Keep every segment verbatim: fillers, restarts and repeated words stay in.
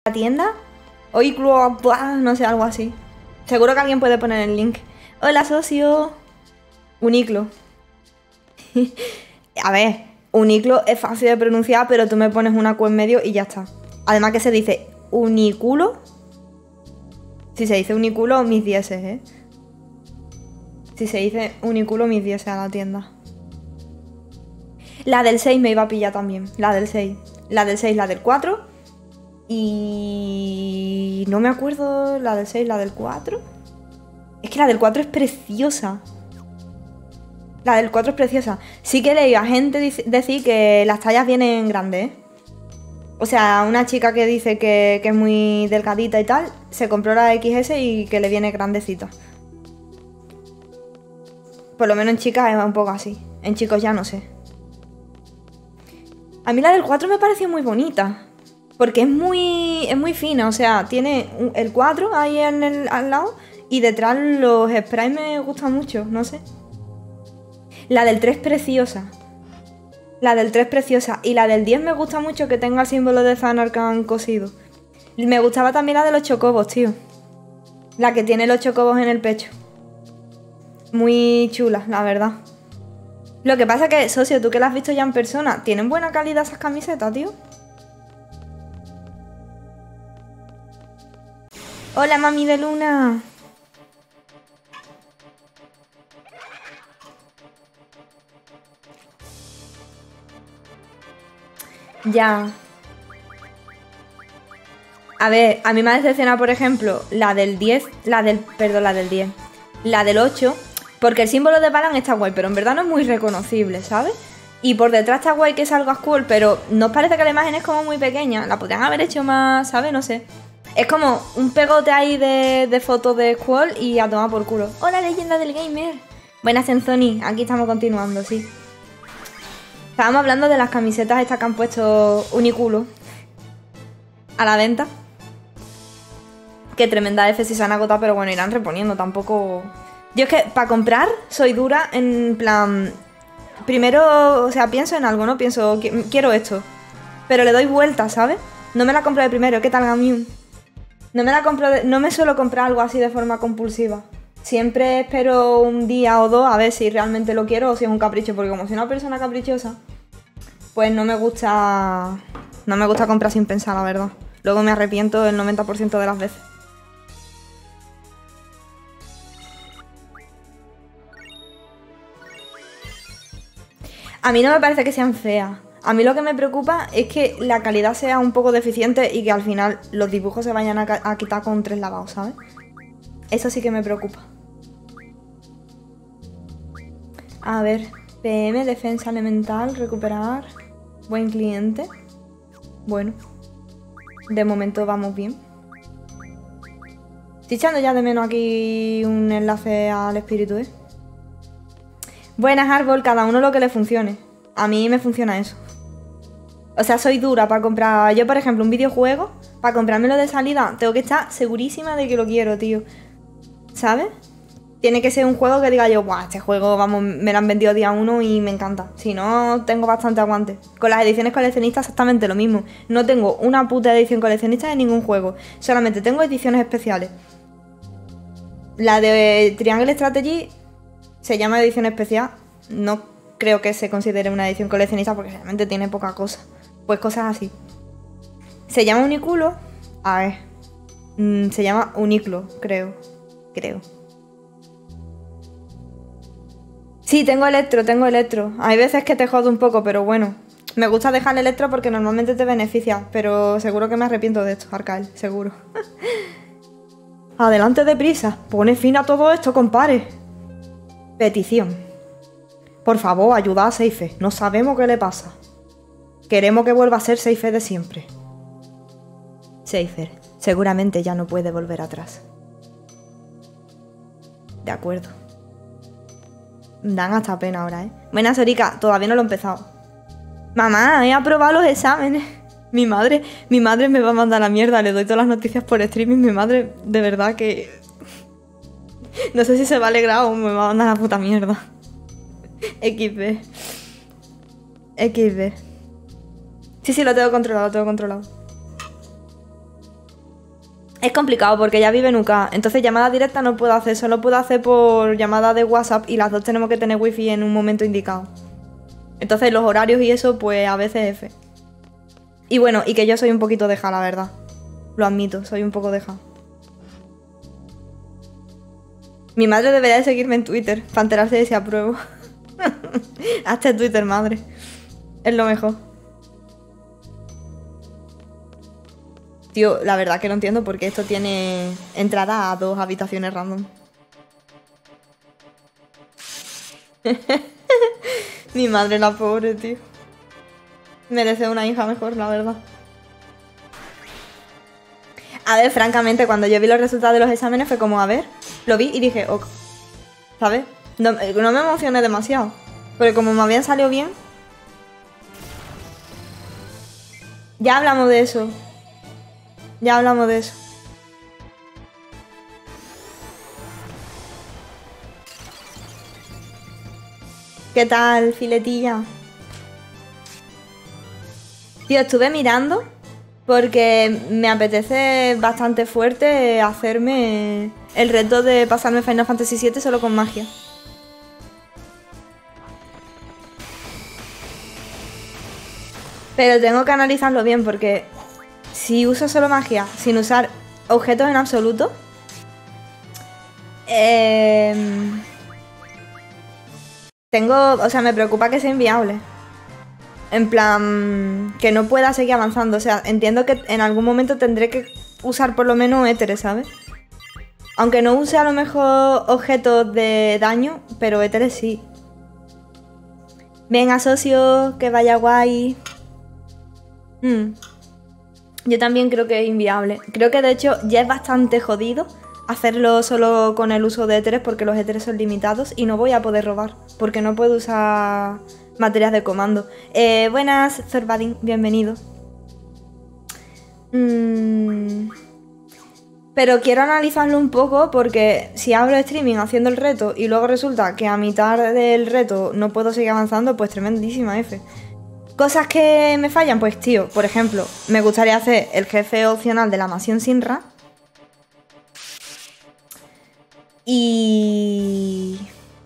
la tienda. Oiclo, no sé, algo así. Seguro que alguien puede poner el link. Hola, socio. Uniclo. A ver, Uniclo es fácil de pronunciar, pero tú me pones una Q en medio y ya está. Además que se dice uniculo. Si se dice uniculo, mis dieces, ¿eh? Si se dice uniculo, mis dieces a la tienda. La del seis me iba a pillar también. La del seis. La del seis, la del cuatro. Y... no me acuerdo la del seis, la del cuatro. Es que la del cuatro es preciosa. La del cuatro es preciosa. Sí que leí a gente decir que las tallas vienen grandes, ¿eh? O sea, una chica que dice que, que es muy delgadita y tal, se compró la equis ese y que le viene grandecita. Por lo menos en chicas es un poco así. En chicos ya no sé. A mí la del cuatro me pareció muy bonita. Porque es muy, es muy fina. O sea, tiene el cuatro ahí en el, al lado. Y detrás los sprays me gustan mucho, no sé. La del tres preciosa. La del tres preciosa. Y la del diez me gusta mucho que tenga el símbolo de Zanarkand cosido. Me gustaba también la de los chocobos, tío. La que tiene los chocobos en el pecho. Muy chula, la verdad. Lo que pasa es que, socio, tú que la has visto ya en persona, ¿tienen buena calidad esas camisetas, tío? Hola, mami de Luna. Ya. A ver, a mí me ha decepcionado, por ejemplo, la del diez, la del, perdón, la del diez, la del ocho, porque el símbolo de Balan está guay, pero en verdad no es muy reconocible, ¿sabes? Y por detrás está guay que salga Squall, pero ¿no parece que la imagen es como muy pequeña? La podrían haber hecho más, ¿sabes? No sé. Es como un pegote ahí de, de fotos de Squall y a tomar por culo. Hola, leyenda del gamer. Buenas, Enzoni. Aquí estamos continuando, sí. Estábamos hablando de las camisetas estas que han puesto Uniculo a la venta. Qué tremenda F si se han agotado, pero bueno, irán reponiendo, tampoco... Yo es que para comprar soy dura en plan... Primero, o sea, pienso en algo, ¿no? Pienso, quiero esto. Pero le doy vueltas, ¿sabes? No me la compro de primero, ¿qué tal, Gamiun? No me la compro de... No me suelo comprar algo así de forma compulsiva. Siempre espero un día o dos a ver si realmente lo quiero o si es un capricho. Porque como soy una persona caprichosa, pues no me gusta... No me gusta comprar sin pensar, la verdad. Luego me arrepiento el noventa por ciento de las veces. A mí no me parece que sean feas. A mí lo que me preocupa es que la calidad sea un poco deficiente y que al final los dibujos se vayan a, a quitar con tres lavados, ¿sabes? Eso sí que me preocupa. A ver, P M, defensa elemental, recuperar, buen cliente. Bueno, de momento vamos bien. Estoy echando ya de menos aquí un enlace al espíritu, ¿eh? Buenas, Árbol, cada uno lo que le funcione. A mí me funciona eso. O sea, soy dura para comprar... Yo, por ejemplo, un videojuego, para comprármelo de salida, tengo que estar segurísima de que lo quiero, tío. ¿Sabes? Tiene que ser un juego que diga yo, guau, este juego, vamos, me lo han vendido día uno y me encanta. Si no, tengo bastante aguante. Con las ediciones coleccionistas exactamente lo mismo. No tengo una puta edición coleccionista de ningún juego. Solamente tengo ediciones especiales. La de Triangle Strategy se llama edición especial. No creo que se considere una edición coleccionista porque realmente tiene poca cosa. Pues cosas así. Se llama Uniculo. A ver. Mm, se llama Uniclo, creo. Creo. Sí, tengo electro, tengo electro. Hay veces que te jodo un poco, pero bueno. Me gusta dejar el electro porque normalmente te beneficia. Pero seguro que me arrepiento de esto, Arcael, seguro. Adelante deprisa. Pone fin a todo esto, compadre. Petición. Por favor, ayuda a Seife. No sabemos qué le pasa. Queremos que vuelva a ser Seife de siempre. Seifer, seguramente ya no puede volver atrás. De acuerdo. Dan hasta pena ahora, ¿eh? Buena, Sorica, todavía no lo he empezado. Mamá, he aprobado los exámenes. Mi madre, mi madre me va a mandar la mierda. Le doy todas las noticias por streaming. Mi madre, de verdad que... No sé si se va a alegrar o me va a mandar la puta mierda. equis de. equis de. Sí, sí, lo tengo controlado, lo tengo controlado. Es complicado porque ella vive en U K, entonces llamada directa no puedo hacer, solo puedo hacer por llamada de WhatsApp y las dos tenemos que tener wifi en un momento indicado. Entonces los horarios y eso, pues a veces F. Y bueno, y que yo soy un poquito deja, la verdad. Lo admito, soy un poco deja. Mi madre debería de seguirme en Twitter para enterarse de si apruebo. Hazte Twitter, madre. Es lo mejor. Tío, la verdad que no entiendo por qué esto tiene entrada a dos habitaciones random. Mi madre, la pobre, tío. Merece una hija mejor, la verdad. A ver, francamente, cuando yo vi los resultados de los exámenes fue como, a ver, lo vi y dije, ok, ¿sabes? No, no me emocioné demasiado, porque como me habían salido bien... Ya hablamos de eso. Ya hablamos de eso. ¿Qué tal, filetilla? Tío, estuve mirando porque me apetece bastante fuerte hacerme el reto de pasarme Final Fantasy siete solo con magia. Pero tengo que analizarlo bien porque si uso solo magia sin usar objetos en absoluto, eh, tengo, o sea, me preocupa que sea inviable. En plan, que no pueda seguir avanzando. O sea, entiendo que en algún momento tendré que usar por lo menos éteres, ¿sabes? Aunque no use a lo mejor objetos de daño, pero éteres sí. Venga, socio, que vaya guay. Hmm. Yo también creo que es inviable. Creo que de hecho ya es bastante jodido hacerlo solo con el uso de éteres porque los éteres son limitados y no voy a poder robar porque no puedo usar materias de comando. Eh, buenas, Zorbadin, bienvenido. Mm. Pero quiero analizarlo un poco porque si abro streaming haciendo el reto y luego resulta que a mitad del reto no puedo seguir avanzando, pues tremendísima F. Cosas que me fallan, pues tío, por ejemplo, me gustaría hacer el jefe opcional de la mansión Sinra. Y...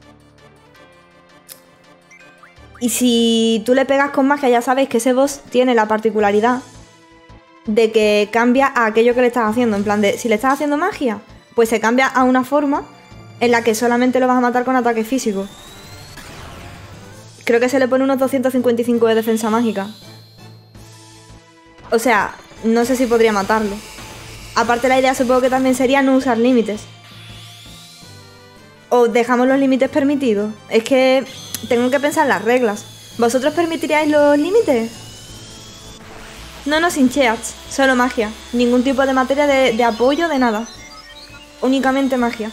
Y si tú le pegas con magia, ya sabéis que ese boss tiene la particularidad de que cambia a aquello que le estás haciendo. En plan de, si le estás haciendo magia, pues se cambia a una forma en la que solamente lo vas a matar con ataque físico. Creo que se le pone unos doscientos cincuenta y cinco de defensa mágica. O sea, no sé si podría matarlo. Aparte la idea supongo que también sería no usar límites. O dejamos los límites permitidos. Es que tengo que pensar las reglas. ¿Vosotros permitiríais los límites? No nos hincheats, solo magia. Ningún tipo de materia de, de apoyo, de nada. Únicamente magia.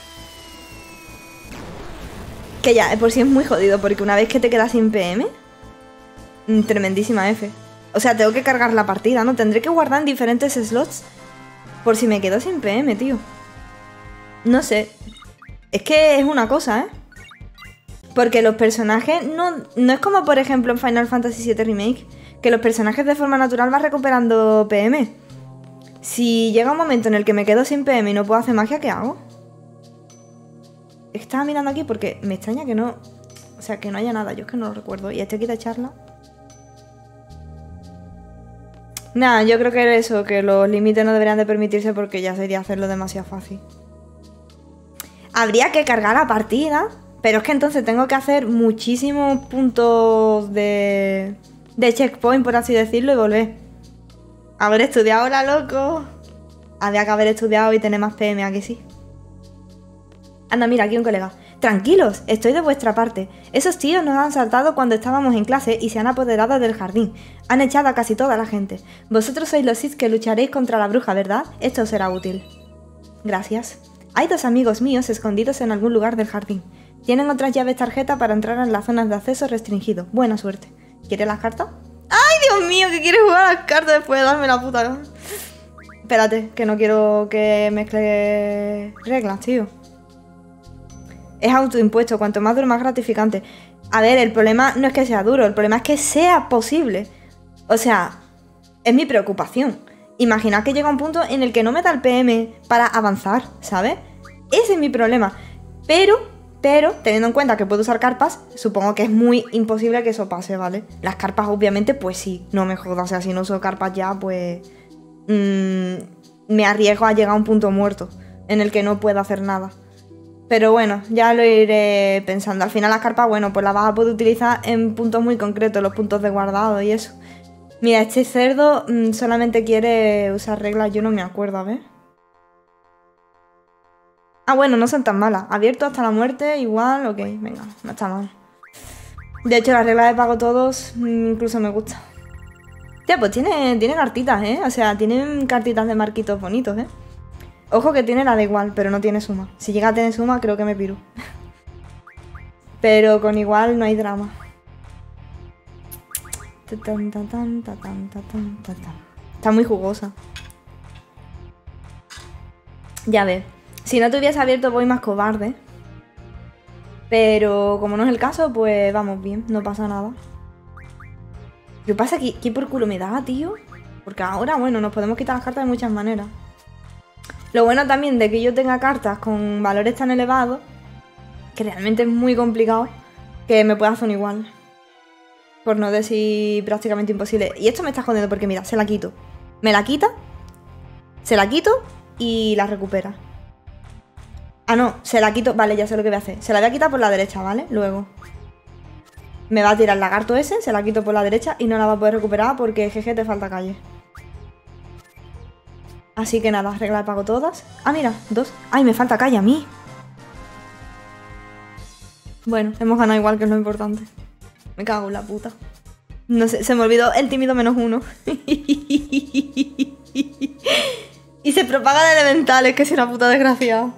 Que ya, por sí es muy jodido, porque una vez que te quedas sin P M, tremendísima F. O sea, tengo que cargar la partida, ¿no? Tendré que guardar en diferentes slots por si me quedo sin P M, tío. No sé. Es que es una cosa, ¿eh? Porque los personajes no, no es como, por ejemplo, en Final Fantasy siete Remake, que los personajes de forma natural van recuperando P M. Si llega un momento en el que me quedo sin P M y no puedo hacer magia, ¿qué hago? Estaba mirando aquí porque me extraña que no... O sea, que no haya nada. Yo es que no lo recuerdo. Y este aquí de charla. Nada, yo creo que era eso. Que los límites no deberían de permitirse porque ya sería hacerlo demasiado fácil. Habría que cargar la partida. Pero es que entonces tengo que hacer muchísimos puntos de... De checkpoint, por así decirlo, y volver. Haber estudiado ahora, loco. Había que haber estudiado y tener más P M, aquí sí. Anda, mira, aquí un colega. Tranquilos, estoy de vuestra parte. Esos tíos nos han saltado cuando estábamos en clase y se han apoderado del jardín. Han echado a casi toda la gente. Vosotros sois los Sith que lucharéis contra la bruja, ¿verdad? Esto os será útil. Gracias. Hay dos amigos míos escondidos en algún lugar del jardín. Tienen otras llaves tarjeta para entrar en las zonas de acceso restringido. Buena suerte. ¿Quieres las cartas? ¡Ay, Dios mío! Que quieres jugar a las cartas después de darme la puta... Espérate, que no quiero que mezcle reglas, tío. Es autoimpuesto, cuanto más duro más gratificante. A ver, el problema no es que sea duro, el problema es que sea posible. O sea, es mi preocupación. Imaginad que llega un punto en el que no me da el P M para avanzar, ¿sabes? Ese es mi problema. Pero, pero, teniendo en cuenta que puedo usar carpas, supongo que es muy imposible que eso pase, ¿vale? Las carpas, obviamente, pues sí, no me jodas. O sea, si no uso carpas ya, pues... Mmm, me arriesgo a llegar a un punto muerto en el que no puedo hacer nada. Pero bueno, ya lo iré pensando. Al final las carpas, bueno, pues las vas a poder utilizar en puntos muy concretos, los puntos de guardado y eso. Mira, este cerdo mmm, solamente quiere usar reglas, yo no me acuerdo, a ver. Ah, bueno, no son tan malas. Abierto hasta la muerte, igual, ok, venga, no está mal. De hecho, las reglas de pago todos mmm, incluso me gusta. Tía, pues tiene, tiene cartitas, ¿eh? O sea, tienen cartitas de marquitos bonitos, ¿eh? Ojo que tiene la de igual, pero no tiene suma. Si llega a tener suma, creo que me piro. Pero con igual no hay drama. Está muy jugosa. Ya ves. Si no te hubiese abierto voy más cobarde. Pero como no es el caso, pues vamos bien. No pasa nada. ¿Qué pasa? ¿Qué, qué por culo me da, tío? Porque ahora, bueno, nos podemos quitar las cartas de muchas maneras. Lo bueno también de que yo tenga cartas con valores tan elevados, que realmente es muy complicado, que me pueda hacer un igual. Por no decir prácticamente imposible. Y esto me está jodiendo porque mira, se la quito. Me la quita, se la quito y la recupera. Ah, no, se la quito. Vale, ya sé lo que voy a hacer. Se la voy a quitar por la derecha, ¿vale? Luego me va a tirar el lagarto ese, se la quito por la derecha y no la va a poder recuperar porque jeje, te falta calle. Así que nada, regla de pago todas. Ah, mira, dos. Ay, me falta calle a mí. Bueno, hemos ganado igual, que es lo importante. Me cago en la puta. No sé, se me olvidó el tímido menos uno. Y se propaga de elementales, que es una puta desgraciada.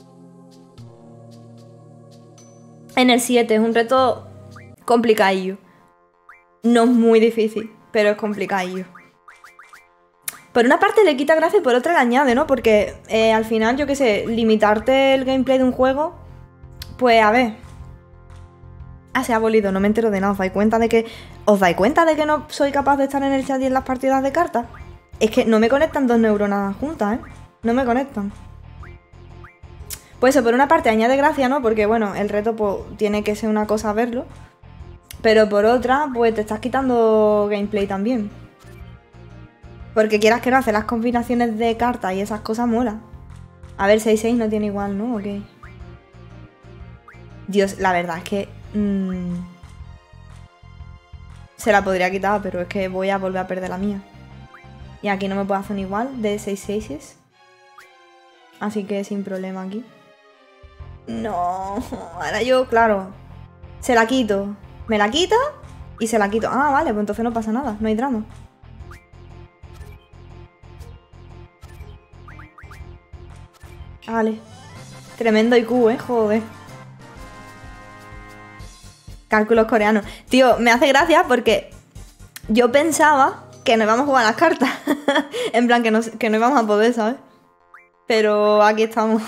En el siete es un reto complicadillo. No es muy difícil, pero es complicadillo. Por una parte le quita gracia y por otra le añade, ¿no? Porque eh, al final, yo qué sé, limitarte el gameplay de un juego, pues a ver. Ah, se ha abolido, no me entero de nada. ¿Os dais cuenta de que os dais cuenta de que no soy capaz de estar en el chat y en las partidas de cartas? Es que no me conectan dos neuronas juntas, ¿eh? No me conectan. Pues eso, por una parte añade gracia, ¿no? Porque, bueno, el reto pues, tiene que ser una cosa verlo. Pero por otra, pues te estás quitando gameplay también. Porque quieras que no, hacer las combinaciones de cartas y esas cosas mola. A ver, seis seis no tiene igual, ¿no? Ok. Dios, la verdad es que... Mmm, se la podría quitar, pero es que voy a volver a perder la mía. Y aquí no me puedo hacer un igual de seis seis. Así que sin problema aquí. No, ahora yo, claro. Se la quito. Me la quita y se la quito. Ah, vale, pues entonces no pasa nada, no hay drama. Vale. Tremendo I Q, eh, joder. Cálculos coreanos. Tío, me hace gracia porque yo pensaba que no íbamos a jugar a las cartas. En plan, que no, que no íbamos a poder, ¿sabes? Pero aquí estamos.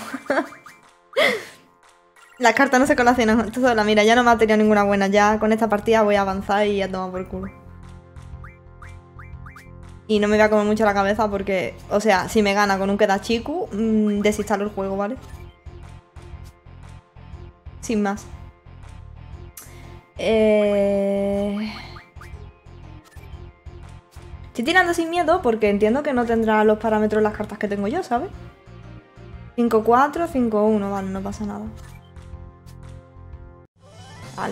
Las cartas no se colacionan sola. Mira, ya no me ha tenido ninguna buena. Ya con esta partida voy a avanzar y a tomar por culo. Y no me voy a comer mucho la cabeza porque, o sea, si me gana con un Kedachiku, mmm, desinstalo el juego, ¿vale? Sin más. Eh... Estoy tirando sin miedo porque entiendo que no tendrá los parámetros las cartas que tengo yo, ¿sabes? cinco cuatro, cinco uno, vale, no pasa nada. Vale.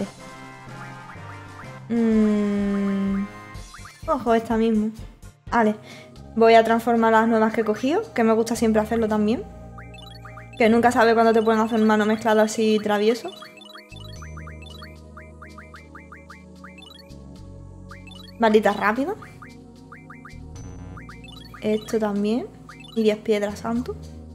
Mm... Ojo, esta mismo. Vale. Voy a transformar las nuevas que he cogido, que me gusta siempre hacerlo también. Que nunca sabe cuándo te pueden hacer mano mezclado así travieso. Maldita rápido. Esto también. Y diez piedras santo.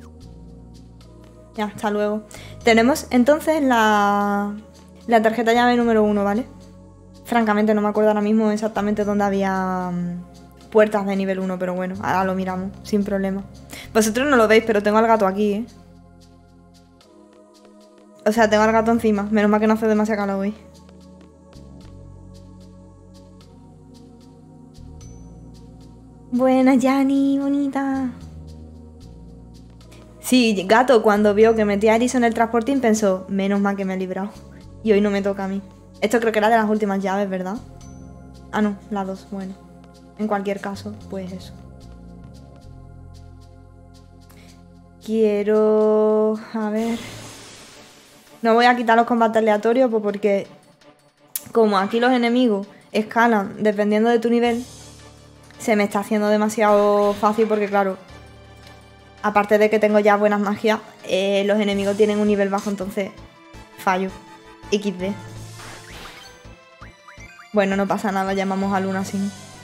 Ya, hasta luego. Tenemos entonces la, la tarjeta llave número uno, ¿vale? Francamente no me acuerdo ahora mismo exactamente dónde había um, puertas de nivel uno, pero bueno, ahora lo miramos, sin problema. Vosotros no lo veis, pero tengo al gato aquí, ¿eh? O sea, tengo al gato encima. Menos mal que no hace demasiado calor hoy. Buena, Yani, bonita. Sí, gato, cuando vio que metía a Erizo en el transportín, pensó, menos mal que me he librado. Y hoy no me toca a mí. Esto creo que era de las últimas llaves, ¿verdad? Ah, no, la dos, bueno. En cualquier caso, pues eso. Quiero... A ver... No voy a quitar los combates aleatorios pues porque... Como aquí los enemigos escalan dependiendo de tu nivel, se me está haciendo demasiado fácil porque, claro... Aparte de que tengo ya buenas magias, eh, los enemigos tienen un nivel bajo, entonces fallo. equis de. Bueno, no pasa nada, llamamos a Luna así.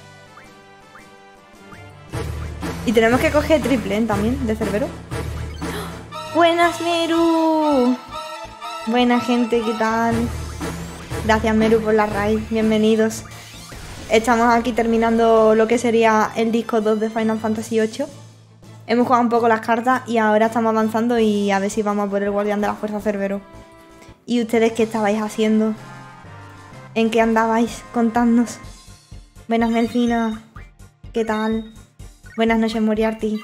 Y tenemos que coger triple ¿eh? También, de Cerbero. ¡Buenas, Meru! Buena gente, ¿qué tal? Gracias, Meru, por la raid. Bienvenidos. Estamos aquí terminando lo que sería el disco dos de Final Fantasy ocho. Hemos jugado un poco las cartas y ahora estamos avanzando y a ver si vamos a por el guardián de la fuerza Cerbero. ¿Y ustedes qué estabais haciendo? ¿En qué andabais? Contadnos. Buenas, Melfina. ¿Qué tal? Buenas noches, Moriarty.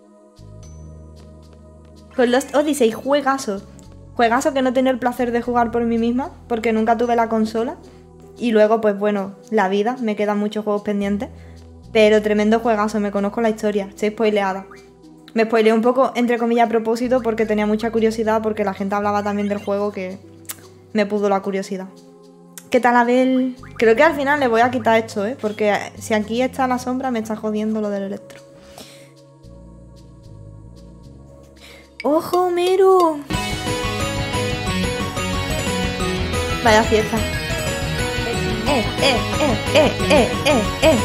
Con Lost Odyssey, juegazo. Juegazo que no he tenido el placer de jugar por mí misma, porque nunca tuve la consola. Y luego, pues bueno, la vida, me quedan muchos juegos pendientes. Pero tremendo juegazo, me conozco la historia, estoy spoileada. Me spoileé un poco, entre comillas, a propósito, porque tenía mucha curiosidad, porque la gente hablaba también del juego que me pudo la curiosidad. ¿Qué tal, Abel? Creo que al final le voy a quitar esto, ¿eh? Porque si aquí está la sombra, me está jodiendo lo del electro. ¡Ojo, Meru! Vaya fiesta. ¡Eh, eh, eh, eh, eh, eh, eh!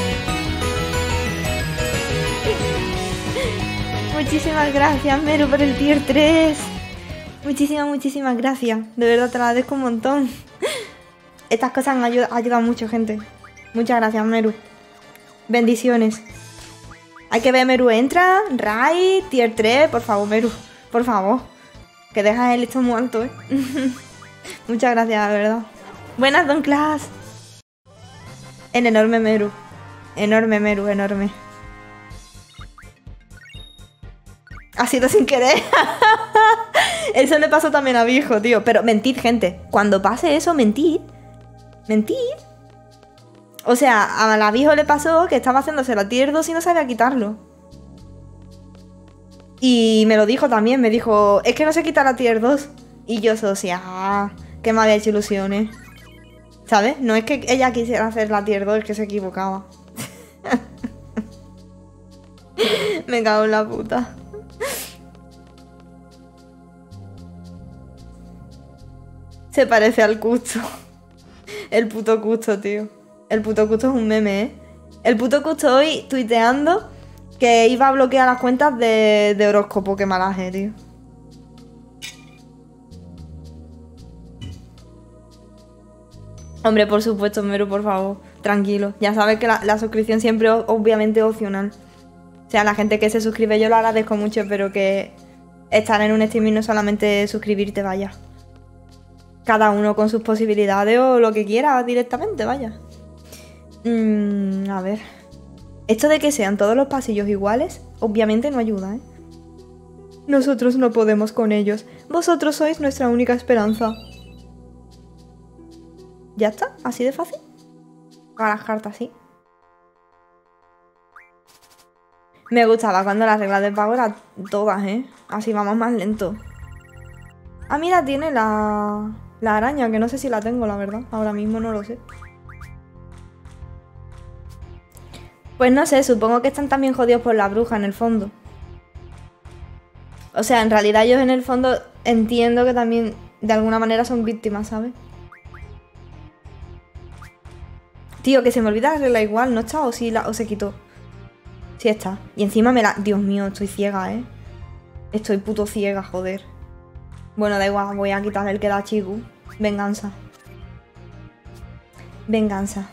Muchísimas gracias, Meru, por el tier tres. Muchísimas, muchísimas gracias. De verdad te lo agradezco un montón. Estas cosas me ayudan, ayudan mucho, gente. Muchas gracias, Meru. Bendiciones. Hay que ver, Meru entra. Raid, tier tres. Por favor, Meru. Por favor. Que dejas el listón muy alto, ¿eh? Muchas gracias, de verdad. Buenas, Don Class. En enorme, Meru. Enorme, Meru, enorme. Ha sido sin querer. Eso le pasó también a mi hijo, tío. Pero mentid, gente. Cuando pase eso, mentid. Mentid. O sea, a la viejo le pasó que estaba haciéndose la tier dos y no sabía quitarlo. Y me lo dijo también. Me dijo, es que no se quita la tier dos. Y yo, o sea, ah, que me había hecho ilusiones. ¿Sabes? No es que ella quisiera hacer la tier dos, es que se equivocaba. Me cago en la puta. Se parece al Custo. El puto Custo, tío. El puto Custo es un meme, ¿eh? El puto Custo hoy tuiteando que iba a bloquear las cuentas de, de horóscopo. Qué malaje, tío. Hombre, por supuesto, Meru, por favor. Tranquilo. Ya sabes que la, la suscripción siempre es obviamente opcional. O sea, la gente que se suscribe yo lo agradezco mucho, pero que estar en un streaming no es solamente suscribirte, vaya. Cada uno con sus posibilidades o lo que quiera directamente, vaya. Mm, a ver. Esto de que sean todos los pasillos iguales, obviamente no ayuda, ¿eh? Nosotros no podemos con ellos. Vosotros sois nuestra única esperanza. ¿Ya está? ¿Así de fácil? Para las cartas, sí. Me gustaba cuando las reglas de pago eran todas, ¿eh? Así vamos más lento. Ah, mira, tiene la... La araña, que no sé si la tengo, la verdad. Ahora mismo no lo sé. Pues no sé, supongo que están también jodidos por la bruja en el fondo. O sea, en realidad ellos en el fondo entiendo que también de alguna manera son víctimas, ¿sabes? Tío, que se me olvida la regla igual, ¿no está? ¿O sí la... o se quitó? Sí está. Y encima me la... Dios mío, estoy ciega, ¿eh? Estoy puto ciega, joder. Bueno, da igual, voy a quitarle el que da Chigu. Venganza. Venganza.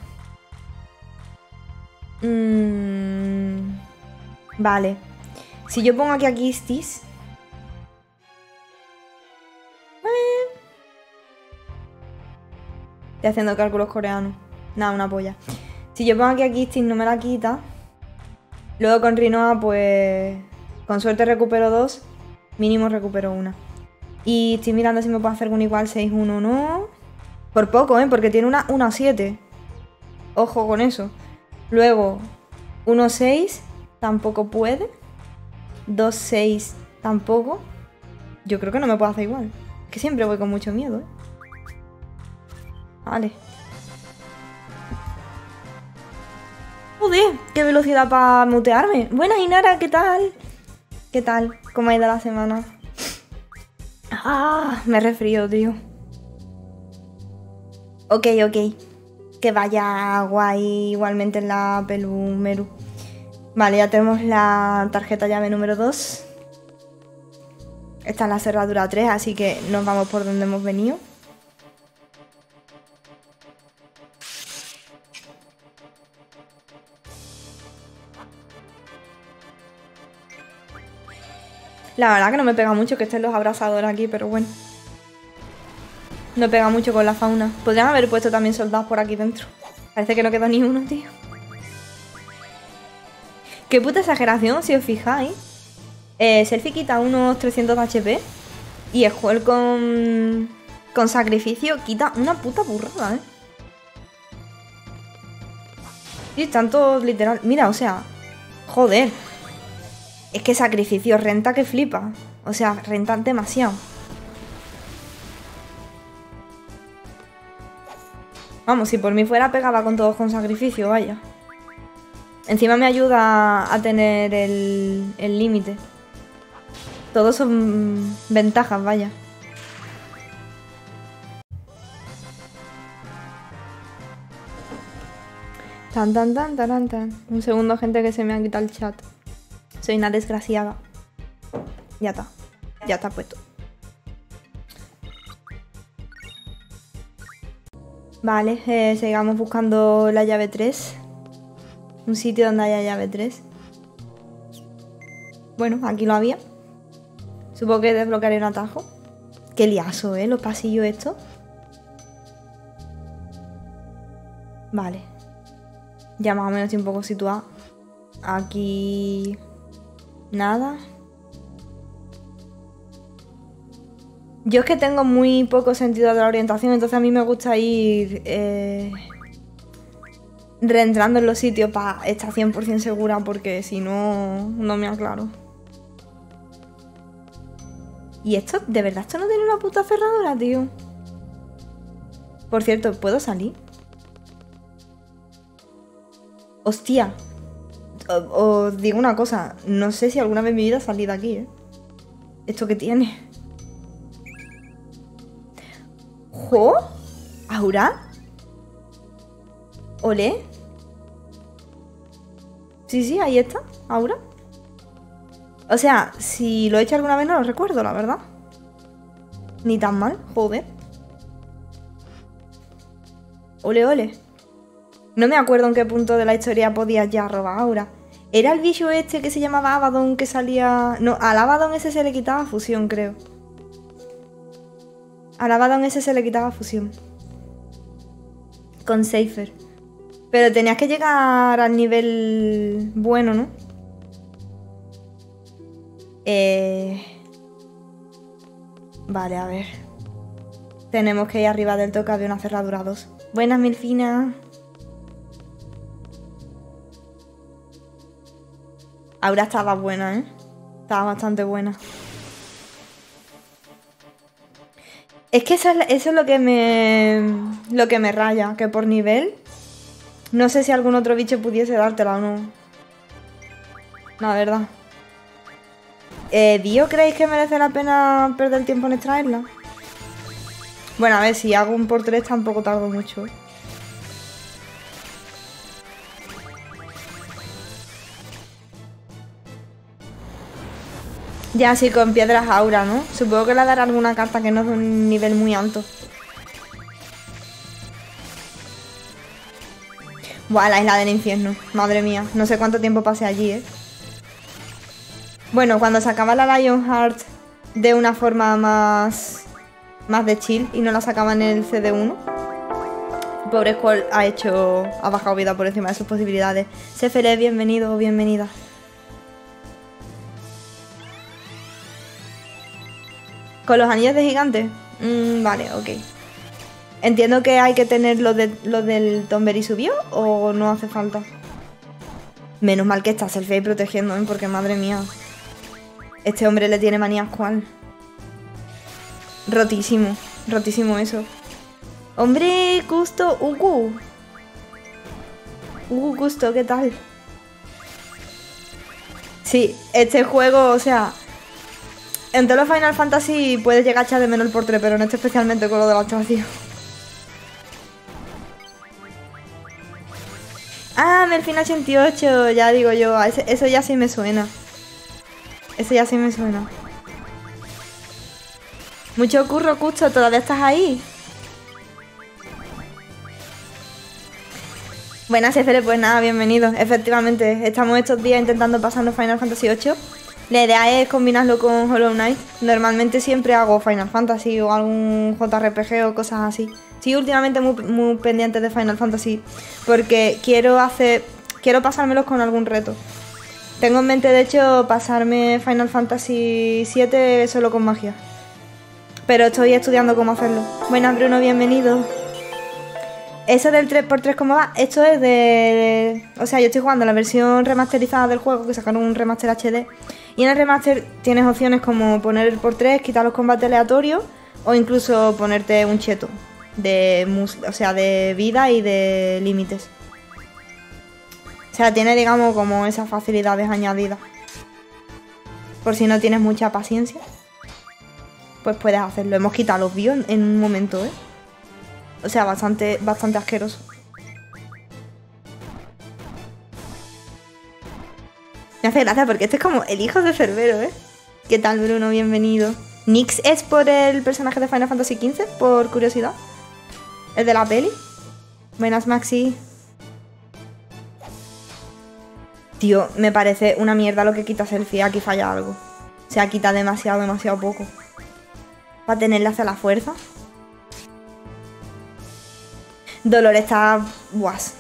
Mm, vale. Si yo pongo aquí a Kistis... Eh. Estoy haciendo cálculos coreanos. Nada, una polla. Si yo pongo aquí a Kistis no me la quita. Luego con Rinoa, pues con suerte recupero dos, mínimo recupero una. Y estoy mirando si me puedo hacer un igual seis uno, no. Por poco, ¿eh? Porque tiene una uno siete. Ojo con eso. Luego, uno seis, tampoco puede. dos seis, tampoco. Yo creo que no me puedo hacer igual. Es que siempre voy con mucho miedo, ¿eh? Vale. Joder, qué velocidad para mutearme. Buenas, Inara, ¿qué tal? ¿Qué tal? ¿Cómo ha ido la semana? Ah, me resfrío, tío. Ok, ok. Que vaya guay igualmente en la Pelumeru. Vale, ya tenemos la tarjeta llave número dos. Esta es la cerradura tres, así que nos vamos por donde hemos venido. La verdad que no me pega mucho que estén los abrazadores aquí, pero bueno. No pega mucho con la fauna. Podrían haber puesto también soldados por aquí dentro. Parece que no queda ni uno, tío. Qué puta exageración, si os fijáis. Eh, Selfie quita unos trescientos de H P. Y Skull con... con sacrificio quita una puta burrada, ¿eh? Y están todos literal... Mira, o sea... Joder. Es que sacrificio renta que flipa. O sea, renta demasiado. Vamos, si por mí fuera pegaba con todos con sacrificio, vaya. Encima me ayuda a tener el límite. Todos son ventajas, vaya. Tan, tan, tan, tan, tan. Un segundo, gente, que se me ha quitado el chat. Soy una desgraciada. Ya está. Ya está puesto. Vale, eh, sigamos buscando la llave tres. Un sitio donde haya llave tres. Bueno, aquí lo había. Supongo que desbloquearé un atajo. Qué liazo, ¿eh? Los pasillos estos. Vale. Ya más o menos estoy un poco situada. Aquí... nada. Yo es que tengo muy poco sentido de la orientación, entonces a mí me gusta ir eh, reentrando en los sitios para estar cien por cien segura, porque si no, no me aclaro. ¿Y esto? ¿De verdad esto no tiene una puta cerradura, tío? Por cierto, ¿puedo salir? Hostia. Os digo una cosa, no sé si alguna vez en mi vida he salido aquí, ¿eh? ¿Esto qué tiene? ¿Jo? ¿Aura? ¿Olé? Sí, sí, ahí está, Aura. O sea, si lo he hecho alguna vez no lo recuerdo, la verdad. Ni tan mal, joder. Ole, ole. No me acuerdo en qué punto de la historia podías ya robar Aura. ¿Era el bicho este que se llamaba Abaddon que salía...? No, al Abaddon ese se le quitaba fusión, creo. Al Abaddon ese se le quitaba fusión. Con Seifer. Pero tenías que llegar al nivel bueno, ¿no? Eh... Vale, a ver. Tenemos que ir arriba del toque de una cerradura dos. Buenas, Milfina. Aura estaba buena, ¿eh? Estaba bastante buena. Es que eso es, eso es lo que me... Lo que me raya. Que por nivel... No sé si algún otro bicho pudiese dártela o no. La verdad. Eh, ¿Dio creéis que merece la pena perder tiempo en extraerla? Bueno, a ver, si hago un por tres tampoco tardo mucho. Ya, sí, con piedras aura, ¿no? Supongo que le dará alguna carta que no es de un nivel muy alto. Buah, la isla del infierno. Madre mía, no sé cuánto tiempo pasé allí, ¿eh? Bueno, cuando sacaba la Lionheart de una forma más... más de chill y no la sacaba en el C D uno. El pobre Squall ha hecho... ha bajado vida por encima de sus posibilidades. Sefele, bienvenido o bienvenida. ¿Con los anillos de gigante? Mm, vale, ok. Entiendo que hay que tener los de, lo del Tonberry subió o no hace falta. Menos mal que está Selfie ahí protegiéndome porque madre mía. Este hombre le tiene manía cual. Rotísimo, rotísimo eso. Hombre, Gusto, Ugu. Ugu, Gusto, ¿qué tal? Sí, este juego, o sea... En todos los Final Fantasy puedes llegar a echar de menos el portre, pero no este especialmente con lo de la activación. Ah, Melfin ochenta y ocho, ya digo yo, ese, eso ya sí me suena. Eso ya sí me suena. Mucho curro, Custo, ¿todavía estás ahí? Buenas, Efele, pues nada, bienvenido. Efectivamente, estamos estos días intentando pasarnos Final Fantasy ocho. La idea es combinarlo con Hollow Knight. Normalmente siempre hago Final Fantasy o algún J R P G o cosas así. Sí, últimamente muy, muy pendiente de Final Fantasy porque quiero hacer, quiero pasármelos con algún reto. Tengo en mente, de hecho, pasarme Final Fantasy siete solo con magia. Pero estoy estudiando cómo hacerlo. Buenas, Bruno, bienvenido. Eso del tres por tres, ¿cómo va? Esto es de... O sea, yo estoy jugando la versión remasterizada del juego, que sacaron un remaster H D. Y en el remaster tienes opciones como poner el por tres, quitar los combates aleatorios o incluso ponerte un cheto de, mus o sea, de vida y de límites. O sea, tiene, digamos, como esas facilidades añadidas. Por si no tienes mucha paciencia, pues puedes hacerlo. Hemos quitado los bios en un momento, ¿eh? O sea, bastante, bastante asqueroso. Me hace gracia porque este es como el hijo de Cerbero, ¿eh? ¿Qué tal, Bruno? Bienvenido. ¿Nix es por el personaje de Final Fantasy quince? Por curiosidad. ¿El de la peli? Buenas, Maxi. Tío, me parece una mierda lo que quita Selfie. Aquí falla algo. O sea, quita demasiado, demasiado poco. Para tenerle hacia la fuerza. Dolor está... Buas.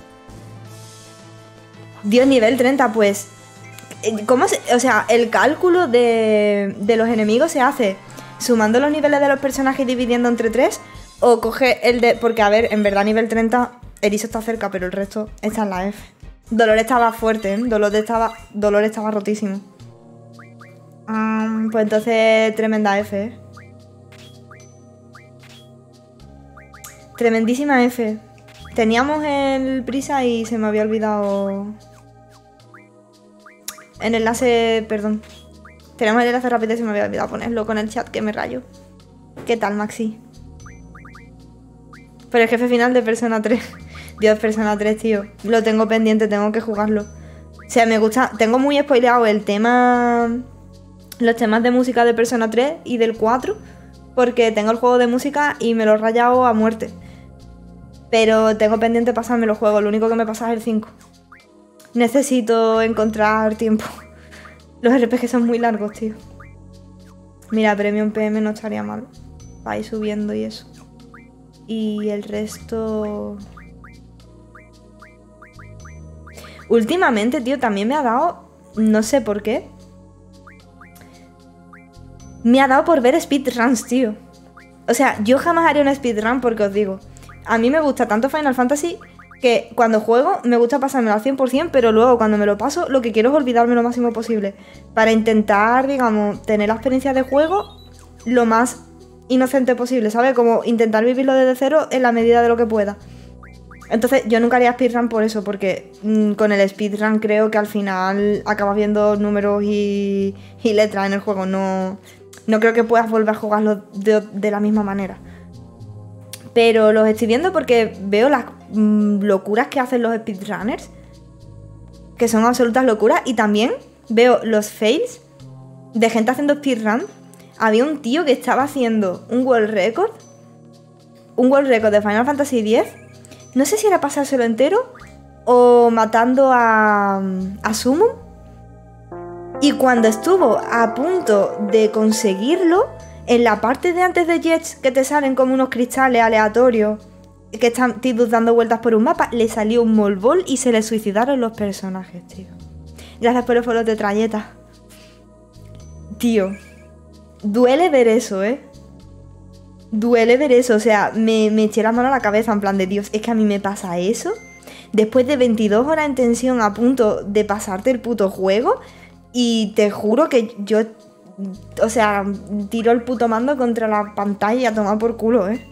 Dios, nivel treinta, pues... ¿Cómo se...? O sea, el cálculo de, de los enemigos se hace sumando los niveles de los personajes y dividiendo entre tres, o coge el de... Porque, a ver, en verdad nivel treinta, Erizo está cerca, pero el resto está en la F. Dolor estaba fuerte, ¿eh? Dolor estaba, Dolor estaba rotísimo. Um, pues entonces, tremenda F, ¿eh? Tremendísima F. Teníamos el prisa y se me había olvidado... El enlace, perdón. Teníamos el enlace rápido y se me había olvidado ponerlo con el chat, que me rayo. ¿Qué tal, Maxi? Pero el jefe final de Persona tres. Dios, Persona tres, tío. Lo tengo pendiente, tengo que jugarlo. O sea, me gusta... Tengo muy spoileado el tema... Los temas de música de Persona tres y del cuatro. Porque tengo el juego de música y me lo he rayado a muerte. Pero tengo pendiente pasarme los juegos. Lo único que me pasa es el cinco. Necesito encontrar tiempo. Los R P G son muy largos, tío. Mira, Premium P M no estaría mal. Va a ir subiendo y eso. Y el resto... Últimamente, tío, también me ha dado... No sé por qué. Me ha dado por ver speedruns, tío. O sea, yo jamás haría una speedrun porque os digo... A mí me gusta tanto Final Fantasy... que cuando juego me gusta pasármelo al cien por cien, pero luego cuando me lo paso lo que quiero es olvidarme lo máximo posible. Para intentar, digamos, tener la experiencia de juego lo más inocente posible, ¿sabes? Como intentar vivirlo desde cero en la medida de lo que pueda. Entonces yo nunca haría speedrun por eso, porque mmm, con el speedrun creo que al final acabas viendo números y, y letras en el juego. No, no creo que puedas volver a jugarlo de, de la misma manera. Pero los estoy viendo porque veo las mmm, locuras que hacen los speedrunners, que son absolutas locuras. Y también veo los fails de gente haciendo speedrun. Había un tío que estaba haciendo un world record, un world record de Final Fantasy diez. No sé si era pasárselo entero o matando a, a Summon. Y cuando estuvo a punto de conseguirlo, en la parte de antes de Jets, que te salen como unos cristales aleatorios que están Tidus dando vueltas por un mapa, le salió un molbol y se le suicidaron los personajes, tío. Gracias por el follow de Trayeta. Tío, duele ver eso, ¿eh? Duele ver eso, o sea, me, me eché la mano a la cabeza en plan de Dios, es que a mí me pasa eso. Después de veintidós horas en tensión a punto de pasarte el puto juego y te juro que yo, o sea, tiro el puto mando contra la pantalla a tomar por culo, ¿eh?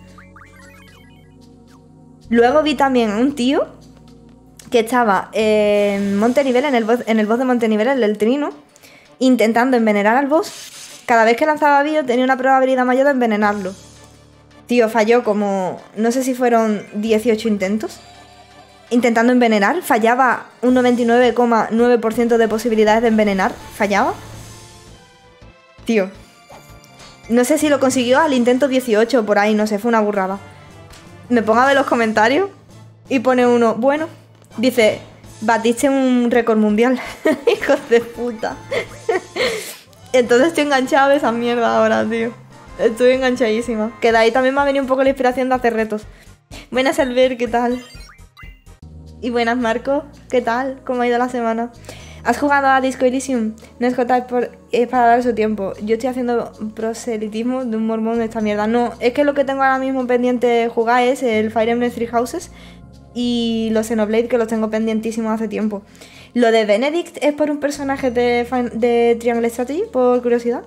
Luego vi también a un tío que estaba en Montenivel, en el boss, en el boss de Montenivel, el del Trino, intentando envenenar al boss. Cada vez que lanzaba bio tenía una probabilidad mayor de envenenarlo. Tío, falló como, no sé si fueron dieciocho intentos. Intentando envenenar, fallaba un noventa y nueve coma nueve por ciento de posibilidades de envenenar. Fallaba. Tío. No sé si lo consiguió al intento dieciocho, por ahí, no sé, fue una burrada. Me pongo a ver los comentarios y pone uno, bueno, dice, batiste un récord mundial. Hijos de puta. Entonces estoy enganchada de esa mierda ahora, tío. Estoy enganchadísima. Que de ahí también me ha venido un poco la inspiración de hacer retos. Buenas, Albert, ¿qué tal? Y buenas, Marco, ¿qué tal? ¿Cómo ha ido la semana? ¿Has jugado a Disco Elysium? No es J, por, es para dar su tiempo. Yo estoy haciendo proselitismo de un mormón de esta mierda. No, es que lo que tengo ahora mismo pendiente de jugar es el Fire Emblem Three Houses y los Xenoblade, que los tengo pendientísimos hace tiempo. Lo de Benedict es por un personaje de, de Triangle Strategy, por curiosidad.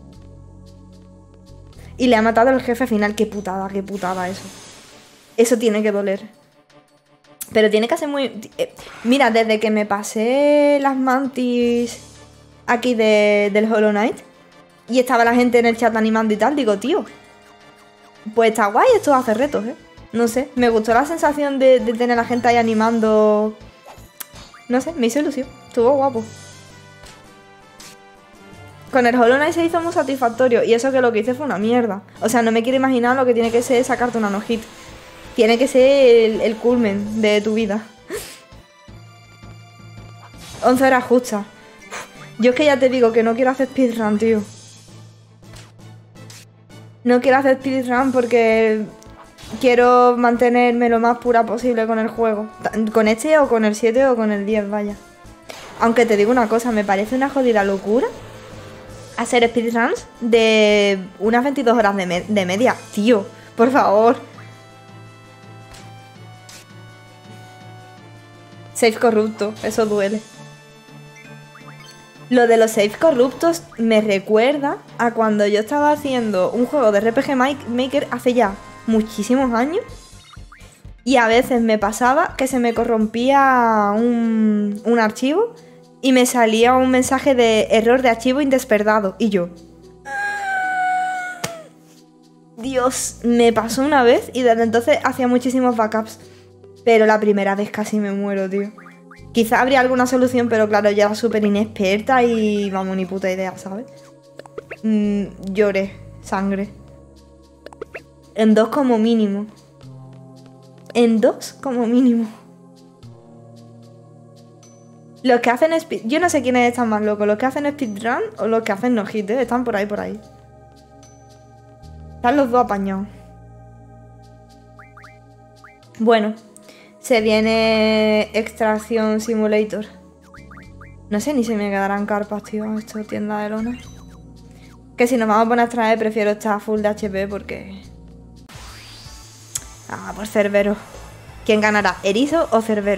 Y le ha matado el jefe final. Qué putada, qué putada eso. Eso tiene que doler. Pero tiene que ser muy... Mira, desde que me pasé las mantis aquí de, del Hollow Knight y estaba la gente en el chat animando y tal, digo, tío, pues está guay esto de hacer retos, ¿eh? No sé, me gustó la sensación de, de tener a la gente ahí animando. No sé, me hizo ilusión, estuvo guapo. Con el Hollow Knight se hizo muy satisfactorio y eso que lo que hice fue una mierda. O sea, no me quiero imaginar lo que tiene que ser sacarte una no-hit. Tiene que ser el, el culmen de tu vida. once horas justas. Yo es que ya te digo que no quiero hacer speedrun, tío. No quiero hacer speedrun porque quiero mantenerme lo más pura posible con el juego. Con este o con el siete o con el diez, vaya. Aunque te digo una cosa, me parece una jodida locura hacer speedruns de unas veintidós horas de, me de media. Tío, por favor. Save corrupto, eso duele. Lo de los saves corruptos me recuerda a cuando yo estaba haciendo un juego de R P G Maker hace ya muchísimos años. Y a veces me pasaba que se me corrompía un, un archivo y me salía un mensaje de error de archivo indespertado. Y yo... Dios, me pasó una vez y desde entonces hacía muchísimos backups. Pero la primera vez casi me muero, tío. Quizá habría alguna solución, pero claro, ya era súper inexperta y vamos, ni puta idea, ¿sabes? Mm, lloré, sangre. En dos como mínimo. En dos como mínimo. Los que hacen speed... Yo no sé quiénes están más locos, los que hacen speedrun o los que hacen no-hit, ¿eh? Están por ahí, por ahí. Están los dos apañados. Bueno. Se viene Extraction Simulator. No sé ni si me quedarán carpas, tío, esto tienda de lona. Que si nos vamos a poner a extraer, prefiero estar full de H P porque... Ah, pues Cerbero. ¿Quién ganará? ¿Erizo o Cerbero?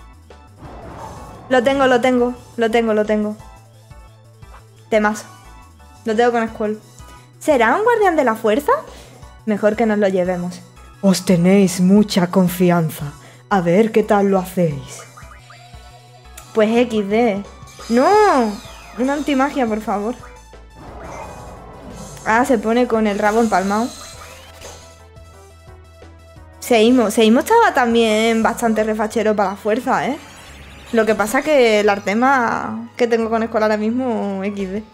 Lo tengo, lo tengo, lo tengo, lo tengo. Temazo. Lo tengo con Squall. ¿Será un guardián de la fuerza? Mejor que nos lo llevemos. Os tenéis mucha confianza. A ver qué tal lo hacéis. Pues equis de. ¡No! Una antimagia, por favor. Ah, se pone con el rabo empalmado. Seimo. Seimo estaba también bastante refachero para la fuerza, ¿eh? Lo que pasa que el Artema que tengo con Escolar ahora mismo, equis de.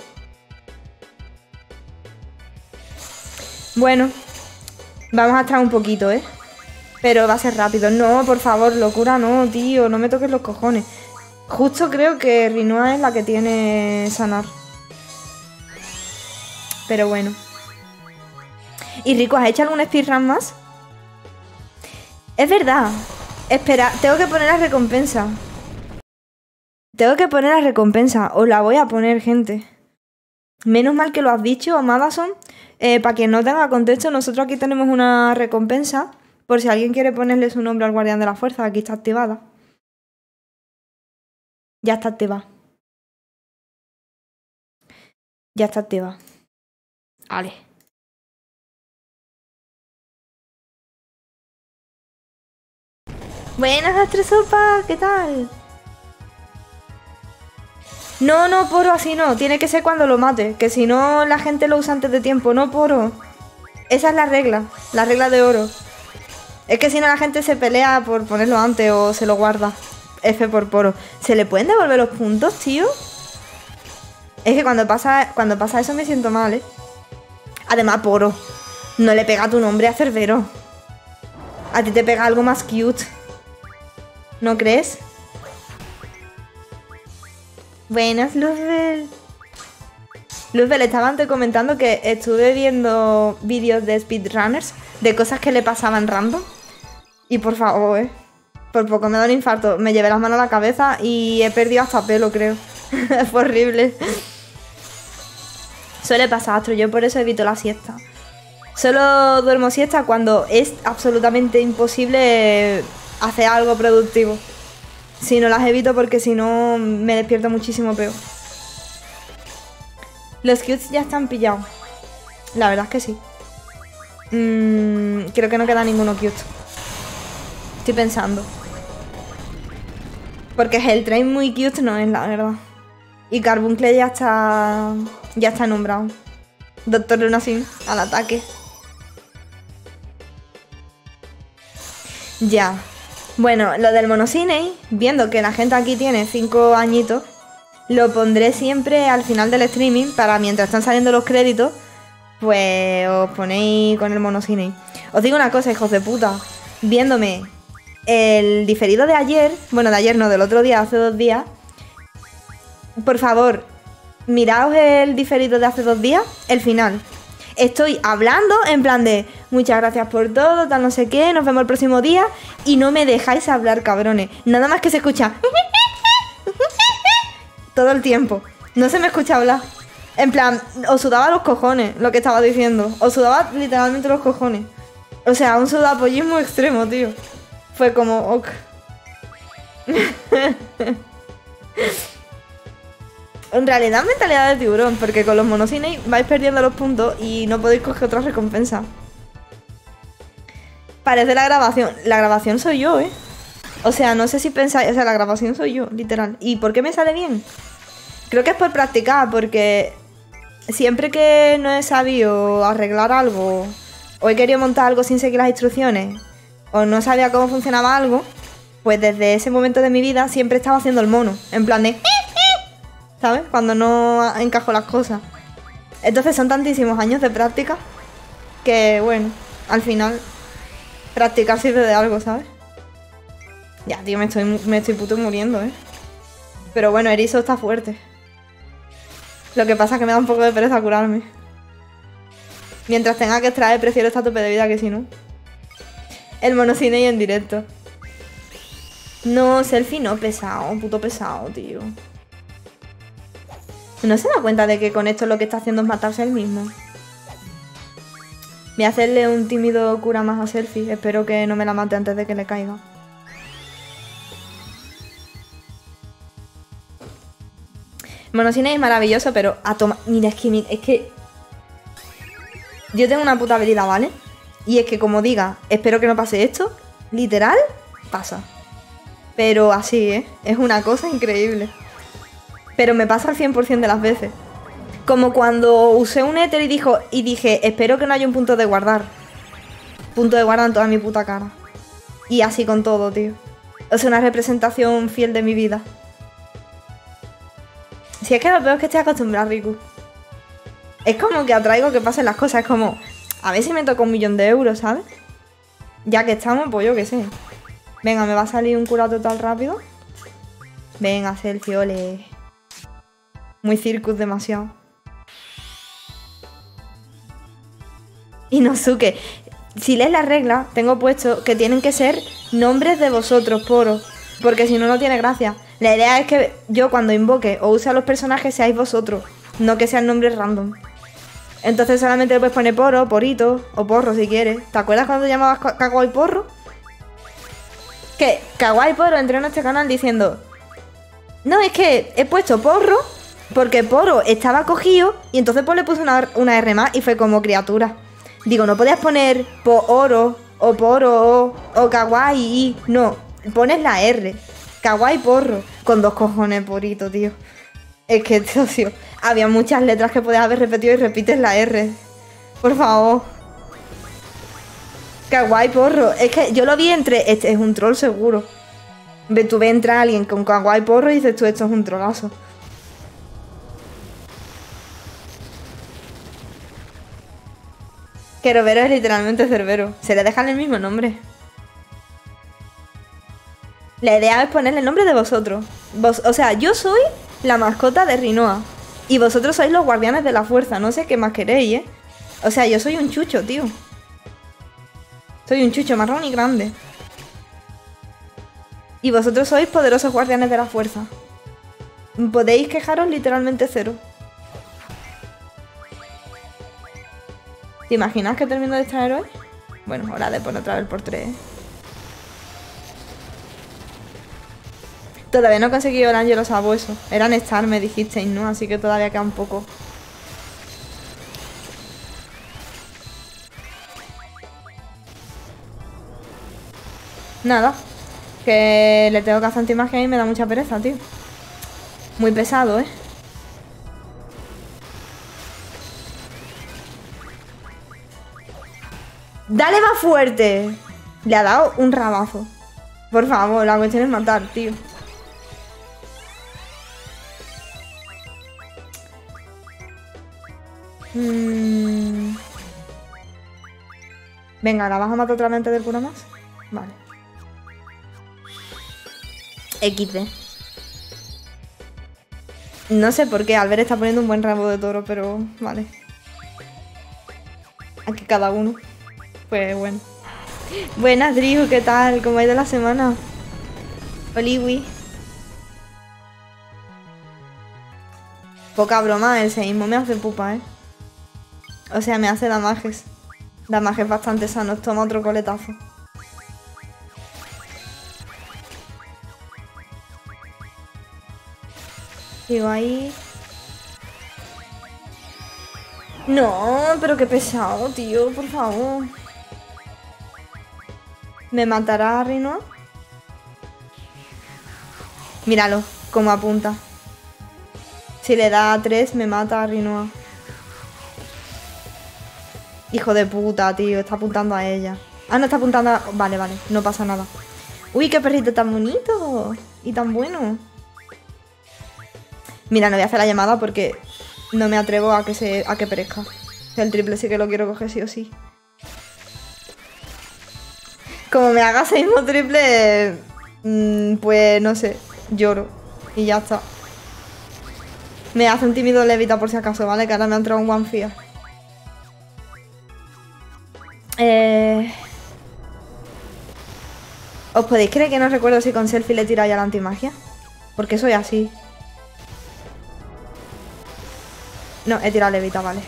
Bueno. Vamos a estar un poquito, ¿eh? Pero va a ser rápido. No, por favor, locura no, tío. No me toques los cojones. Justo creo que Rinoa es la que tiene sanar. Pero bueno. Y Rico, ¿has hecho algún speedrun más? Es verdad. Espera, tengo que poner la recompensa. Tengo que poner la recompensa. Os la voy a poner, gente. Menos mal que lo has dicho, Amazon. Eh, para quien no tenga contexto, nosotros aquí tenemos una recompensa. Por si alguien quiere ponerle su nombre al guardián de la fuerza, aquí está activada. Ya está activada. Ya está activada. Vale. Buenas, Astresopa, ¿qué tal? No, no, Poro, así no. Tiene que ser cuando lo mate. Que si no, la gente lo usa antes de tiempo. No, Poro. Esa es la regla. La regla de oro. Es que si no, la gente se pelea por ponerlo antes o se lo guarda. F por Poro. ¿Se le pueden devolver los puntos, tío? Es que cuando pasa, cuando pasa eso me siento mal, ¿eh? Además, Poro, no le pega tu nombre a Cerbero. A ti te pega algo más cute. ¿No crees? Buenas, Luzbel. Luzbel, estaba antes comentando que estuve viendo vídeos de speedrunners de cosas que le pasaban random. Y por favor, eh. Por poco me da un infarto. Me llevé las manos a la cabeza y he perdido hasta pelo, creo. Fue horrible. Suele pasar, Astro. Yo por eso evito la siesta. Solo duermo siesta cuando es absolutamente imposible hacer algo productivo. Si no las evito porque si no me despierto muchísimo peor. Los cutes ya están pillados. La verdad es que sí. Mm, creo que no queda ninguno cute. Estoy pensando. Porque Helltrain muy cute no es, la verdad. Y Carbuncle ya está... Ya está nombrado. Doctor Lunasin, al ataque. Ya. Bueno, lo del Monocinei, viendo que la gente aquí tiene cinco añitos, lo pondré siempre al final del streaming para mientras están saliendo los créditos, pues os ponéis con el Monocinei. Os digo una cosa, hijos de puta. Viéndome el diferido de ayer, bueno, de ayer no, del otro día, hace dos días, por favor, miraos el diferido de hace dos días, el final. Estoy hablando en plan de muchas gracias por todo, tal no sé qué, nos vemos el próximo día y no me dejáis hablar, cabrones. Nada más que se escucha todo el tiempo. No se me escucha hablar. En plan, os sudaba los cojones lo que estaba diciendo. Os sudaba literalmente los cojones. O sea, un sudapollismo extremo, tío. Fue como, ok. En realidad mentalidad de tiburón, porque con los Monocinei vais perdiendo los puntos y no podéis coger otra recompensa. Parece la grabación. La grabación soy yo, ¿eh? O sea, no sé si pensáis... O sea, la grabación soy yo, literal. ¿Y por qué me sale bien? Creo que es por practicar, porque siempre que no he sabido arreglar algo, o he querido montar algo sin seguir las instrucciones, o no sabía cómo funcionaba algo, pues desde ese momento de mi vida siempre estaba haciendo el mono. En plan de... ¿sabes? Cuando no encajo las cosas. Entonces son tantísimos años de práctica que, bueno, al final practicar sirve de algo, ¿sabes? Ya, tío, me estoy, me estoy puto muriendo, ¿eh? Pero bueno, Erizo está fuerte. Lo que pasa es que me da un poco de pereza curarme. Mientras tenga que extraer, prefiero estar a tope de vida que si no. El Monocinei en directo. No, selfie no, pesado, puto pesado, tío. ¿No se da cuenta de que con esto lo que está haciendo es matarse él mismo? Voy a hacerle un tímido cura más a Selfie. Espero que no me la mate antes de que le caiga. Monocinei es maravilloso, pero a tomar... Mira, es que, es que... Yo tengo una puta habilidad, ¿vale? Y es que como diga, espero que no pase esto, literal, pasa. Pero así, ¿eh? Es una cosa increíble. Pero me pasa al cien por cien de las veces. Como cuando usé un éter y, dijo, y dije, espero que no haya un punto de guardar. Punto de guardar en toda mi puta cara. Y así con todo, tío. O sea, una representación fiel de mi vida. Si es que lo peor es que estoy acostumbrada, Riku. Es como que atraigo que pasen las cosas. Es como, a ver si me toca un millón de euros, ¿sabes? Ya que estamos, pues yo qué sé. Venga, me va a salir un cura total rápido. Venga, Selfie, ole. Muy circus, demasiado. Inosuke. Si lees las reglas, tengo puesto que tienen que ser nombres de vosotros, Poro. Porque si no, no tiene gracia. La idea es que yo cuando invoque o use a los personajes seáis vosotros. no que sean nombres random. Entonces solamente le puedes poner Poro, Porito o Porro si quieres. ¿Te acuerdas cuando te llamabas Kawaii Porro? Que Kawaii Porro entró en este canal diciendo: no, es que he puesto Porro porque Poro estaba cogido y entonces pues le puse una, una R más y fue como criatura. Digo, no podías poner Pooro o Poro o, o Kawaii. No, pones la R. Kawaii Porro. Con dos cojones, Porito, tío. Es que, tío, había muchas letras que podías haber repetido y repites la R. Por favor. Kawaii Porro. Es que yo lo vi entre... Este es un troll seguro. Tú ves entrar a alguien con Kawaii Porro y dices tú, esto es un trollazo. Querovero es literalmente Cerbero. Se le dejan el mismo nombre. La idea es ponerle el nombre de vosotros. Vos, o sea, yo soy la mascota de Rinoa. Y vosotros sois los guardianes de la fuerza. No sé qué más queréis, ¿eh? O sea, yo soy un chucho, tío. Soy un chucho marrón y grande. Y vosotros sois poderosos guardianes de la fuerza. Podéis quejaros literalmente cero. ¿Te imaginas que termino de extraer hoy? Bueno, hora de poner otra vez por tres, ¿eh? Todavía no he conseguido el Ángelo Sabueso. Eran Star, me dijisteis, ¿no? Así que todavía queda un poco. Nada. Que le tengo que hacer antimagia y me da mucha pereza, tío. Muy pesado, ¿eh? ¡Dale más fuerte! Le ha dado un rabazo. Por favor, la cuestión es matar, tío. Mm. Venga, ¿la vas a matar otra mente del cura más? Vale. equis de. No sé por qué, Albert está poniendo un buen rabo de toro, pero vale. Aquí cada uno. Pues bueno. Buenas, Driu, ¿qué tal? ¿Cómo ha ido la semana? Oliwi. Poca broma, el seísmo me hace pupa, ¿eh? O sea, me hace damajes. Damajes bastante sanos. Toma otro coletazo. Sigo ahí. No, pero qué pesado, tío, por favor. ¿Me matará Rinoa? Míralo, cómo apunta. Si le da a tres, me mata a Rinoa. Hijo de puta, tío. Está apuntando a ella. Ah, no está apuntando a... Vale, vale. No pasa nada. Uy, qué perrito tan bonito. Y tan bueno. Mira, no voy a hacer la llamada porque no me atrevo a que se a que perezca. El triple sí que lo quiero coger sí o sí. Como me haga seismo triple, mmm, pues no sé, lloro. Y ya está. Me hace un tímido levita por si acaso, ¿vale? Que ahora me ha entrado un one fear. Eh... ¿Os podéis creer que no recuerdo si con selfie le he tirado ya la antimagia? Porque soy así. No, he tirado levita, vale.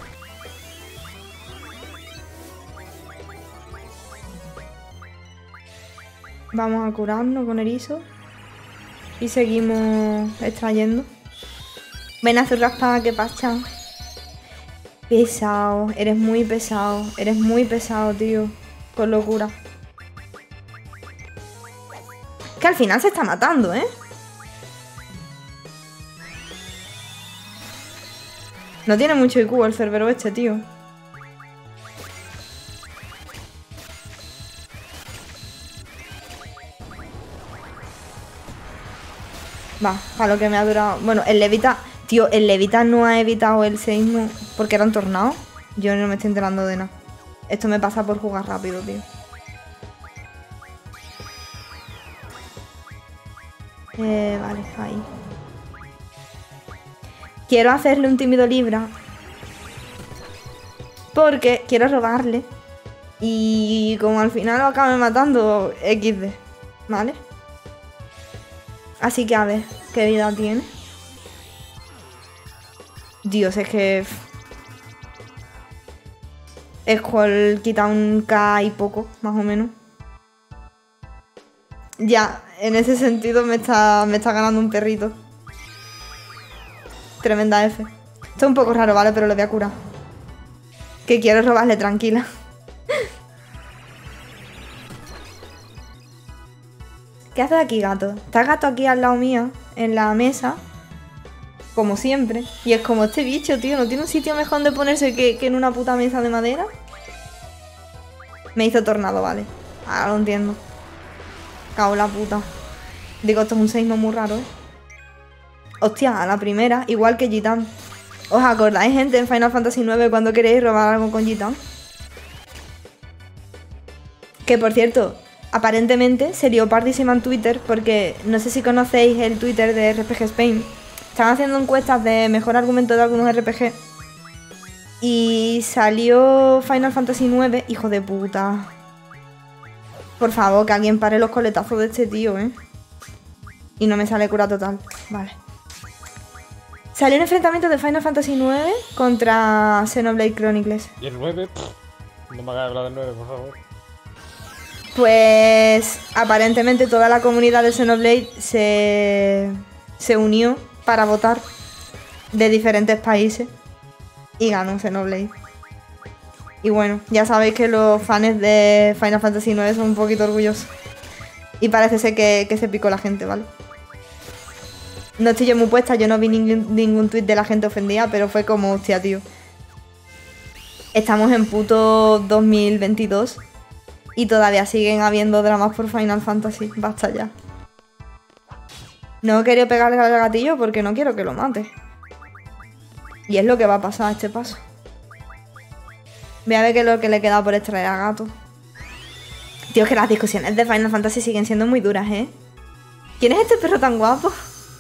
Vamos a curarnos con erizo. Y seguimos extrayendo. Ven a hacer raspa, que pacha. Pesado, eres muy pesado. Eres muy pesado, tío. Con locura. Que al final se está matando, ¿eh? No tiene mucho I Q el cerbero este, tío. Va, a lo que me ha durado. Bueno, el levita... Tío, el levita no ha evitado el seísmo porque era un tornado. Yo no me estoy enterando de nada. Esto me pasa por jugar rápido, tío. Eh, vale, ahí. Quiero hacerle un tímido libra. Porque quiero robarle. Y como al final lo acabe matando, equis de. ¿Vale? Así que a ver, ¿qué vida tiene? Dios, es que... Skull quita un K y poco, más o menos. Ya, en ese sentido me está, me está ganando un perrito. Tremenda F. Esto es un poco raro, ¿vale? Pero lo voy a curar. Que quiero robarle, tranquila. ¿Qué haces aquí, gato? Está gato aquí al lado mío, en la mesa. Como siempre. Y es como este bicho, tío. ¿No tiene un sitio mejor de ponerse que, que en una puta mesa de madera? Me hizo tornado, vale. Ahora lo entiendo. Cago en la puta. Digo, esto es un seísmo muy raro, ¿eh? Hostia, a la primera, igual que Gitan. ¿Os acordáis, gente, en Final Fantasy nueve cuando queréis robar algo con Gitan? Que, por cierto, aparentemente se lió pardísima en Twitter porque no sé si conocéis el Twitter de R P G Spain. Están haciendo encuestas de mejor argumento de algunos R P G. Y salió Final Fantasy nueve, hijo de puta. Por favor, que alguien pare los coletazos de este tío, ¿eh? Y no me sale cura total. Vale. Salió un enfrentamiento de Final Fantasy nueve contra Xenoblade Chronicles. ¿Y el nueve? Pff, no me hagas hablar del nueve, por favor. Pues aparentemente toda la comunidad de Xenoblade se, se unió para votar de diferentes países y ganó Xenoblade. Y bueno, ya sabéis que los fans de Final Fantasy nueve son un poquito orgullosos. Y parece ser que, que se picó la gente, ¿vale? No estoy yo muy puesta, yo no vi ningún, ningún tuit de la gente ofendida, pero fue como, hostia, tío. Estamos en puto dos mil veintidós y todavía siguen habiendo dramas por Final Fantasy. Basta ya. No he querido pegarle al gatillo porque no quiero que lo mate. Y es lo que va a pasar a este paso. Voy a ver qué es lo que le queda por extraer a gato. Tío, es que las discusiones de Final Fantasy siguen siendo muy duras, ¿eh? ¿Quién es este perro tan guapo?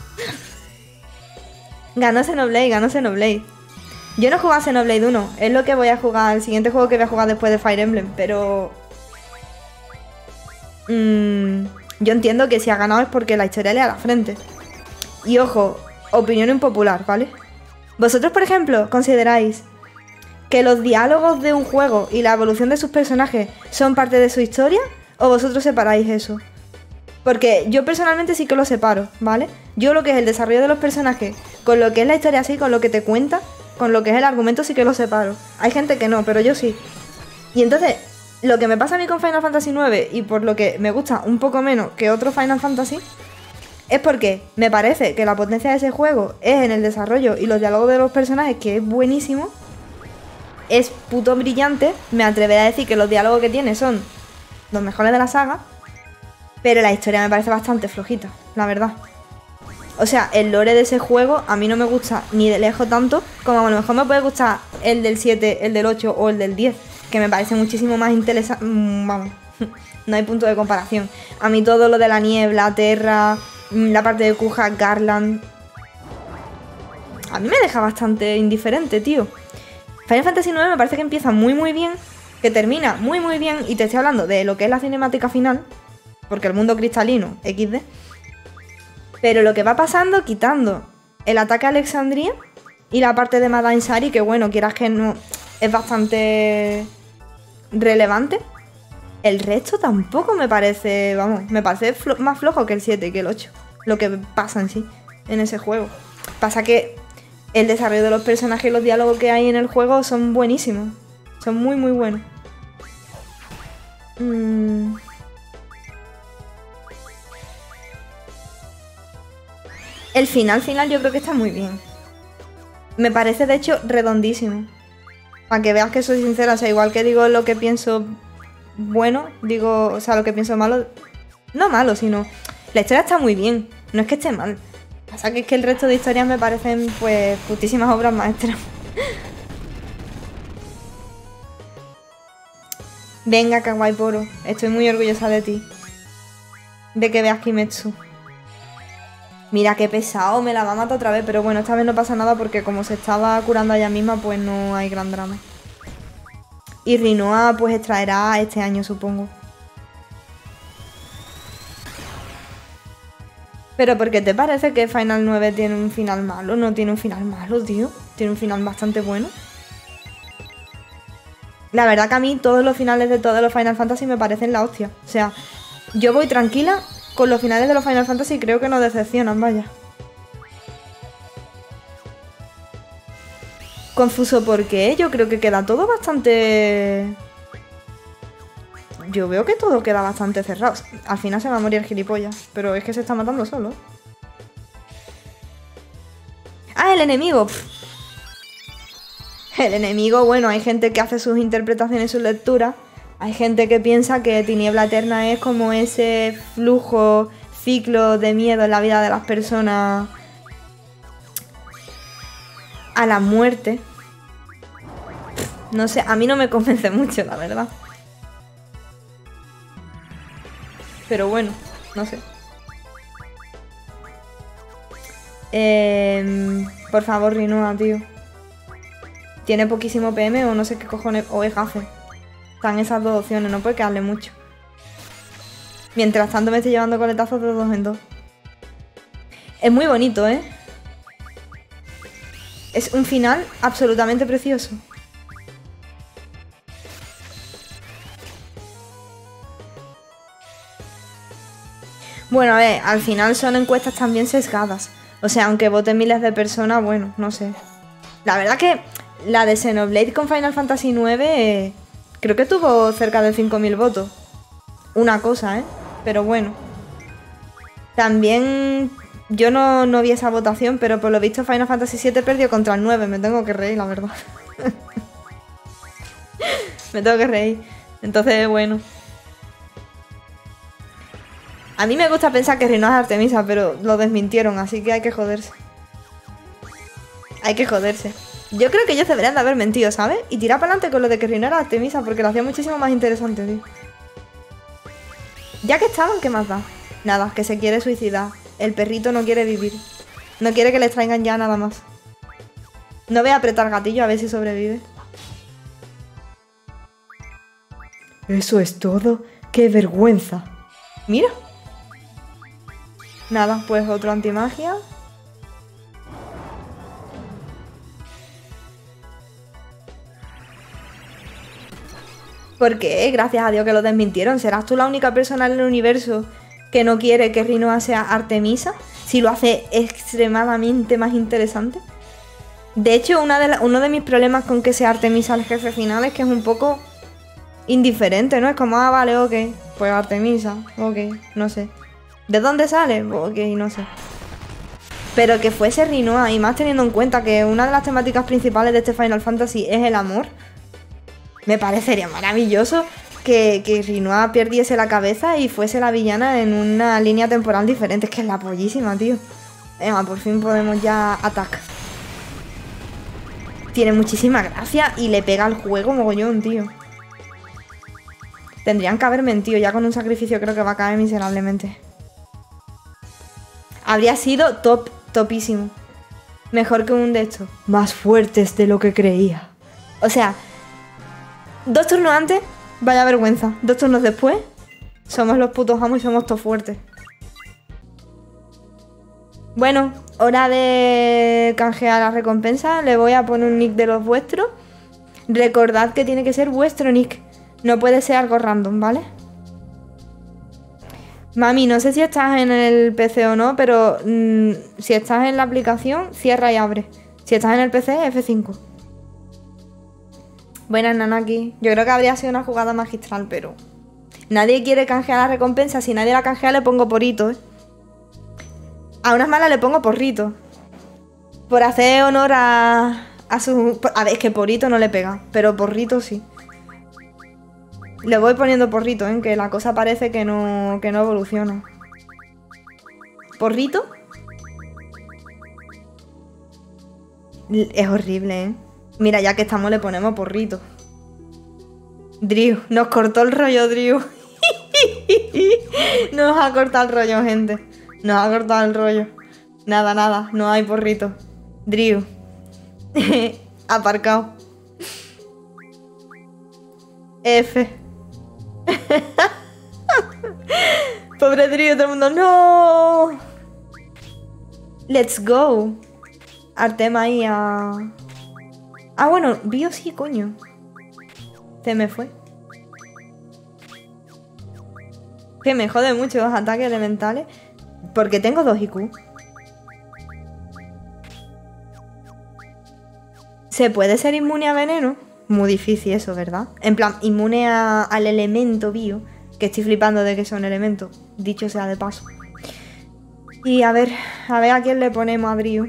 Ganó Xenoblade, ganó Xenoblade. Yo no he jugado a Xenoblade uno. Es lo que voy a jugar, el siguiente juego que voy a jugar después de Fire Emblem. Pero... Mmm, yo entiendo que si ha ganado es porque la historia le da la frente. Y ojo, opinión impopular, ¿vale? Vosotros, por ejemplo, consideráis que los diálogos de un juego y la evolución de sus personajes son parte de su historia, ¿o vosotros separáis eso? Porque yo personalmente sí que lo separo, ¿vale? Yo lo que es el desarrollo de los personajes, con lo que es la historia así, con lo que te cuenta, con lo que es el argumento sí que lo separo. Hay gente que no, pero yo sí. Y entonces, lo que me pasa a mí con Final Fantasy nueve, y por lo que me gusta un poco menos que otro Final Fantasy, es porque me parece que la potencia de ese juego es en el desarrollo y los diálogos de los personajes, que es buenísimo. Es puto brillante. Me atreveré a decir que los diálogos que tiene son los mejores de la saga. Pero la historia me parece bastante flojita, la verdad. O sea, el lore de ese juego a mí no me gusta ni de lejos tanto como a lo mejor me puede gustar el del siete, el del ocho o el del diez. Que me parece muchísimo más interesante. Vamos, no hay punto de comparación. A mí todo lo de la niebla, Terra, la parte de Kuja, Garland... A mí me deja bastante indiferente, tío. Final Fantasy nueve me parece que empieza muy muy bien, que termina muy muy bien, y te estoy hablando de lo que es la cinemática final, porque el mundo cristalino, equis de. Pero lo que va pasando, quitando el ataque a Alexandria y la parte de Madain Sari, que bueno, quieras que no, es bastante relevante. El resto tampoco me parece, vamos, me parece flo- más flojo que el siete y que el ocho. Lo que pasa en sí, en ese juego. Pasa que el desarrollo de los personajes y los diálogos que hay en el juego son buenísimos. Son muy, muy buenos. Mm. El final, final yo creo que está muy bien. Me parece, de hecho, redondísimo. Para que veas que soy sincera. O sea, igual que digo lo que pienso bueno, digo, o sea, lo que pienso malo. No malo, sino... La historia está muy bien. No es que esté mal. Pasa que es que el resto de historias me parecen, pues, putísimas obras maestras. Venga, Kawaii Poro. Estoy muy orgullosa de ti. De que veas Kimetsu. Mira qué pesado, me la va a matar otra vez. Pero bueno, esta vez no pasa nada porque como se estaba curando ella misma, pues no hay gran drama. Y Rinoa, pues, extraerá este año, supongo. Pero ¿por qué te parece que Final nueve tiene un final malo? No tiene un final malo, tío. Tiene un final bastante bueno. La verdad que a mí todos los finales de todos los Final Fantasy me parecen la hostia. O sea, yo voy tranquila con los finales de los Final Fantasy y creo que no decepcionan, vaya. Confuso porque yo creo que queda todo bastante... Yo veo que todo queda bastante cerrado. Al final se va a morir el gilipollas, pero es que se está matando solo. Ah, el enemigo. Pff. El enemigo, bueno, hay gente que hace sus interpretaciones y sus lecturas. Hay gente que piensa que Tiniebla Eterna es como ese flujo, ciclo de miedo en la vida de las personas a la muerte. No sé, a mí no me convence mucho, la verdad. Pero bueno, no sé. Eh, por favor, Rinoa, tío. Tiene poquísimo P M o no sé qué cojones. O es gafe. Están esas dos opciones, no puede quedarle mucho. Mientras tanto me estoy llevando coletazos de dos en dos. Es muy bonito, ¿eh? Es un final absolutamente precioso. Bueno, a ver, al final son encuestas también sesgadas. O sea, aunque voten miles de personas, bueno, no sé. La verdad que la de Xenoblade con Final Fantasy nueve eh, creo que tuvo cerca de cinco mil votos. Una cosa, ¿eh? Pero bueno. También yo no, no vi esa votación, pero por lo visto Final Fantasy siete perdió contra el nueve. Me tengo que reír, la verdad. Me tengo que reír. Entonces, bueno. A mí me gusta pensar que Rinoa es Artemisa, pero lo desmintieron, así que hay que joderse. Hay que joderse. Yo creo que ellos deberían de haber mentido, ¿sabes? Y tirar para adelante con lo de que Rinoa era Artemisa, porque lo hacía muchísimo más interesante, tío. Ya que estaban, ¿qué más da? Nada, que se quiere suicidar. El perrito no quiere vivir. No quiere que les traigan ya nada más. No voy a apretar gatillo a ver si sobrevive. Eso es todo. ¡Qué vergüenza! Mira. Nada, pues otro antimagia. ¿Por qué? Gracias a Dios que lo desmintieron. ¿Serás tú la única persona en el universo que no quiere que Rinoa sea Artemisa? Si lo hace extremadamente más interesante. De hecho, una de la, uno de mis problemas con que sea Artemisa el jefe final es que es un poco indiferente, ¿no? Es como, ah, vale, ok, pues Artemisa, ok, no sé. ¿De dónde sale? Ok, no sé. Pero que fuese Rinoa, y más teniendo en cuenta que una de las temáticas principales de este Final Fantasy es el amor, me parecería maravilloso que, que Rinoa perdiese la cabeza y fuese la villana en una línea temporal diferente. Es que es la pollísima, tío. Venga, por fin podemos ya atacar. Tiene muchísima gracia y le pega al juego mogollón, tío. Tendrían que haber mentido. Ya con un sacrificio creo que va a caer miserablemente. Habría sido top, topísimo. Mejor que un de estos. Más fuertes de lo que creía. O sea, dos turnos antes, vaya vergüenza. Dos turnos después, somos los putos amos y somos todos fuertes. Bueno, hora de canjear la recompensa. Le voy a poner un nick de los vuestros. Recordad que tiene que ser vuestro nick. No puede ser algo random, ¿vale? Mami, no sé si estás en el P C o no, pero mmm, si estás en la aplicación, cierra y abre. Si estás en el P C, F cinco. Buenas, Nanaki. Yo creo que habría sido una jugada magistral, pero... Nadie quiere canjear la recompensa. Si nadie la canjea, le pongo porito, ¿eh? A unas malas le pongo porrito. Por hacer honor a, a su... A ver, es que porito no le pega, pero porrito sí. Le voy poniendo porrito, ¿eh? Que la cosa parece que no, que no evoluciona. ¿Porrito? Es horrible, ¿eh? Mira, ya que estamos le ponemos porrito. Drew, nos cortó el rollo, Drew. Nos ha cortado el rollo, gente. Nos ha cortado el rollo. Nada, nada, no hay porrito. Drew. Aparcado. F. Pobre Drew, todo el mundo, ¡no! Let's go. Artema ahí a... Ah, bueno, Bio sí, coño. Se me fue. Que me jode mucho los ataques elementales. Porque tengo dos I Q. ¿Se puede ser inmune a veneno? Muy difícil eso, ¿verdad? En plan, inmune a, al elemento bio. Que estoy flipando de que sea un elemento. Dicho sea de paso. Y a ver, a ver a quién le ponemos a Brio.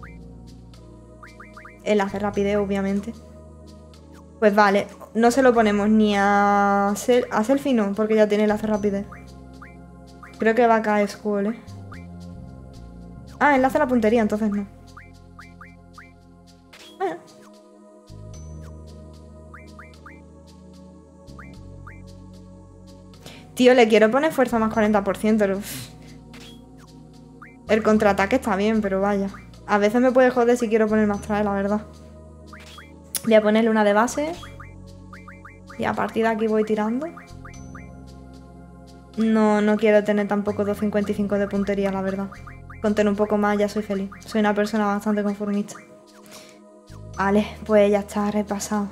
El hace rapidez, obviamente. Pues vale, no se lo ponemos ni a, Sel a Selfie, no, porque ya tiene el hace rapidez. Creo que va a caer Skull, ¿eh? Ah, él hace la puntería, entonces no. Bueno. Tío, le quiero poner fuerza más cuarenta por ciento. El contraataque está bien, pero vaya. A veces me puede joder si quiero poner más traje, la verdad. Voy a ponerle una de base. Y a partir de aquí voy tirando. No, no quiero tener tampoco doscientos cincuenta y cinco de puntería, la verdad. Con tener un poco más ya soy feliz. Soy una persona bastante conformista. Vale, pues ya está repasado.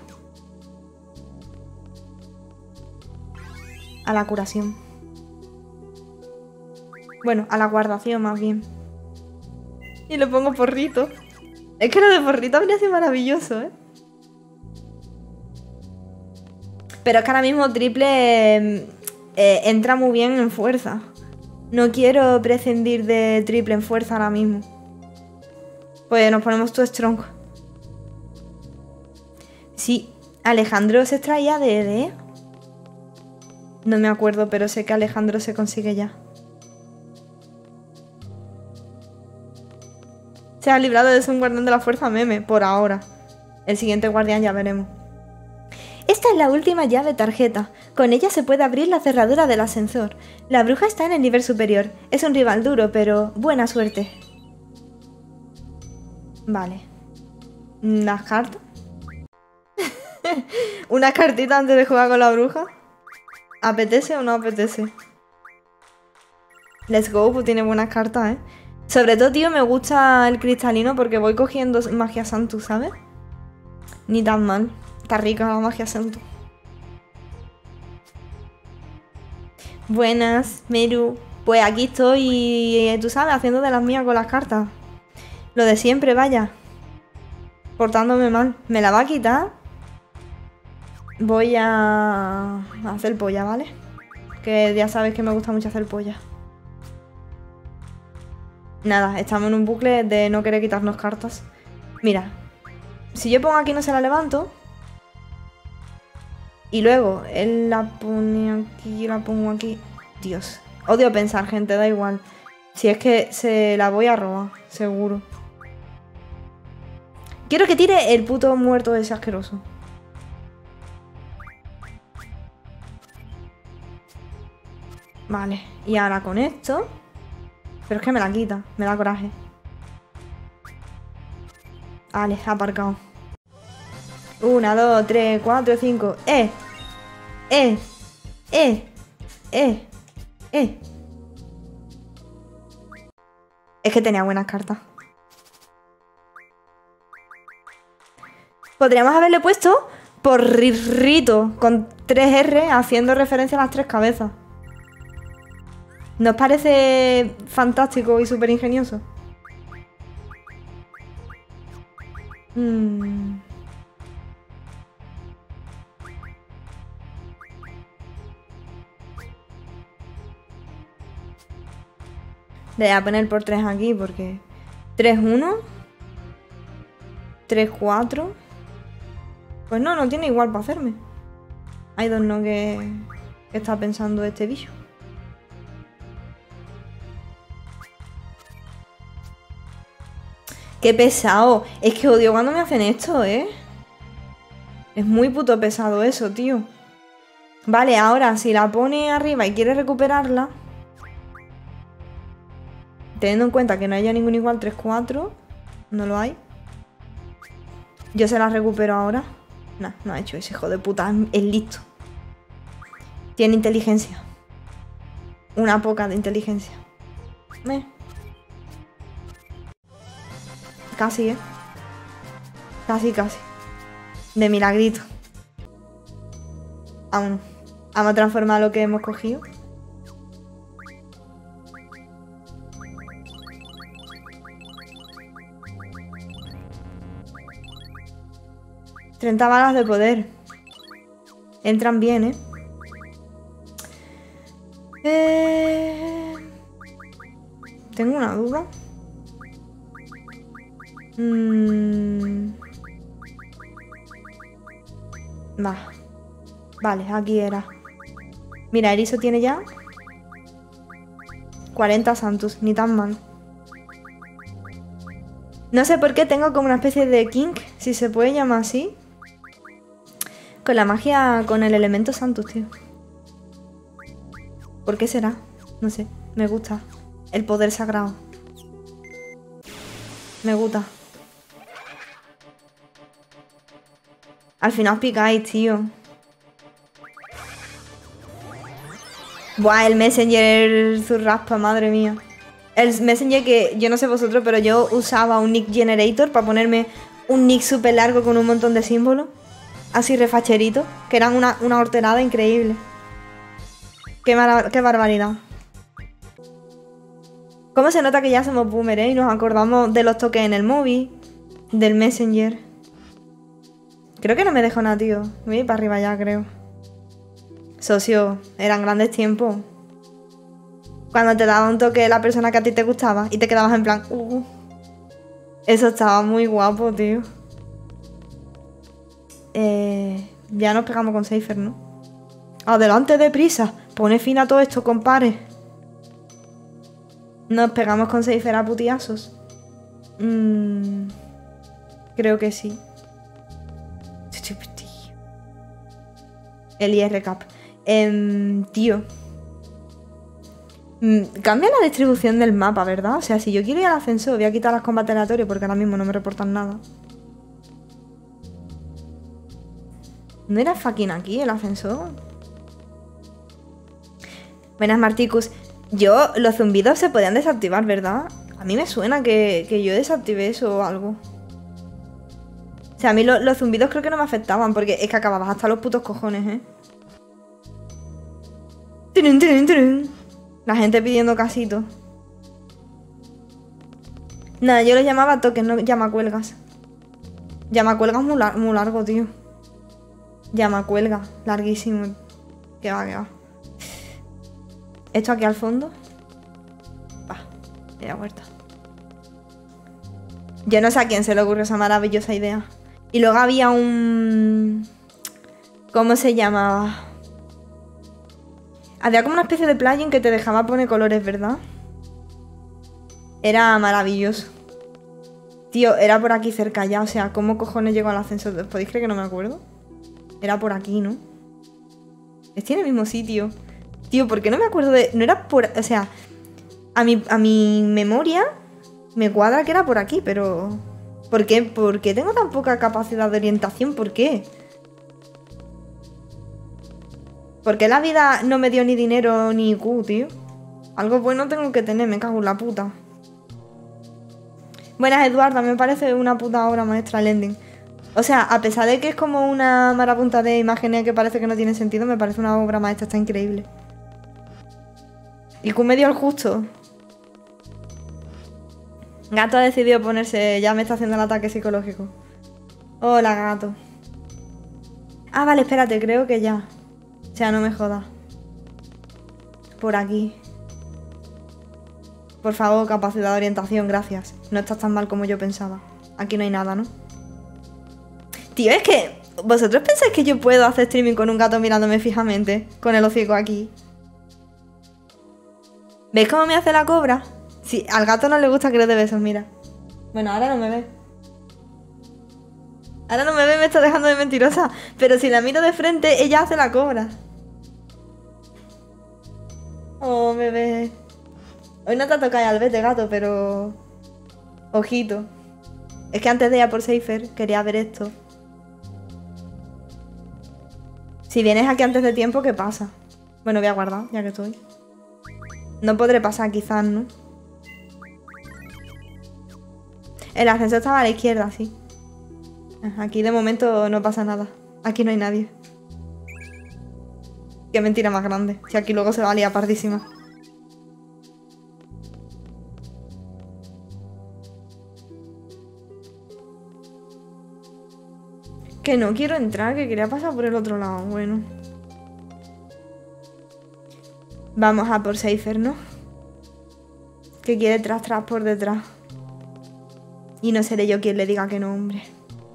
A la curación. Bueno, a la guardación más bien. Y le pongo porrito. Es que lo de porrito habría sido maravilloso, ¿eh? Pero es que ahora mismo triple eh, eh, entra muy bien en fuerza. No quiero prescindir de triple en fuerza ahora mismo. Pues nos ponemos todo strong. Sí, Alejandro se extraía de E D E. No me acuerdo, pero sé que Alejandro se consigue ya. Se ha librado de ser un guardián de la fuerza meme, por ahora. El siguiente guardián ya veremos. Esta es la última llave tarjeta. Con ella se puede abrir la cerradura del ascensor. La bruja está en el nivel superior. Es un rival duro, pero buena suerte. Vale. ¿Las cartas? ¿Una cartita antes de jugar con la bruja? ¿Apetece o no apetece? Let's go, pues tiene buenas cartas, ¿eh? Sobre todo, tío, me gusta el cristalino porque voy cogiendo magia Santus, ¿sabes? Ni tan mal. Está rica la magia Santus. Buenas, Meru. Pues aquí estoy, tú sabes, haciendo de las mías con las cartas. Lo de siempre, vaya. Portándome mal. Me la va a quitar. Voy a hacer polla, ¿vale? Que ya sabes que me gusta mucho hacer polla. Nada, estamos en un bucle de no querer quitarnos cartas. Mira, si yo pongo aquí no se la levanto. Y luego él la pone aquí, yo la pongo aquí. Dios, odio pensar, gente, da igual. Si es que se la voy a robar, seguro. Quiero que tire el puto muerto ese asqueroso. Vale, y ahora con esto... Pero es que me la quita, me da coraje. Vale, aparcado. Una, dos, tres, cuatro, cinco. ¡Eh! ¡Eh! ¡Eh! ¡Eh! ¡Eh! Es que tenía buenas cartas. Podríamos haberle puesto porrito con tres erre haciendo referencia a las tres cabezas. ¿Nos parece fantástico y súper ingenioso? Mm. Le voy a poner por tres aquí porque... tres uno. tres cuatro. Pues no, no tiene igual para hacerme. I don't know qué, qué está pensando este bicho. ¡Qué pesado! Es que odio cuando me hacen esto, ¿eh? Es muy puto pesado eso, tío. Vale, ahora si la pone arriba y quiere recuperarla... Teniendo en cuenta que no haya ningún igual tres cuatro. No lo hay. Yo se la recupero ahora. No, no ha hecho ese hijo de puta. Es listo. Tiene inteligencia. Una poca de inteligencia. Eh. Casi, ¿eh? Casi, casi. De milagrito. Aún. Vamos a transformar lo que hemos cogido. treinta balas de poder. Entran bien, ¿eh? Eh... Tengo una duda. Mm... Va. Vale, aquí era. Mira, Erizo tiene ya cuarenta Santos, ni tan mal. No sé por qué tengo como una especie de kink, si se puede llamar así. Con la magia, con el elemento Santos, tío. ¿Por qué será? No sé, me gusta. El poder sagrado. Me gusta. Al final os picáis, tío. Buah, el Messenger zurraspa, madre mía. El Messenger que, yo no sé vosotros, pero yo usaba un nick generator para ponerme un nick súper largo con un montón de símbolos. Así refacherito, que eran una, una horterada increíble. Qué, qué barbaridad. ¿Cómo se nota que ya somos boomer, eh? Y nos acordamos de los toques en el móvil, del Messenger. Creo que no me dejó nada, tío. Voy a ir para arriba ya, creo. Socio, eran grandes tiempos. Cuando te daba un toque la persona que a ti te gustaba y te quedabas en plan... Uh, eso estaba muy guapo, tío. Eh, ya nos pegamos con Seifer, ¿no? Adelante, deprisa. Pone fin a todo esto, compadre. Nos pegamos con Seifer a putiazos. Mm, creo que sí. El I R Cap. Eh, tío. Mm, cambia la distribución del mapa, ¿verdad? O sea, si yo quiero ir al ascensor, voy a quitar las combates aleatorios porque ahora mismo no me reportan nada. ¿No era fucking aquí el ascensor? Buenas, Marticus. Yo, los zumbidos se podían desactivar, ¿verdad? A mí me suena que, que yo desactivé eso o algo. O sea, a mí lo, los zumbidos creo que no me afectaban porque es que acababas hasta los putos cojones, ¿eh? ¡Turun, turun, turun! La gente pidiendo casito. Nada, yo los llamaba toques, no llamacuelgas. Llamacuelgas muy, lar muy largo, tío. Llamacuelga, larguísimo. Que va, que va. Esto aquí al fondo. Va, media vuelta. Yo no sé a quién se le ocurrió esa maravillosa idea. Y luego había un... ¿Cómo se llamaba? Había como una especie de plugin que te dejaba poner colores, ¿verdad? Era maravilloso. Tío, era por aquí cerca ya. O sea, ¿cómo cojones llegó al ascensor? ¿Podéis creer que no me acuerdo? Era por aquí, ¿no? Estoy en el mismo sitio. Tío, ¿por qué no me acuerdo de...? No era por... O sea, a mi, a mi memoria me cuadra que era por aquí, pero... ¿Por qué? ¿Por qué tengo tan poca capacidad de orientación? ¿Por qué? ¿Por qué la vida no me dio ni dinero ni I Q, tío? Algo bueno tengo que tener, me cago en la puta. Buenas, Eduarda, me parece una puta obra maestra el ending. O sea, a pesar de que es como una marabunta de imágenes que parece que no tienen sentido, me parece una obra maestra, está increíble. I Q me dio el justo. Gato ha decidido ponerse... Ya me está haciendo el ataque psicológico. Hola, gato. Ah, vale, espérate, creo que ya. O sea, no me jodas. Por aquí. Por favor, capacidad de orientación, gracias. No estás tan mal como yo pensaba. Aquí no hay nada, ¿no? Tío, es que... ¿Vosotros pensáis que yo puedo hacer streaming con un gato mirándome fijamente? Con el hocico aquí. ¿Veis cómo me hace la cobra? Sí, al gato no le gusta que le dé besos, mira. Bueno, ahora no me ve. Ahora no me ve, me está dejando de mentirosa. Pero si la miro de frente, ella hace la cobra. Oh, bebé. Hoy no te ha tocado al vete, gato, pero... Ojito. Es que antes de ir a por Seifer, quería ver esto. Si vienes aquí antes de tiempo, ¿qué pasa? Bueno, voy a guardar, ya que estoy. No podré pasar, quizás, ¿no? El ascensor estaba a la izquierda, sí. Aquí de momento no pasa nada. Aquí no hay nadie. Qué mentira más grande. Si aquí luego se va a liar pardísima. Que no quiero entrar, que quería pasar por el otro lado. Bueno. Vamos a por Seifer, ¿no? Que quiere tras tras por detrás. Y no seré yo quien le diga que no, hombre.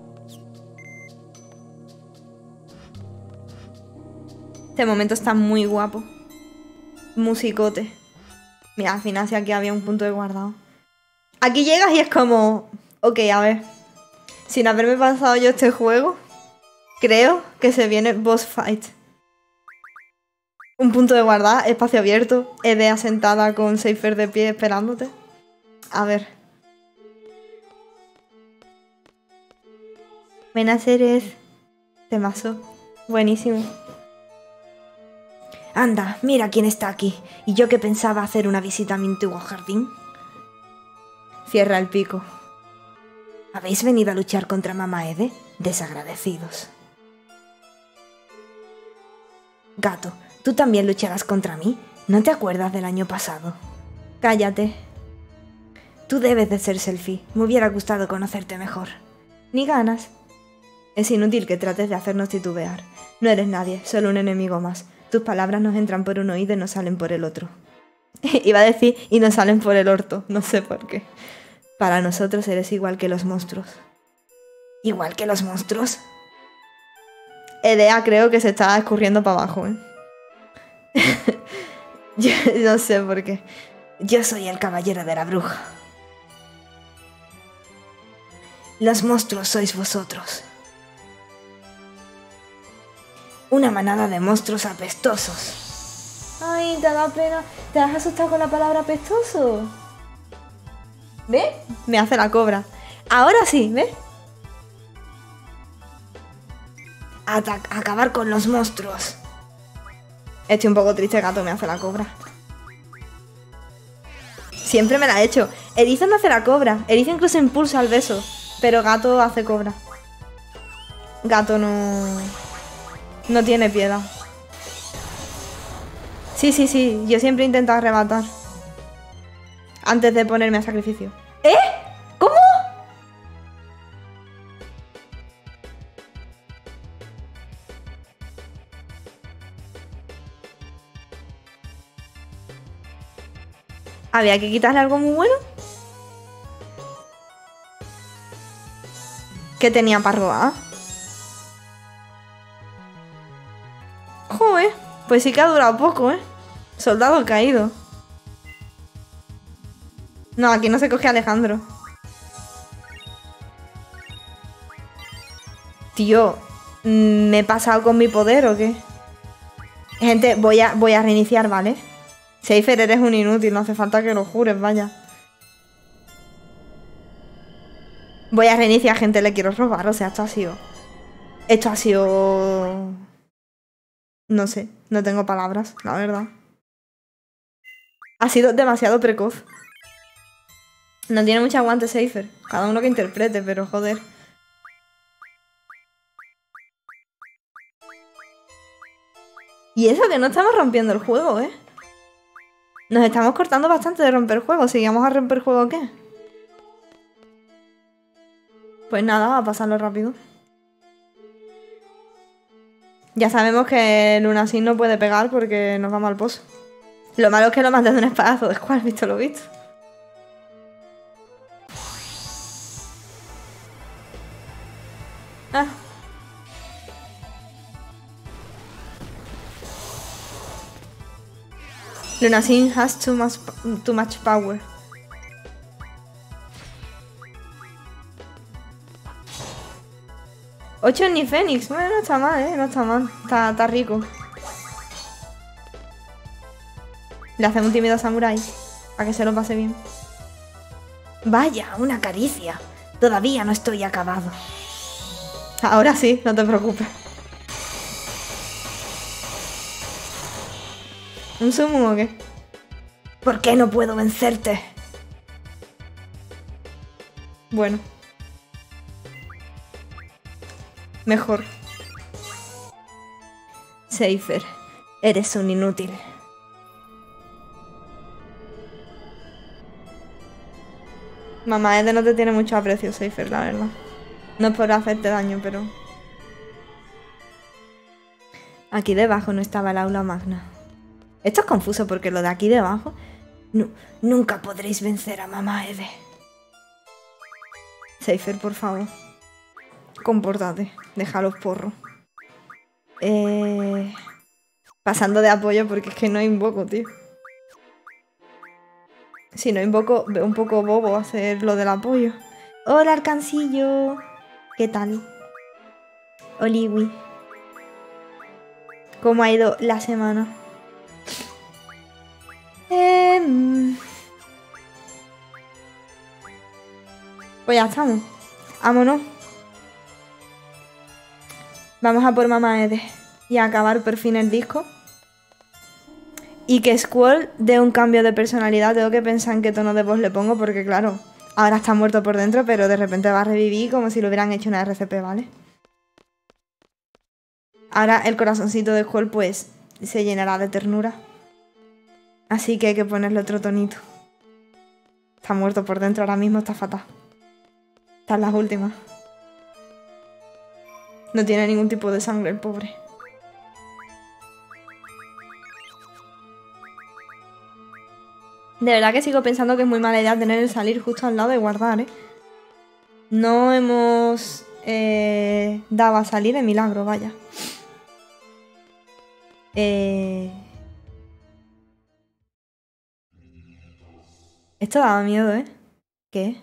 Este momento está muy guapo. Musicote. Mira, al final sí aquí había un punto de guardado. Aquí llegas y es como... Ok, a ver. Sin haberme pasado yo este juego, creo que se viene boss fight. Un punto de guardar, espacio abierto, Edea sentada con Seifer de pie esperándote. A ver. Buenas eres. Temazo. Buenísimo. Anda, mira quién está aquí. Y yo que pensaba hacer una visita a mi antiguo jardín. Cierra el pico. ¿Habéis venido a luchar contra Mamá Ede? Desagradecidos. Gato, ¿tú también lucharás contra mí? ¿No te acuerdas del año pasado? Cállate. Tú debes de ser Selfie. Me hubiera gustado conocerte mejor. Ni ganas. Es inútil que trates de hacernos titubear. No eres nadie, solo un enemigo más. Tus palabras nos entran por un oído y nos salen por el otro. Iba a decir, y nos salen por el orto. No sé por qué. Para nosotros eres igual que los monstruos. ¿Igual que los monstruos? Edea creo que se está escurriendo para abajo, ¿eh? Yo no sé por qué. Yo soy el caballero de la bruja. Los monstruos sois vosotros. Una manada de monstruos apestosos. Ay, te da pena. ¿Te has asustado con la palabra apestoso? ¿Ves? Me hace la cobra. Ahora sí, ¿ves? Ata- acabar con los monstruos. Estoy un poco triste, gato, me hace la cobra. Siempre me la ha hecho. Eriza me hace la cobra. Eriza incluso impulsa el beso. Pero gato hace cobra. Gato no... No tiene piedad. Sí, sí, sí. Yo siempre intento arrebatar. Antes de ponerme a sacrificio. ¿Eh? ¿Cómo? ¿Había que quitarle algo muy bueno? ¿Qué tenía para robar? Joder, pues sí que ha durado poco, ¿eh? Soldado caído. No, aquí no se coge a Alejandro. Tío, ¿me he pasado con mi poder o qué? Gente, voy a, voy a reiniciar, ¿vale? Seifer, eres un inútil, no hace falta que lo jures, vaya. Voy a reiniciar, gente, le quiero robar, o sea, esto ha sido... Esto ha sido... No sé, no tengo palabras, la verdad. Ha sido demasiado precoz. No tiene mucho aguante Seifer. Cada uno que interprete, pero joder. Y eso que no estamos rompiendo el juego, ¿eh? Nos estamos cortando bastante de romper el juego. ¿Si vamos a romper el juego o qué? Pues nada, a pasarlo rápido. Ya sabemos que Lunasyn no puede pegar porque nos vamos al pozo. Lo malo es que lo maté de un espadazo de Squall, visto lo visto. Ah. Lunasyn has too much, too much power. ocho ni Fénix. Bueno, no está mal, eh. No está mal. Está, está rico. Le hacemos un tímido samurái. Para que se lo pase bien. Vaya, una caricia. Todavía no estoy acabado. Ahora sí, no te preocupes. ¿Un sumo o qué? ¿Por qué no puedo vencerte? Bueno. Mejor. Seifer, eres un inútil. Mamá Ede no te tiene mucho aprecio, Seifer, la verdad. No es por hacerte daño, pero... Aquí debajo no estaba el aula magna. Esto es confuso porque lo de aquí debajo... No, nunca podréis vencer a Mamá Ede. Seifer, por favor. Compórtate. Deja los porros. Eh... Pasando de apoyo porque es que no invoco, tío. Si no invoco, veo un poco bobo hacer lo del apoyo. Hola, Arcancillo. ¿Qué tal? Oliwi. ¿Cómo ha ido la semana? Eh... Pues ya estamos. Vámonos. Vamos a por Mamá Ede. Y a acabar por fin el disco. Y que Squall dé un cambio de personalidad. Tengo que pensar en qué tono de voz le pongo porque claro, ahora está muerto por dentro, pero de repente va a revivir como si lo hubieran hecho una R C P, ¿vale? Ahora el corazoncito de Squall pues se llenará de ternura. Así que hay que ponerle otro tonito. Está muerto por dentro, ahora mismo está fatal. Están las últimas. No tiene ningún tipo de sangre el pobre. De verdad que sigo pensando que es muy mala idea tener el salir justo al lado de guardar, ¿eh? No hemos eh, dado a salir de milagro, vaya. Eh... Esto daba miedo, ¿eh? ¿Qué?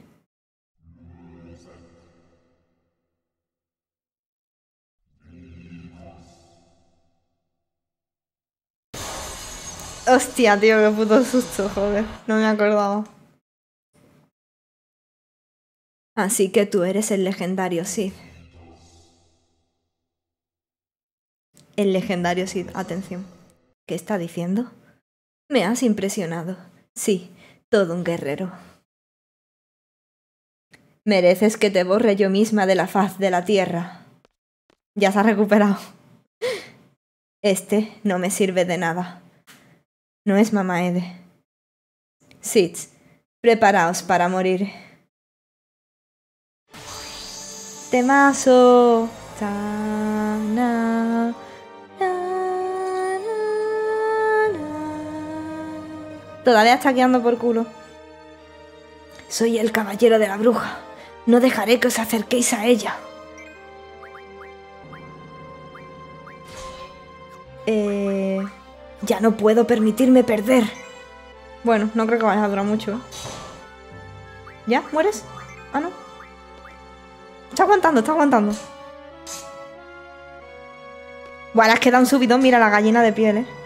Hostia, tío, qué puto susto, joder. No me acordaba. Así que tú eres el legendario Sid. El legendario Sid, atención. ¿Qué está diciendo? Me has impresionado. Sí, todo un guerrero. Mereces que te borre yo misma de la faz de la tierra. Ya se ha recuperado. Este no me sirve de nada. No es Mamá Ede. Sids, preparaos para morir. Temazo. Ta, na, na, na, na. Todavía está quedando por culo. Soy el caballero de la bruja. No dejaré que os acerquéis a ella. Eh... Ya no puedo permitirme perder. Bueno, no creo que vaya a durar mucho, ¿eh? ¿Ya? ¿Mueres? Ah, no. Está aguantando, está aguantando. Bueno, es que da un subidón. Mira la gallina de piel, ¿eh?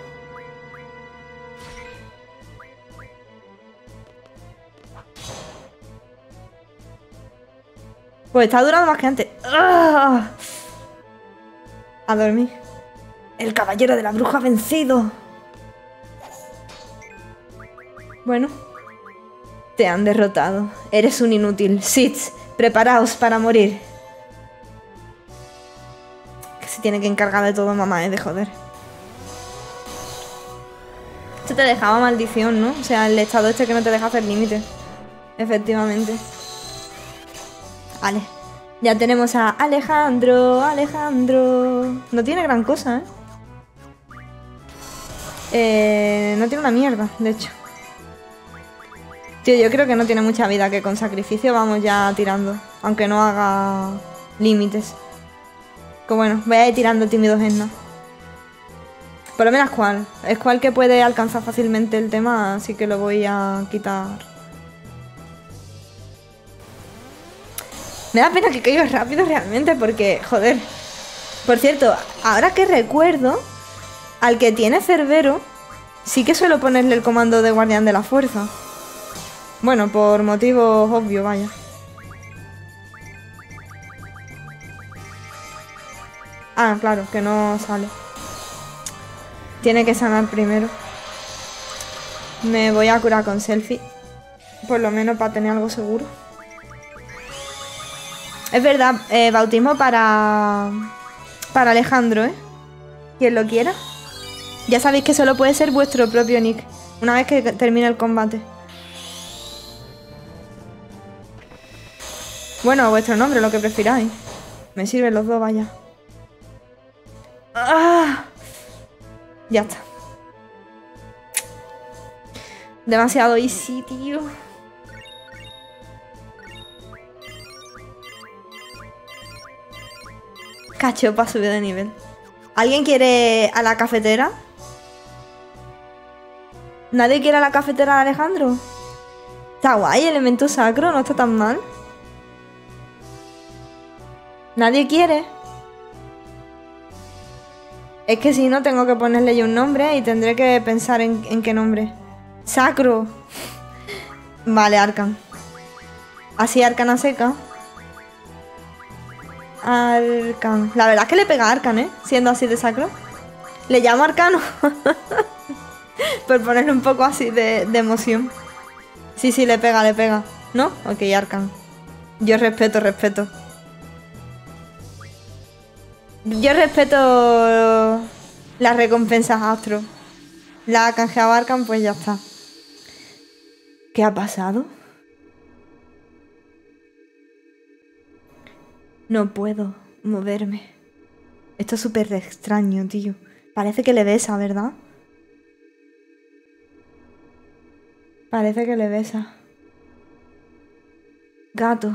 Pues está durando más que antes. ¡Ugh! A dormir. El caballero de la bruja ha vencido. Bueno. Te han derrotado. Eres un inútil. Sids, preparaos para morir. Que se tiene que encargar de todo Mamá, ¿eh? De joder. Esto te dejaba maldición, ¿no? O sea, el estado este que no te deja hacer límites. Efectivamente. Vale. Ya tenemos a Alejandro. Alejandro. No tiene gran cosa, ¿eh? Eh, no tiene una mierda, de hecho. Tío, yo creo que no tiene mucha vida, que con sacrificio vamos ya tirando. Aunque no haga límites. Que bueno, voy a ir tirando tímido Esna. Por lo menos Squall. Squall que puede alcanzar fácilmente el tema, así que lo voy a quitar. Me da pena que caiga rápido realmente porque, joder. Por cierto, ahora que recuerdo... Al que tiene Cerbero, sí que suelo ponerle el comando de guardián de la fuerza. Bueno, por motivos obvios, vaya. Ah, claro, que no sale. Tiene que sanar primero. Me voy a curar con selfie. Por lo menos para tener algo seguro. Es verdad, eh, bautismo para... Para Alejandro, ¿eh? Quien lo quiera. Ya sabéis que solo puede ser vuestro propio nick. Una vez que termine el combate. Bueno, vuestro nombre, lo que prefiráis. Me sirven los dos, vaya. ¡Ah! Ya está. Demasiado easy, tío. Cacho para subir de nivel. ¿Alguien quiere a la cafetera? ¿Nadie quiere a la cafetera de Alejandro? Está guay, elemento sacro, no está tan mal. ¿Nadie quiere? Es que si no, tengo que ponerle yo un nombre y tendré que pensar en, en qué nombre. Sacro. Vale, Arcan. Así Arcan a seca. Arcan. La verdad es que le pega a Arcan, ¿eh? Siendo así de sacro. Le llamo Arcano. Por ponerle un poco así de, de emoción. Sí, sí, le pega, le pega. ¿No? Ok, Arcan. Yo respeto, respeto. Yo respeto las recompensas Astro. La ha canjeado Arcan, pues ya está. ¿Qué ha pasado? No puedo moverme. Esto es súper extraño, tío. Parece que le besa, ¿verdad? Parece que le besa. Gato.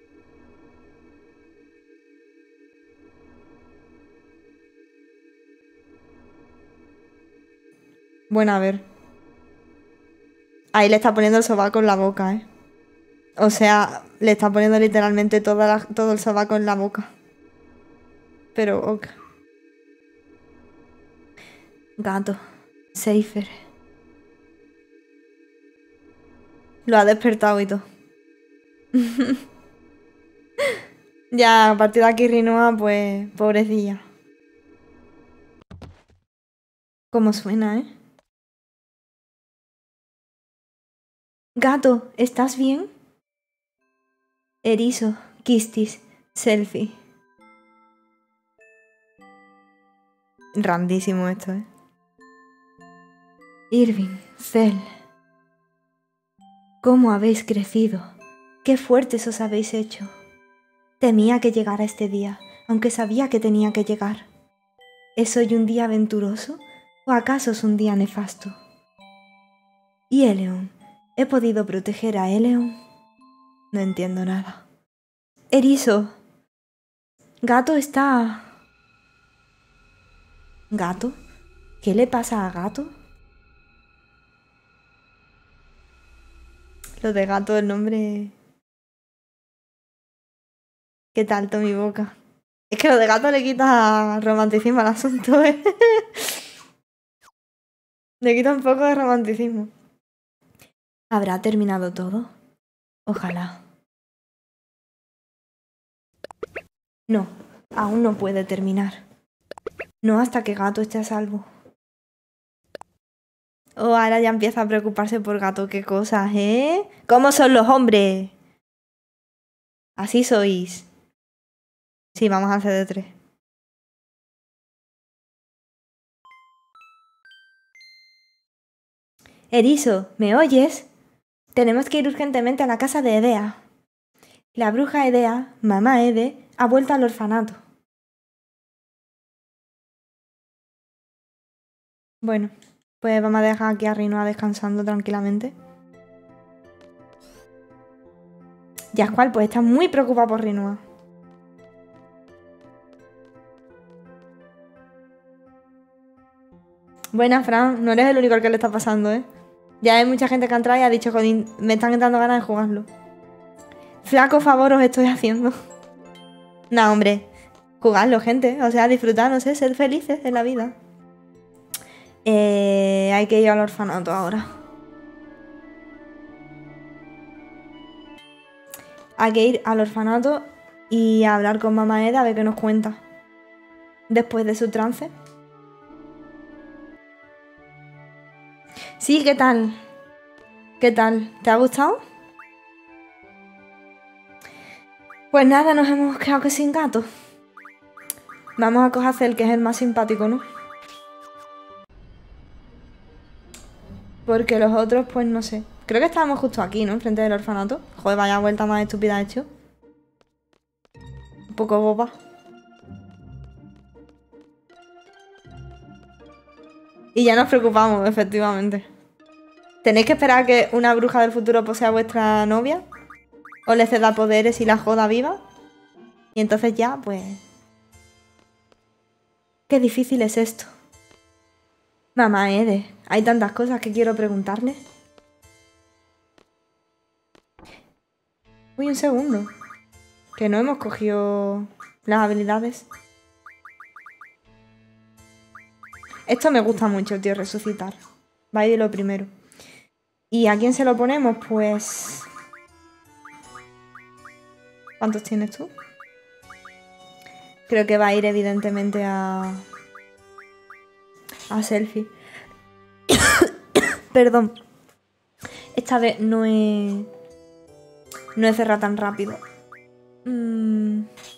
Bueno, a ver. Ahí le está poniendo el sobaco en la boca, ¿eh? O sea, le está poniendo literalmente toda la, todo el sobaco en la boca. Pero, ok. Gato. Safer. Lo ha despertado y todo. Ya, a partir de aquí Rinoa, pues, pobrecilla. ¿Cómo suena, eh? Gato, ¿estás bien? Erizo, Kistis, selfie. Randísimo esto, ¿eh? Irving, Cell. ¿Cómo habéis crecido? ¡Qué fuertes os habéis hecho! Temía que llegara este día, aunque sabía que tenía que llegar. ¿Es hoy un día aventuroso o acaso es un día nefasto? ¿Y Eleon? ¿He podido proteger a Eleon? No entiendo nada. Erizo. Gato está... ¿Gato? ¿Qué le pasa a Gato? Lo de Gato, el nombre... ¿Qué tal, mi boca? Es que lo de Gato le quita romanticismo al asunto, ¿eh? Le quita un poco de romanticismo. ¿Habrá terminado todo? Ojalá. No, aún no puede terminar. No hasta que Gato esté a salvo. Oh, ahora ya empieza a preocuparse por Gato. ¿Qué cosas, eh? ¿Cómo son los hombres? Así sois. Sí, vamos a hacer de tres. Erizo, ¿me oyes? Tenemos que ir urgentemente a la casa de Edea. La bruja Edea, mamá Ede, ha vuelto al orfanato. Bueno, pues vamos a dejar aquí a Rinoa descansando tranquilamente. Yascual, pues está muy preocupada por Rinoa. Buena, Fran, no eres el único al que le está pasando, ¿eh? Ya hay mucha gente que ha entrado y ha dicho, jodín, me están dando ganas de jugarlo. Flaco favor os estoy haciendo. Nah, hombre, jugadlo, gente. O sea, disfrutar, no sé, ser felices en la vida. Eh, hay que ir al orfanato ahora. Hay que ir al orfanato y a hablar con mamá Eda a ver qué nos cuenta. Después de su trance. Sí, ¿qué tal? ¿Qué tal? ¿Te ha gustado? Pues nada, nos hemos quedado que sin gato. Vamos a coger el que es el más simpático, ¿no? Porque los otros, pues no sé. Creo que estábamos justo aquí, ¿no? Enfrente del orfanato. Joder, vaya vuelta más estúpida he hecho. Un poco boba. Y ya nos preocupamos, efectivamente. ¿Tenéis que esperar a que una bruja del futuro posea a vuestra novia? ¿O le ceda poderes y la joda viva? Y entonces ya, pues... Qué difícil es esto. Mamá Ede, hay tantas cosas que quiero preguntarle. Uy, un segundo. Que no hemos cogido las habilidades. Esto me gusta mucho, tío, resucitar. Va a ir lo primero. ¿Y a quién se lo ponemos? Pues... ¿Cuántos tienes tú? Creo que va a ir evidentemente a... A Selfie. Perdón. Esta vez no he... No he cerrado tan rápido. Mm...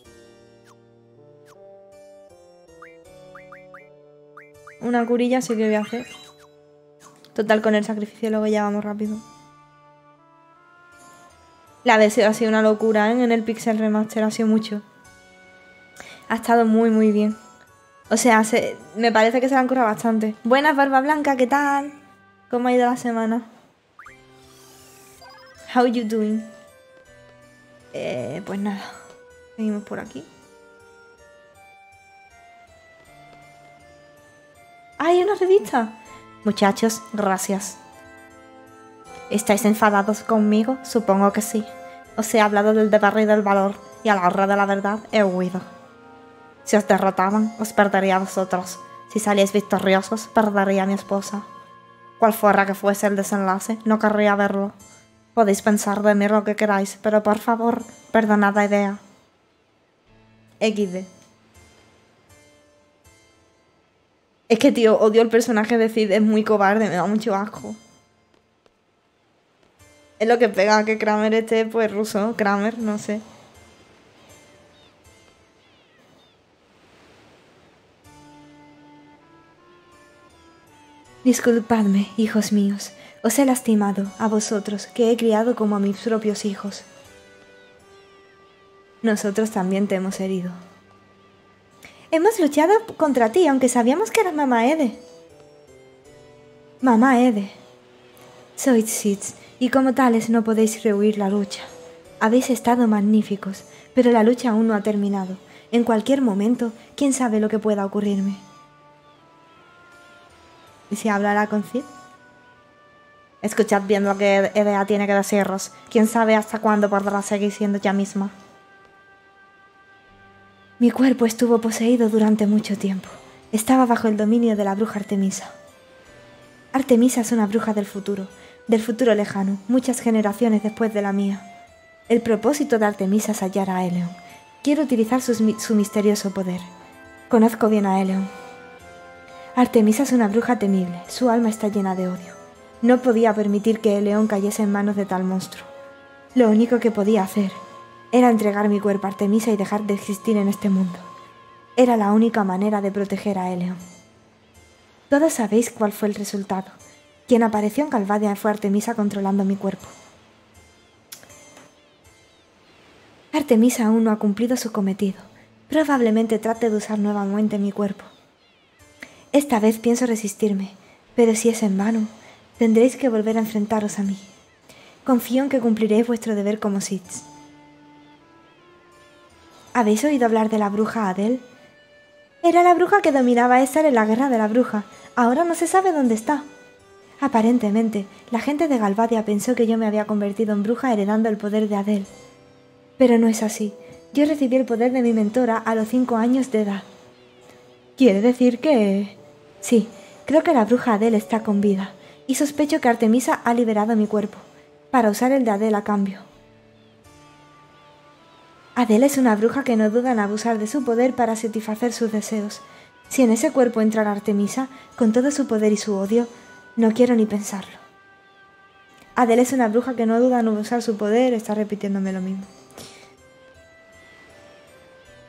Una curilla sí que voy a hacer. Total, con el sacrificio luego ya vamos rápido. La de ha sido una locura, ¿eh? En el Pixel Remaster ha sido mucho. Ha estado muy, muy bien. O sea, se, me parece que se la han currado bastante. Buenas, Barba Blanca, ¿qué tal? ¿Cómo ha ido la semana? How you doing? Eh, pues nada. Seguimos por aquí. ¡Hay una revista! Muchachos, gracias. ¿Estáis enfadados conmigo? Supongo que sí. Os he hablado del deber y del valor, y a la hora de la verdad he huido. Si os derrotaban, os perdería a vosotros. Si salíais victoriosos, perdería a mi esposa. Cual fuera que fuese el desenlace, no querría verlo. Podéis pensar de mí lo que queráis, pero por favor, perdonad la idea. equis de. Es que, tío, odio el personaje de Cid, es muy cobarde, me da mucho asco. Es lo que pega que Kramer esté, pues, ruso. Kramer, no sé. Disculpadme, hijos míos. Os he lastimado, a vosotros, que he criado como a mis propios hijos. Nosotros también te hemos herido. Hemos luchado contra ti, aunque sabíamos que eras Mamá Ede. Mamá Ede. Sois Sith, y como tales no podéis rehuir la lucha. Habéis estado magníficos, pero la lucha aún no ha terminado. En cualquier momento, quién sabe lo que pueda ocurrirme. ¿Y si hablará con Cid? Escuchad bien lo que Edea tiene que deciros. Quién sabe hasta cuándo podrá seguir siendo ella misma. Mi cuerpo estuvo poseído durante mucho tiempo. Estaba bajo el dominio de la bruja Artemisa. Artemisa es una bruja del futuro, del futuro lejano, muchas generaciones después de la mía. El propósito de Artemisa es hallar a Eleon. Quiero utilizar su, su misterioso poder. Conozco bien a Eleon. Artemisa es una bruja temible, su alma está llena de odio. No podía permitir que Eleon cayese en manos de tal monstruo. Lo único que podía hacer era entregar mi cuerpo a Artemisa y dejar de existir en este mundo. Era la única manera de proteger a Eleon. Todos sabéis cuál fue el resultado. Quien apareció en Calvadia fue Artemisa controlando mi cuerpo. Artemisa aún no ha cumplido su cometido. Probablemente trate de usar nuevamente mi cuerpo. Esta vez pienso resistirme, pero si es en vano, tendréis que volver a enfrentaros a mí. Confío en que cumpliréis vuestro deber como Sith. ¿Habéis oído hablar de la bruja Adele? Era la bruja que dominaba a Esar en la guerra de la bruja. Ahora no se sabe dónde está. Aparentemente, la gente de Galvadia pensó que yo me había convertido en bruja heredando el poder de Adele. Pero no es así. Yo recibí el poder de mi mentora a los cinco años de edad. ¿Quiere decir que...? Sí, creo que la bruja Adele está con vida, y sospecho que Artemisa ha liberado mi cuerpo, para usar el de Adele a cambio. Adele es una bruja que no duda en abusar de su poder para satisfacer sus deseos. Si en ese cuerpo entrara Artemisa, con todo su poder y su odio, no quiero ni pensarlo. Adele es una bruja que no duda en usar su poder, está repitiéndome lo mismo.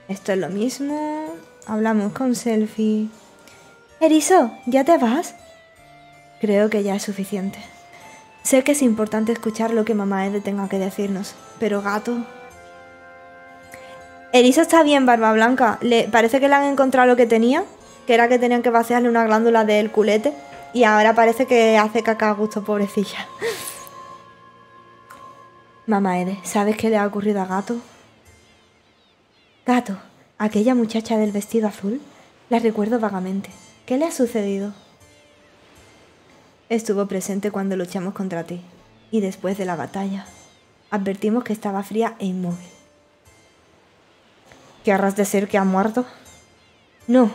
Esto es lo mismo. Hablamos con Selfie. Erizo, ¿ya te vas? Creo que ya es suficiente. Sé que es importante escuchar lo que mamá Ede tenga que decirnos, pero gato... Erizo está bien, Barba Blanca. Le parece que le han encontrado lo que tenía, que era que tenían que vaciarle una glándula del culete, y ahora parece que hace caca a gusto, pobrecilla. Mamá Ede, ¿sabes qué le ha ocurrido a Gato? Gato, aquella muchacha del vestido azul, la recuerdo vagamente. ¿Qué le ha sucedido? Estuvo presente cuando luchamos contra ti, y después de la batalla. Advertimos que estaba fría e inmóvil. ¿Querrás decir que ha muerto? No.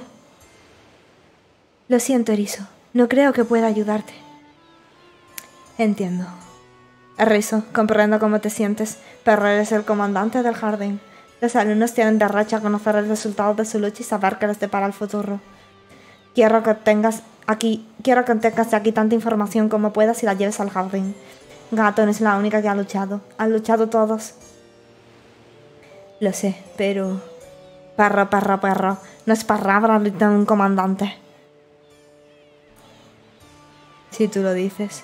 Lo siento, Erizo. No creo que pueda ayudarte. Entiendo. Erizo, comprendo cómo te sientes, pero eres el comandante del jardín. Los alumnos tienen derecho a conocer el resultado de su lucha y saber qué les depara el futuro. Quiero que tengas aquí, quiero que tengas aquí tanta información como puedas y la lleves al jardín. Gato no es la única que ha luchado. Han luchado todos. Lo sé, pero... Perro, perro, perro. No es palabra de un comandante. Si tú lo dices.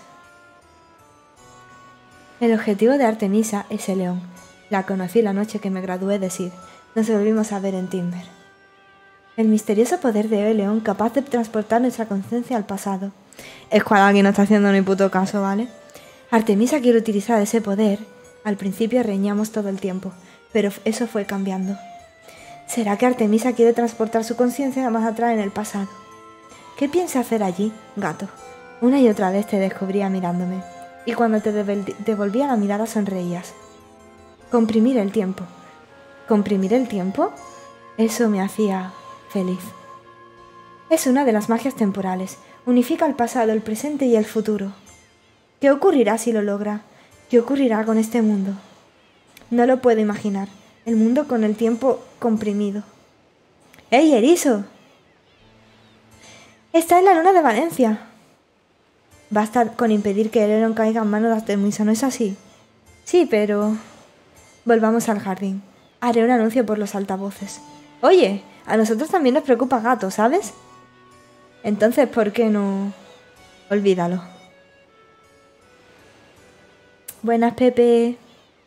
El objetivo de Artemisa es el león. La conocí la noche que me gradué de S I D. Nos volvimos a ver en Timber. El misterioso poder de El León capaz de transportar nuestra conciencia al pasado. Escuadra aquí no está haciendo ni puto caso, ¿vale? Artemisa quiere utilizar ese poder. Al principio reñíamos todo el tiempo, pero eso fue cambiando. ¿Será que Artemisa quiere transportar su conciencia más atrás en el pasado? ¿Qué piensa hacer allí, gato? Una y otra vez te descubría mirándome, y cuando te devolvía la mirada sonreías. Comprimir el tiempo. ¿Comprimir el tiempo? Eso me hacía feliz. Es una de las magias temporales. Unifica el pasado, el presente y el futuro. ¿Qué ocurrirá si lo logra? ¿Qué ocurrirá con este mundo? No lo puedo imaginar. El mundo con el tiempo comprimido. ¡Ey, Erizo! Está en la luna de Valencia. Basta con impedir que el león caiga en manos de Artemisa, ¿no es así? Sí, pero... Volvamos al jardín. Haré un anuncio por los altavoces. Oye, a nosotros también nos preocupa Gato, ¿sabes? Entonces, ¿por qué no...? Olvídalo. Buenas, Pepe.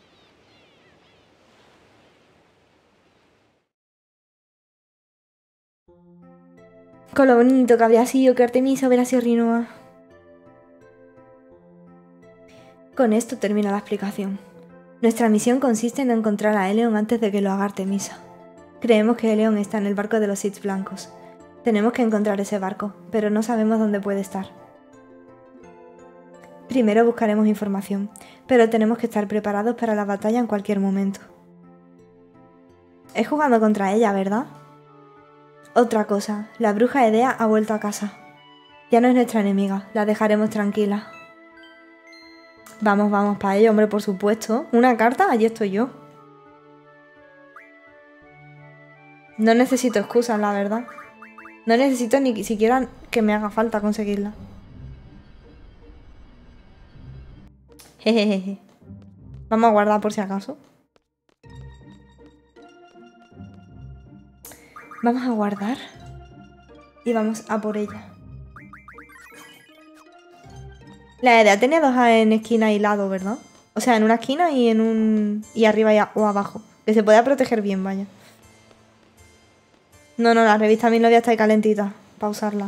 Con lo bonito que habría sido que Artemisa hubiera sido Rinoa. Con esto termina la explicación. Nuestra misión consiste en encontrar a Eleon antes de que lo haga Artemisa. Creemos que Eleon está en el barco de los Sith blancos. Tenemos que encontrar ese barco, pero no sabemos dónde puede estar. Primero buscaremos información, pero tenemos que estar preparados para la batalla en cualquier momento. He jugado contra ella, ¿verdad? Otra cosa, la bruja Edea ha vuelto a casa. Ya no es nuestra enemiga, la dejaremos tranquila. Vamos, vamos, para ello, hombre, por supuesto. Una carta, allí estoy yo. No necesito excusas, la verdad. No necesito ni siquiera que me haga falta conseguirla. Jejeje. Vamos a guardar por si acaso. Vamos a guardar. Y vamos a por ella. La idea tenía dos en esquina y lado, ¿verdad? O sea, en una esquina y en un... y arriba y a... o abajo. Que se podía proteger bien, vaya. No, no, la revista Milnovia está ahí calentita. Para usarla.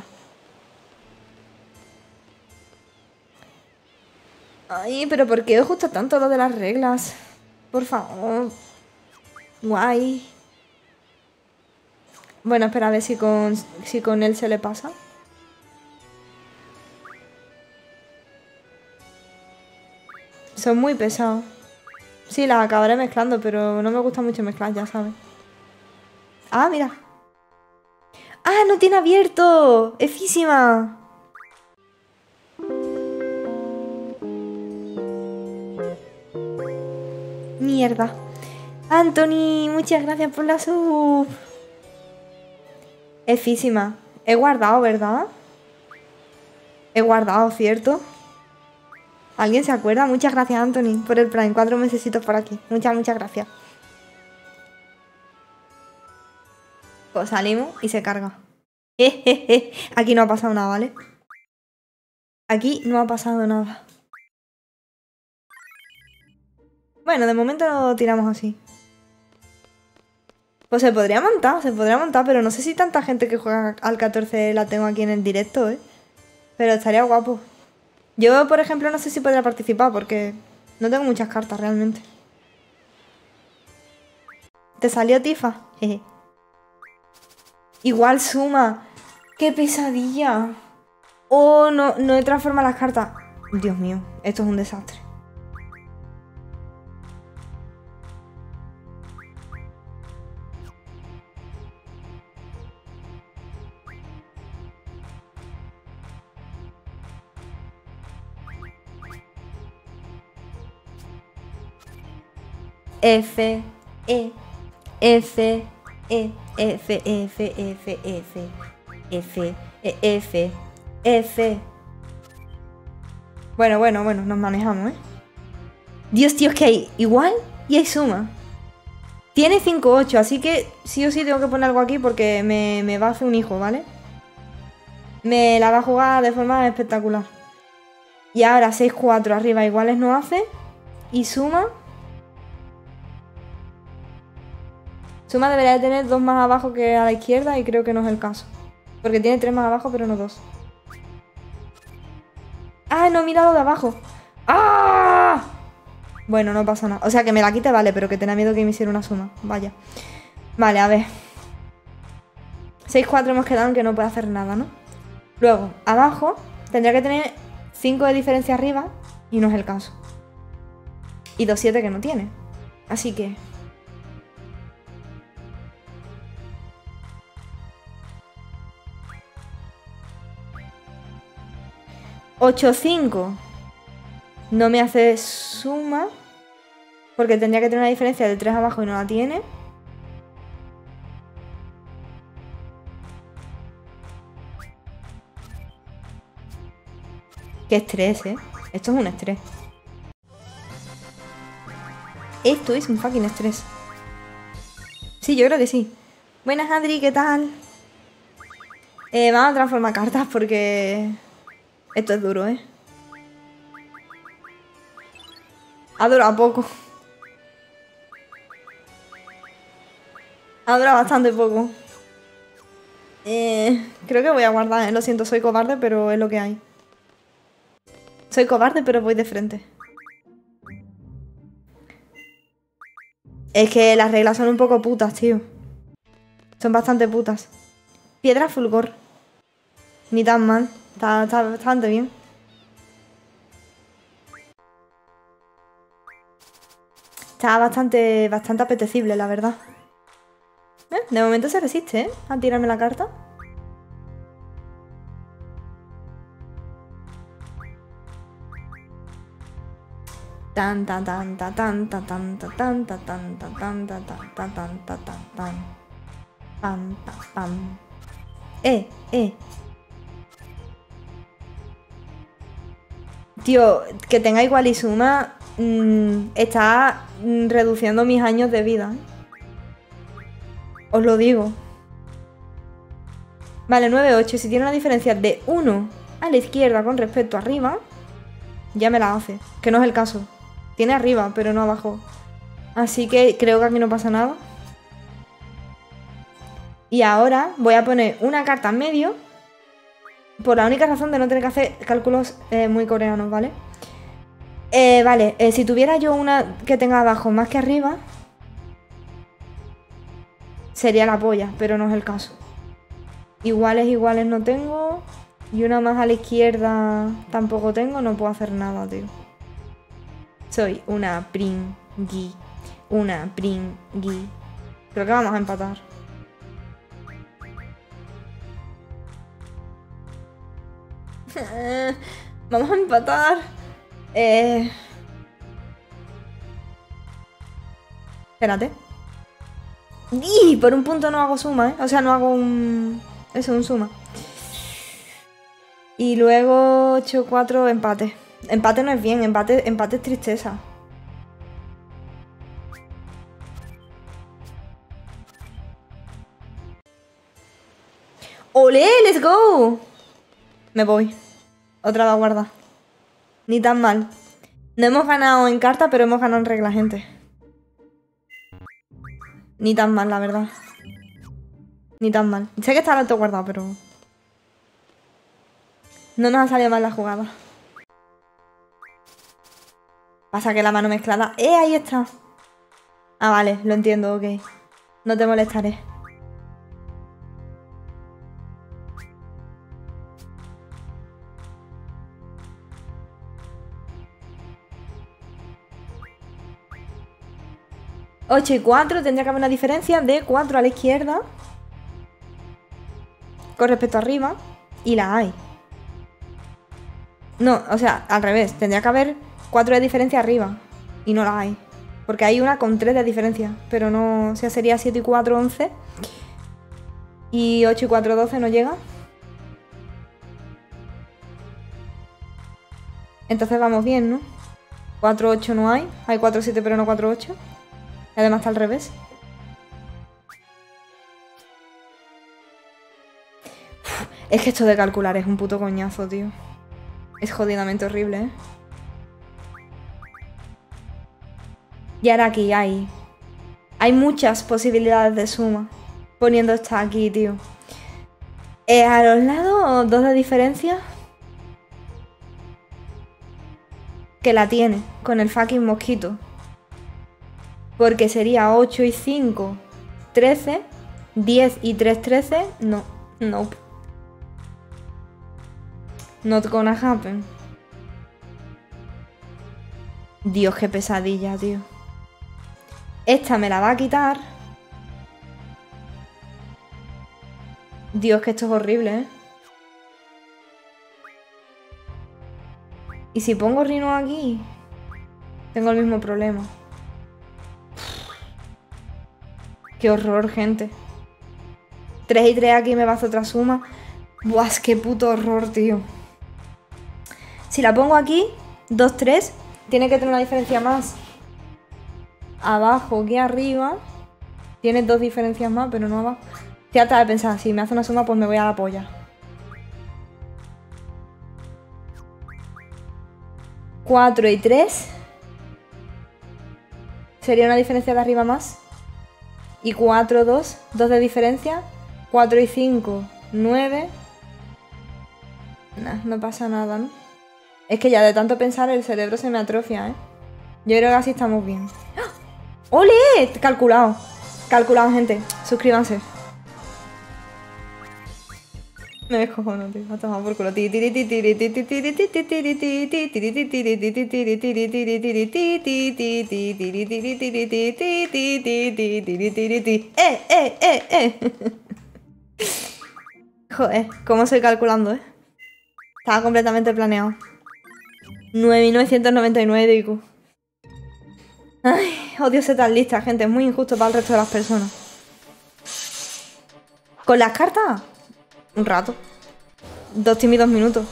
Ay, pero ¿por qué os gusta tanto lo de las reglas? Por favor. Guay. Bueno, espera a ver si con, si con él se le pasa. Son muy pesados. Sí, las acabaré mezclando, pero no me gusta mucho mezclar, ya sabes. Ah, mira. ¡Ah, no tiene abierto! ¡Efísima! Mierda. Anthony, muchas gracias por la sub. Efísima. He guardado, ¿verdad? He guardado, ¿cierto? ¿Alguien se acuerda? Muchas gracias, Anthony, por el Prime. Cuatro mesecitos por aquí. Muchas, muchas gracias. Pues salimos y se carga. Aquí no ha pasado nada, ¿vale? Aquí no ha pasado nada. Bueno, de momento lo tiramos así. Pues se podría montar, se podría montar, pero no sé si tanta gente que juega al catorce la tengo aquí en el directo, ¿eh? Pero estaría guapo. Yo, por ejemplo, no sé si podría participar porque no tengo muchas cartas realmente. ¿Te salió Tifa? Jeje. Igual suma. ¡Qué pesadilla! Oh, no, no he transformado las cartas. Dios mío, esto es un desastre. F, E, F, E, F, F, F, F, F, E, F, F. Bueno, bueno, bueno, nos manejamos, ¿eh? Dios, tío, es que hay igual y hay suma. Tiene cinco ocho, así que sí o sí tengo que poner algo aquí porque me, me va a hacer un hijo, ¿vale? Me la va a jugar de forma espectacular. Y ahora seis cuatro arriba iguales no hace. Y suma... Suma debería de tener dos más abajo que a la izquierda y creo que no es el caso. Porque tiene tres más abajo, pero no dos. ¡Ah, no he mirado de abajo! ¡Ah! Bueno, no pasa nada. O sea, que me la quite, vale, pero que tenía miedo que me hiciera una suma. Vaya. Vale, a ver. seis cuatro hemos quedado en que no puede hacer nada, ¿no? Luego, abajo, tendría que tener cinco de diferencia arriba y no es el caso. Y dos siete que no tiene. Así que... ocho cinco no me hace suma porque tendría que tener una diferencia de tres abajo y no la tiene. Qué estrés, ¿eh? Esto es un estrés. Esto es un fucking estrés. Sí, yo creo que sí. Buenas, Adri, ¿qué tal? Eh, vamos a transformar cartas porque... Esto es duro, ¿eh? Ha durado poco. Ha durado bastante poco. Eh, creo que voy a guardar, ¿eh? Lo siento, soy cobarde, pero es lo que hay. Soy cobarde, pero voy de frente. Es que las reglas son un poco putas, tío. Son bastante putas. Piedra fulgor. Ni tan mal. Está, está bastante bien. Está bastante, bastante apetecible, la verdad. ¿Eh? De momento se resiste, ¿eh? A tirarme la carta. Tan tan tan tan tan tan tan tan tan tan tan tan tan tan tan tan tan tan pam pam pam. Eh, eh. Tío, que tenga igual y suma mmm, está mm, reduciendo mis años de vida. Os lo digo. Vale, nueve ocho. Si tiene una diferencia de uno a la izquierda con respecto a arriba, ya me la hace. Que no es el caso. Tiene arriba, pero no abajo. Así que creo que aquí no pasa nada. Y ahora voy a poner una carta en medio. Por la única razón de no tener que hacer cálculos eh, muy coreanos, ¿vale? Eh, vale, eh, si tuviera yo una que tenga abajo más que arriba, sería la polla, pero no es el caso. Iguales, iguales no tengo. Y una más a la izquierda tampoco tengo, no puedo hacer nada, tío. Soy una pringui. Una pringui. Creo que vamos a empatar. Vamos a empatar. Eh... Espérate. ¡Y! Por un punto no hago suma, ¿eh? O sea, no hago un... Eso, un suma. Y luego ocho cuatro empate. Empate no es bien, empate, empate es tristeza. ¡Olé! ¡Let's go! Me voy. Otra va guarda. Ni tan mal. No hemos ganado en carta, pero hemos ganado en regla, gente. Ni tan mal, la verdad. Ni tan mal. Sé que está el alto guardado, pero... no nos ha salido mal la jugada. Pasa que la mano mezclada... ¡Eh! Ahí está. Ah, vale. Lo entiendo, ok. No te molestaré. ocho y cuatro, tendría que haber una diferencia de cuatro a la izquierda con respecto a arriba, y la hay. No, o sea, al revés, tendría que haber cuatro de diferencia arriba y no la hay. Porque hay una con tres de diferencia, pero no, o sea, sería siete y cuatro, once. Y ocho y cuatro, doce, no llega. Entonces vamos bien, ¿no? cuatro, ocho no hay, hay cuatro, siete pero no cuatro, ocho. Y además está al revés. Uf, es que esto de calcular es un puto coñazo, tío. Es jodidamente horrible, ¿eh? Y ahora aquí hay... hay muchas posibilidades de suma. Poniendo esta aquí, tío. Eh, a los lados, dos de diferencia. Que la tiene con el fucking mosquito. Porque sería ocho y cinco, trece, diez y tres, trece. No, nope. Not gonna happen. Dios, qué pesadilla, tío. Esta me la va a quitar. Dios, que esto es horrible, ¿eh? Y si pongo Rino aquí, tengo el mismo problema. Qué horror, gente. tres y tres aquí me va a hacer otra suma. Buah, es que puto horror, tío. Si la pongo aquí, dos, tres, tiene que tener una diferencia más. Abajo que arriba. Tiene dos diferencias más, pero no abajo. Ya estaba de pensar, si me hace una suma, pues me voy a la polla. cuatro y tres. Sería una diferencia de arriba más. Y cuatro, dos, dos de diferencia. cuatro y cinco, nueve. Nah, no pasa nada, ¿no? Es que ya de tanto pensar el cerebro se me atrofia, ¿eh? Yo creo que así estamos bien. ¡Ah! ¡Ole! Calculado. Calculado, gente. Suscríbanse. Me descojono, tío. A tomar por culo. ¡Eh, eh, eh, eh! Joder, ¿cómo estoy calculando, eh? Estaba completamente planeado. nueve mil novecientos noventa y nueve de I Q. Ay, odio ser tan lista, gente. Es muy injusto para el resto de las personas. ¿Con las cartas? Un rato. Dos tímidos minutos.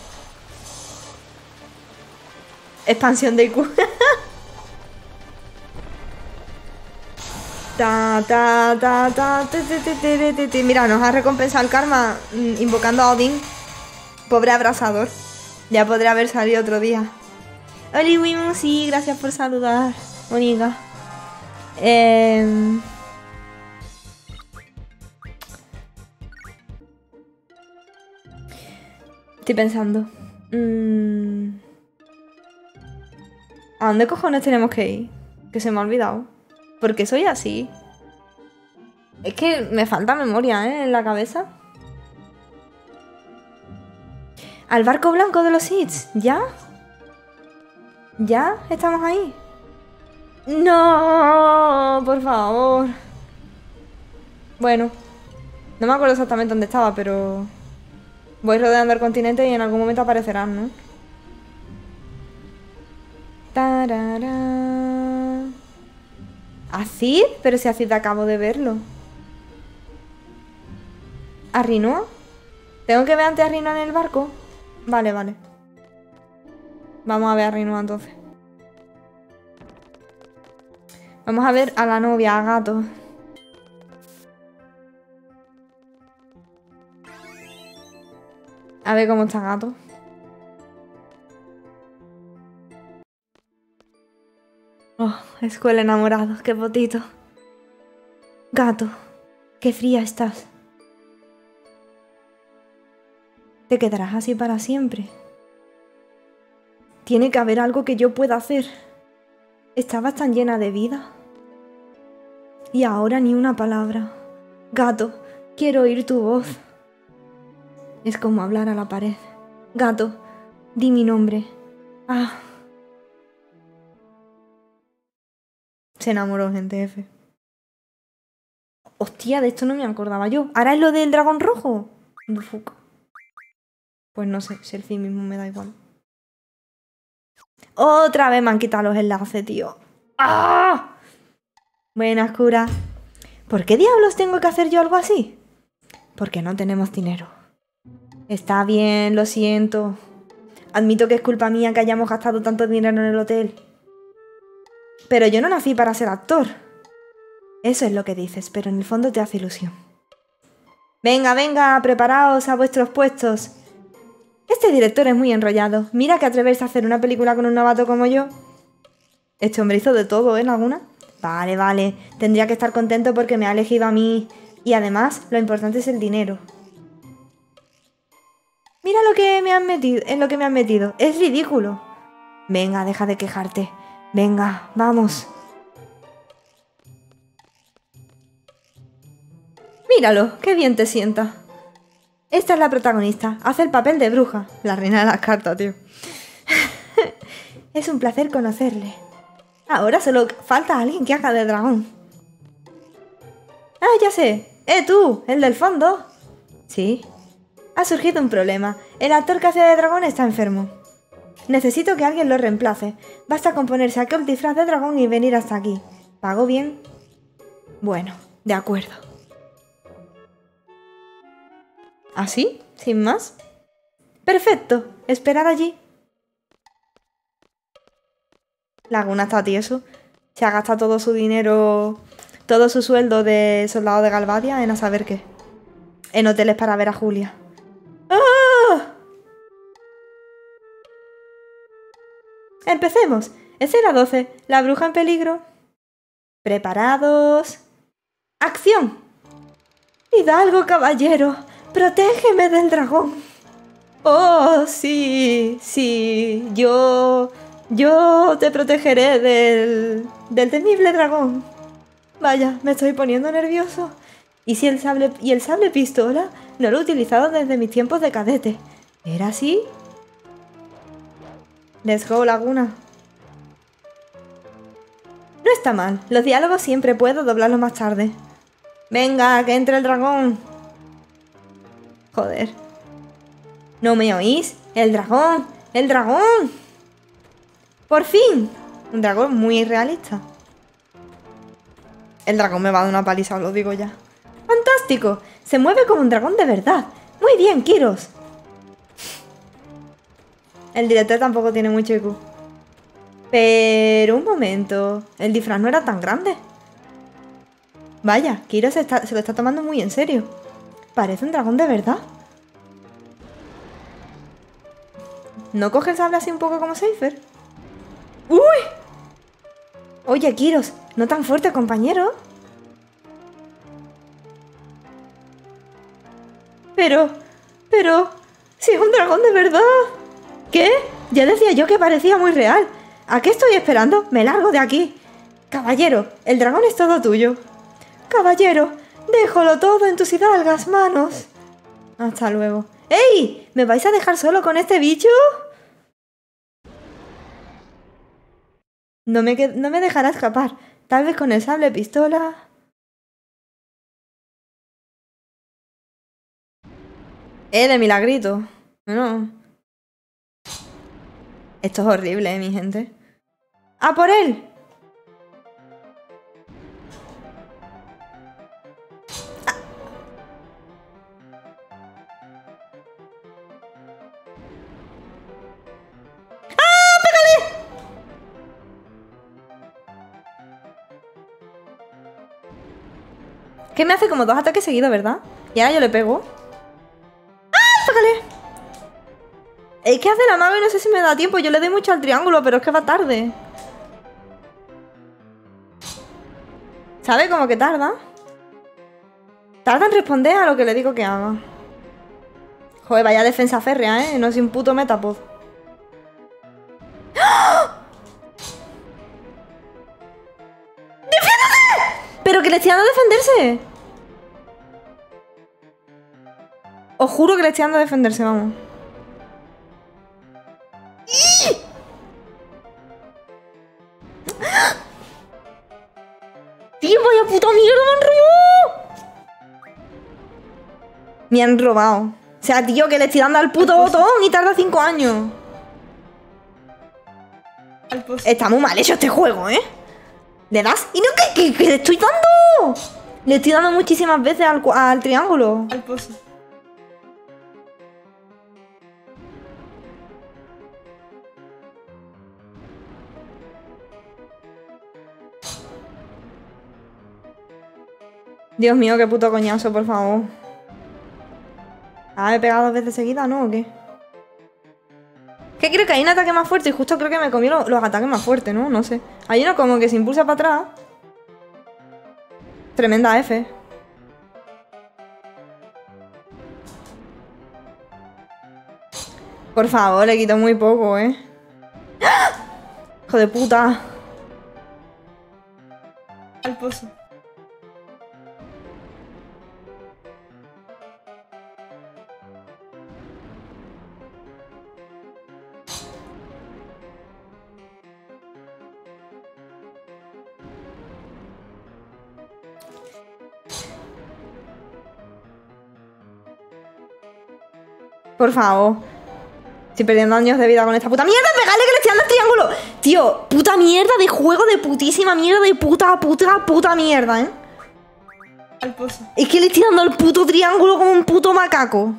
Expansión de I Q. ta, ta, ta, ta, ti, ti, ti, ti, ti, ti. Mira, nos ha recompensado el karma invocando a Odín. Pobre abrasador. Ya podría haber salido otro día. Oli Wimu, sí, gracias por saludar, Mónica. Eh... Estoy pensando. Mm... ¿A dónde cojones tenemos que ir? Que se me ha olvidado. ¿Por qué soy así? Es que me falta memoria, ¿eh? En la cabeza. Al barco blanco de los hits. ¿Ya? ¿Ya? ¿Estamos ahí? ¡No! Por favor. Bueno. No me acuerdo exactamente dónde estaba, pero... voy rodeando el continente y en algún momento aparecerán, ¿no? Tarara. ¿Acid? Pero si Acid acabo de verlo. ¿A Rinoa? ¿Tengo que ver antes a Rinoa en el barco? Vale, vale. Vamos a ver a Rinoa entonces. Vamos a ver a la novia, a Gato. A ver cómo está gato. Oh, escuela enamorados, qué potito. Gato, qué fría estás. ¿Te quedarás así para siempre? Tiene que haber algo que yo pueda hacer. Estabas tan llena de vida. Y ahora ni una palabra. Gato, quiero oír tu voz. Es como hablar a la pared. Gato, di mi nombre. Ah. Se enamoró, gente F. Hostia, de esto no me acordaba yo. ¿Ahora es lo del dragón rojo? Bufuca. Pues no sé, si el fin mismo me da igual. Otra vez me han quitado los enlaces, tío. ¡Ah! Buenas, cura. ¿Por qué diablos tengo que hacer yo algo así? Porque no tenemos dinero. Está bien, lo siento. Admito que es culpa mía que hayamos gastado tanto dinero en el hotel. Pero yo no nací para ser actor. Eso es lo que dices, pero en el fondo te hace ilusión. Venga, venga, preparaos a vuestros puestos. Este director es muy enrollado. Mira que atreverse a hacer una película con un novato como yo. Este hombre hizo de todo, ¿eh, Laguna? Vale, vale. Tendría que estar contento porque me ha elegido a mí. Y además, lo importante es el dinero. Mira lo que me han metido, en lo que me han metido. Es ridículo. Venga, deja de quejarte. Venga, vamos. Míralo, qué bien te sienta. Esta es la protagonista. Hace el papel de bruja. La reina de las cartas, tío. Es un placer conocerle. Ahora solo falta alguien que haga de dragón. Ah, ya sé. ¡Eh, tú! ¿El del fondo? Sí. Ha surgido un problema. El actor que hace de dragón está enfermo. Necesito que alguien lo reemplace. Basta con ponerse aquel disfraz de dragón y venir hasta aquí. ¿Pago bien? Bueno, de acuerdo. ¿Así? ¿Sin más? Perfecto. Esperad allí. Laguna está tieso. Se ha gastado todo su dinero, todo su sueldo de soldado de Galvadia en a saber qué. En hoteles para ver a Julia. ¡Ah! Empecemos. Escena doce. La bruja en peligro. ¿Preparados? ¡Acción! Hidalgo, caballero. Protégeme del dragón. Oh, sí, sí. Yo... Yo te protegeré del... del temible dragón. Vaya, me estoy poniendo nervioso. ¿Y si el sable... y el sable pistola? No lo he utilizado desde mis tiempos de cadete. ¿Era así? Let's go, Laguna. No está mal. Los diálogos siempre puedo doblarlos más tarde. Venga, que entre el dragón. Joder. ¿No me oís? ¡El dragón! ¡El dragón! ¡Por fin! Un dragón muy realista. El dragón me va a dar una paliza, os lo digo ya. ¡Fantástico! Se mueve como un dragón de verdad. Muy bien, Kiros. El director tampoco tiene mucho I Q. Pero un momento. El disfraz no era tan grande. Vaya, Kiros se, está, se lo está tomando muy en serio. Parece un dragón de verdad. ¿No coge el sable así un poco como Seifer? ¡Uy! Oye, Kiros, no tan fuerte, compañero. Pero... Pero... ¡Si es un dragón de verdad! ¿Qué? Ya decía yo que parecía muy real. ¿A qué estoy esperando? Me largo de aquí. Caballero, el dragón es todo tuyo. Caballero, déjalo todo en tus hidalgas manos. Hasta luego. ¡Ey! ¿Me vais a dejar solo con este bicho? No me, no me dejará escapar. Tal vez con el sable pistola. Eh, de milagrito. No. Esto es horrible, eh, mi gente. ¡A por él! Que me hace como dos ataques seguidos, ¿verdad? Y ahora yo le pego. ¡Ah! ¡Pégale! Es que hace la maga y no sé si me da tiempo. Yo le doy mucho al triángulo, pero es que va tarde. ¿Sabe? Como que tarda. Tarda en responder a lo que le digo que haga. Joder, vaya defensa férrea, ¿eh? No soy un puto metapod. ¡Ah! ¡Defiéndase! Pero que le estoy dando a defenderse. Os juro que le estoy dando a defenderse, vamos. ¡Tío, vaya puta mierda! ¡Me han robado! Me han robado. O sea, tío, que le estoy dando al puto botón y tarda cinco años. Está muy mal hecho este juego, ¿eh? ¿Le das? ¡Y no, que, que, que le estoy dando! Le estoy dando muchísimas veces al, al triángulo. Al pozo. Dios mío, qué puto coñazo, por favor. Ah, ¿me he pegado dos veces seguidas, no? ¿O qué? ¿Qué creo que hay un ataque más fuerte? Y justo creo que me comí los, los ataques más fuertes, ¿no? No sé. Hay uno como que se impulsa para atrás. Tremenda F. Por favor, le quito muy poco, ¿eh? ¡Ah! ¡Hijo de puta! Al pozo. Por favor. Estoy perdiendo años de vida con esta puta mierda. ¡Pégale que le estoy dando el triángulo! Tío, puta mierda de juego, de putísima mierda, de puta, puta, puta mierda, ¿eh? Al pozo. Es que le estoy dando el puto triángulo como un puto macaco.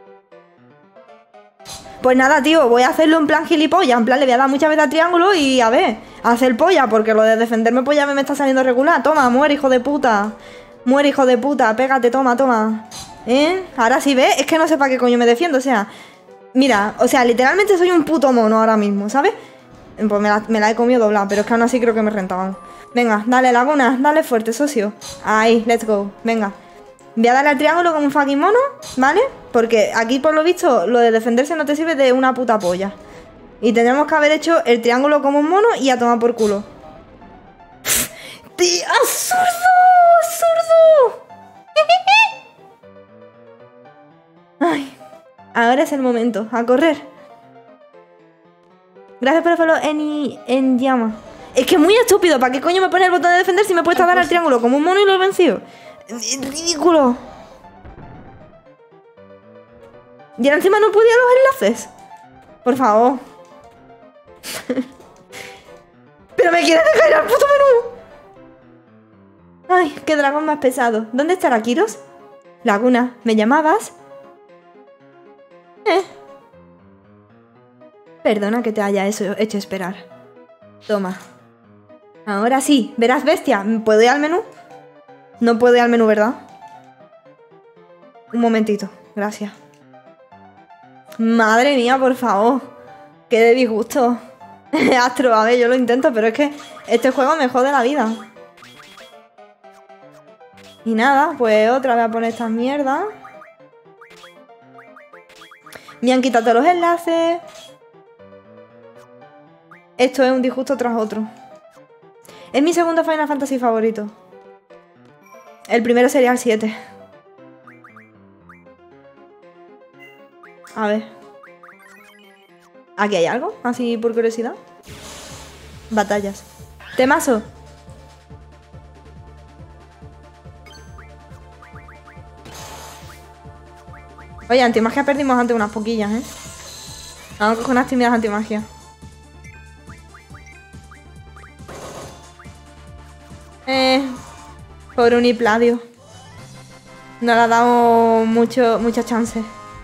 Pues nada, tío, voy a hacerlo en plan gilipollas. En plan, le voy a dar muchas veces al triángulo y a ver, a hacer polla, porque lo de defenderme pues ya me está saliendo regular. Toma, muere, hijo de puta. Muere, hijo de puta, pégate, toma, toma. ¿Eh? Ahora sí, ¿ves? Es que no sé para qué coño me defiendo, o sea... Mira, o sea, literalmente soy un puto mono ahora mismo, ¿sabes? Pues me la, me la he comido doblada, pero es que aún así creo que me rentaban. Venga, dale, Laguna, dale fuerte, socio. Ahí, let's go, venga. Voy a darle al triángulo como un fucking mono, ¿vale? Porque aquí, por lo visto, lo de defenderse no te sirve de una puta polla. Y tendremos que haber hecho el triángulo como un mono y a tomar por culo. ¡Tío, absurdo! ¡Absurdo! Ay, ahora es el momento, a correr. Gracias por el follow en, en llama. Es que es muy estúpido, ¿para qué coño me pone el botón de defender si me puedes dar al triángulo como un mono y lo he vencido? Es ridículo. Y ahora encima no podía los enlaces. Por favor. Pero me quieren dejar ir al puto menú. Ay, qué dragón más pesado. ¿Dónde estará Kiros? Laguna, ¿me llamabas? Eh. Perdona que te haya eso hecho esperar. Toma. Ahora sí, verás, bestia. ¿Puedo ir al menú? No puedo ir al menú, ¿verdad? Un momentito, gracias. Madre mía, por favor. Qué de disgusto. Astro, a ver, yo lo intento, pero es que este juego me jode la vida. Y nada, pues otra vez a poner estas mierdas. Me han quitado todos los enlaces. Esto es un disgusto tras otro. Es mi segundo Final Fantasy favorito. El primero sería el siete. A ver. ¿Aquí hay algo? Así por curiosidad. Batallas. Temazo. Oye, antimagia perdimos antes unas poquillas, ¿eh? Vamos con unas tímidas antimagia. Eh... Por Unipladio. No le ha dado mucho, mucha chance.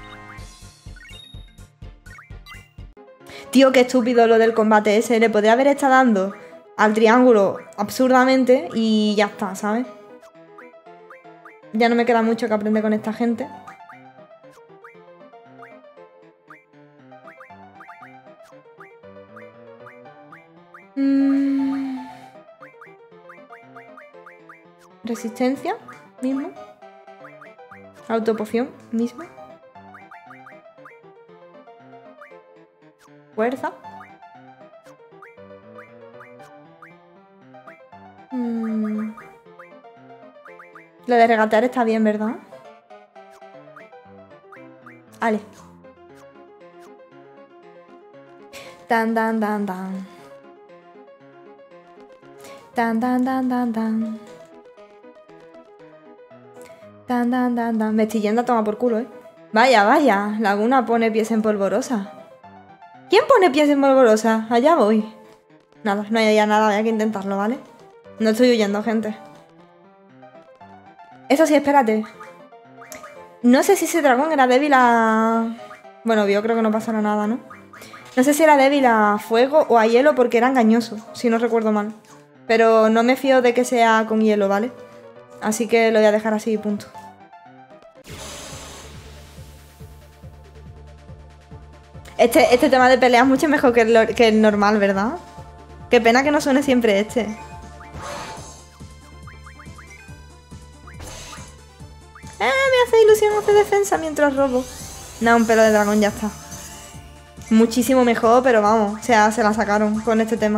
Tío, qué estúpido lo del combate ese. Le podría haber estado dando al triángulo absurdamente y ya está, ¿sabes? Ya no me queda mucho que aprender con esta gente. Mm. Resistencia, mismo. Autopoción, mismo. Fuerza. Mm. Lo de regatear está bien, ¿verdad? Vale. Tan, tan, tan, tan. Tan, tan, tan, tan, tan. Tan, tan, tan, tan. Me estoy yendo a tomar por culo, ¿eh? Vaya, vaya. Laguna pone pies en polvorosa. ¿Quién pone pies en polvorosa? Allá voy. Nada, no hay ya nada. Hay que intentarlo, ¿vale? No estoy huyendo, gente. Eso sí, espérate. No sé si ese dragón era débil a... Bueno, yo creo que no pasará nada, ¿no? No sé si era débil a fuego o a hielo porque era engañoso, si no recuerdo mal. Pero no me fío de que sea con hielo, ¿vale? Así que lo voy a dejar así y punto. Este, este tema de pelea es mucho mejor que el, que el normal, ¿verdad? Qué pena que no suene siempre este. Eh, me hace ilusión hacer defensa mientras robo. No, un pelo de dragón ya está. Muchísimo mejor, pero vamos, o sea, se la sacaron con este tema.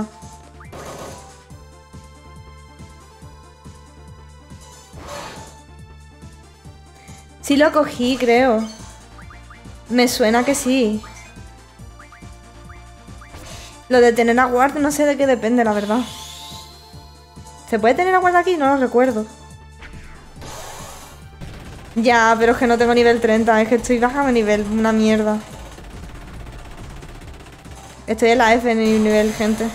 Sí lo cogí, creo. Me suena que sí. Lo de tener a guard no sé de qué depende, la verdad. ¿Se puede tener a guard aquí? No lo recuerdo. Ya, pero es que no tengo nivel treinta, es que estoy baja de nivel, una mierda. Estoy en la F en el nivel, gente.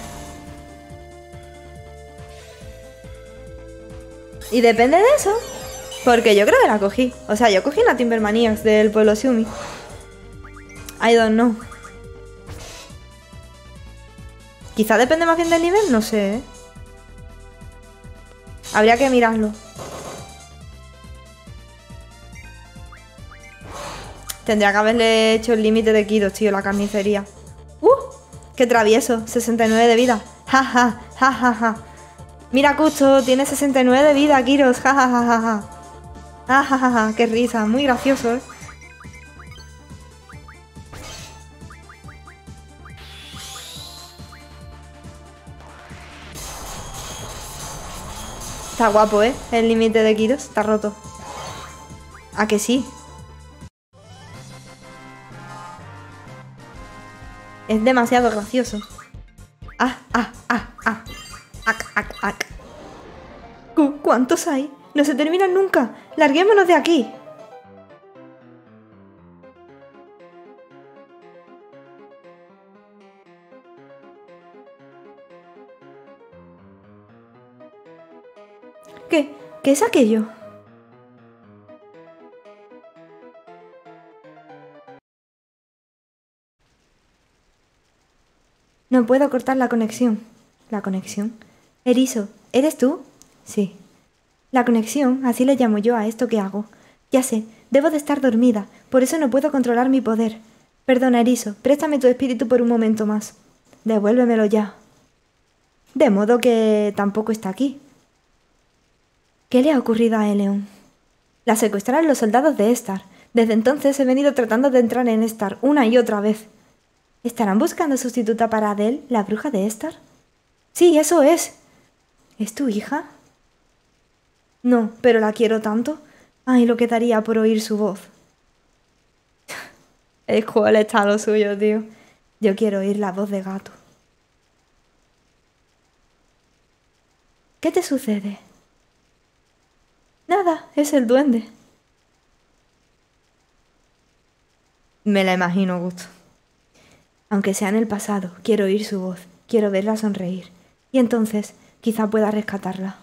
Y depende de eso. Porque yo creo que la cogí. O sea, yo cogí una Timbermaniacs del pueblo Xiumi. I don't know. Quizá depende más bien del nivel, no sé, ¿eh? Habría que mirarlo. Tendría que haberle hecho el límite de kilos, tío, la carnicería. ¡Uh! ¡Qué travieso! sesenta y nueve de vida. ¡Ja, ja, ja, ja, ja! Mira, Custo, tiene sesenta y nueve de vida, Kiros. ¡Ja, ja, ja, ja, ja! ¡Ja, ja, ja, ja! ¡Qué risa! Muy gracioso, ¿eh? Está guapo, ¿eh? El límite de Kiros está roto. ¿A que sí? Es demasiado gracioso. Ah, ah, ah, ah. Ac, ac, ac. Cu- ¿Cuántos hay? No se terminan nunca. Larguémonos de aquí. ¿Qué? ¿Qué es aquello? No puedo cortar la conexión. ¿La conexión? Erizo, ¿eres tú? Sí. La conexión, así le llamo yo a esto que hago. Ya sé, debo de estar dormida, por eso no puedo controlar mi poder. Perdona, Erizo, préstame tu espíritu por un momento más. Devuélvemelo ya. De modo que tampoco está aquí. ¿Qué le ha ocurrido a Eleon? La secuestraron los soldados de Estar. Desde entonces he venido tratando de entrar en Estar una y otra vez. ¿Estarán buscando sustituta para Adele, la bruja de Estar? Sí, eso es. ¿Es tu hija? No, pero la quiero tanto. Ay, lo que daría por oír su voz. El cual está lo suyo, tío. Yo quiero oír la voz de gato. ¿Qué te sucede? Nada, es el duende. Me la imagino, Gusto. Aunque sea en el pasado, quiero oír su voz, quiero verla sonreír. Y entonces, quizá pueda rescatarla.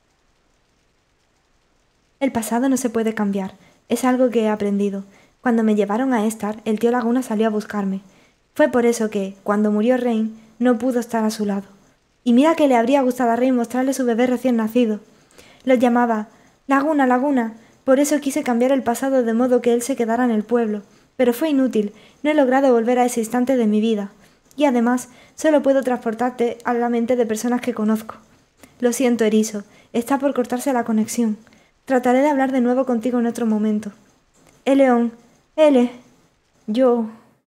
El pasado no se puede cambiar, es algo que he aprendido. Cuando me llevaron a Estar, el tío Laguna salió a buscarme. Fue por eso que, cuando murió Rain, no pudo estar a su lado. Y mira que le habría gustado a Rain mostrarle su bebé recién nacido. Lo llamaba Laguna, Laguna, por eso quise cambiar el pasado de modo que él se quedara en el pueblo. Pero fue inútil, no he logrado volver a ese instante de mi vida. Y además, solo puedo transportarte a la mente de personas que conozco. Lo siento, Erizo. Está por cortarse la conexión. Trataré de hablar de nuevo contigo en otro momento. Eleón. L. Yo.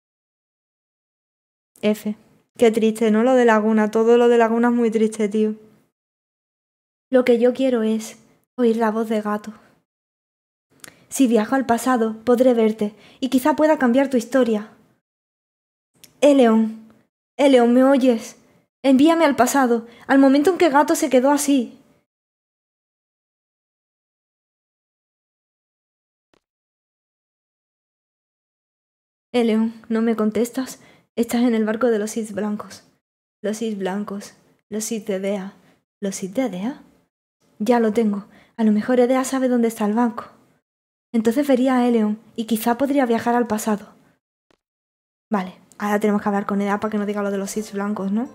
F. Qué triste, ¿no? Lo de Laguna. Todo lo de Laguna es muy triste, tío. Lo que yo quiero es oír la voz de Gato. Si viajo al pasado, podré verte y quizá pueda cambiar tu historia. Eleón. Eleón, ¿me oyes? Envíame al pasado, al momento en que Gato se quedó así. Eleón, ¿no me contestas? Estás en el barco de los Sith blancos. Los Sith blancos. Los Sith de Edea. ¿Los Sith de Edea? Ya lo tengo. A lo mejor Edea sabe dónde está el banco. Entonces vería a Eleón y quizá podría viajar al pasado. Vale, ahora tenemos que hablar con Edea para que nos diga lo de los Sith blancos, ¿no?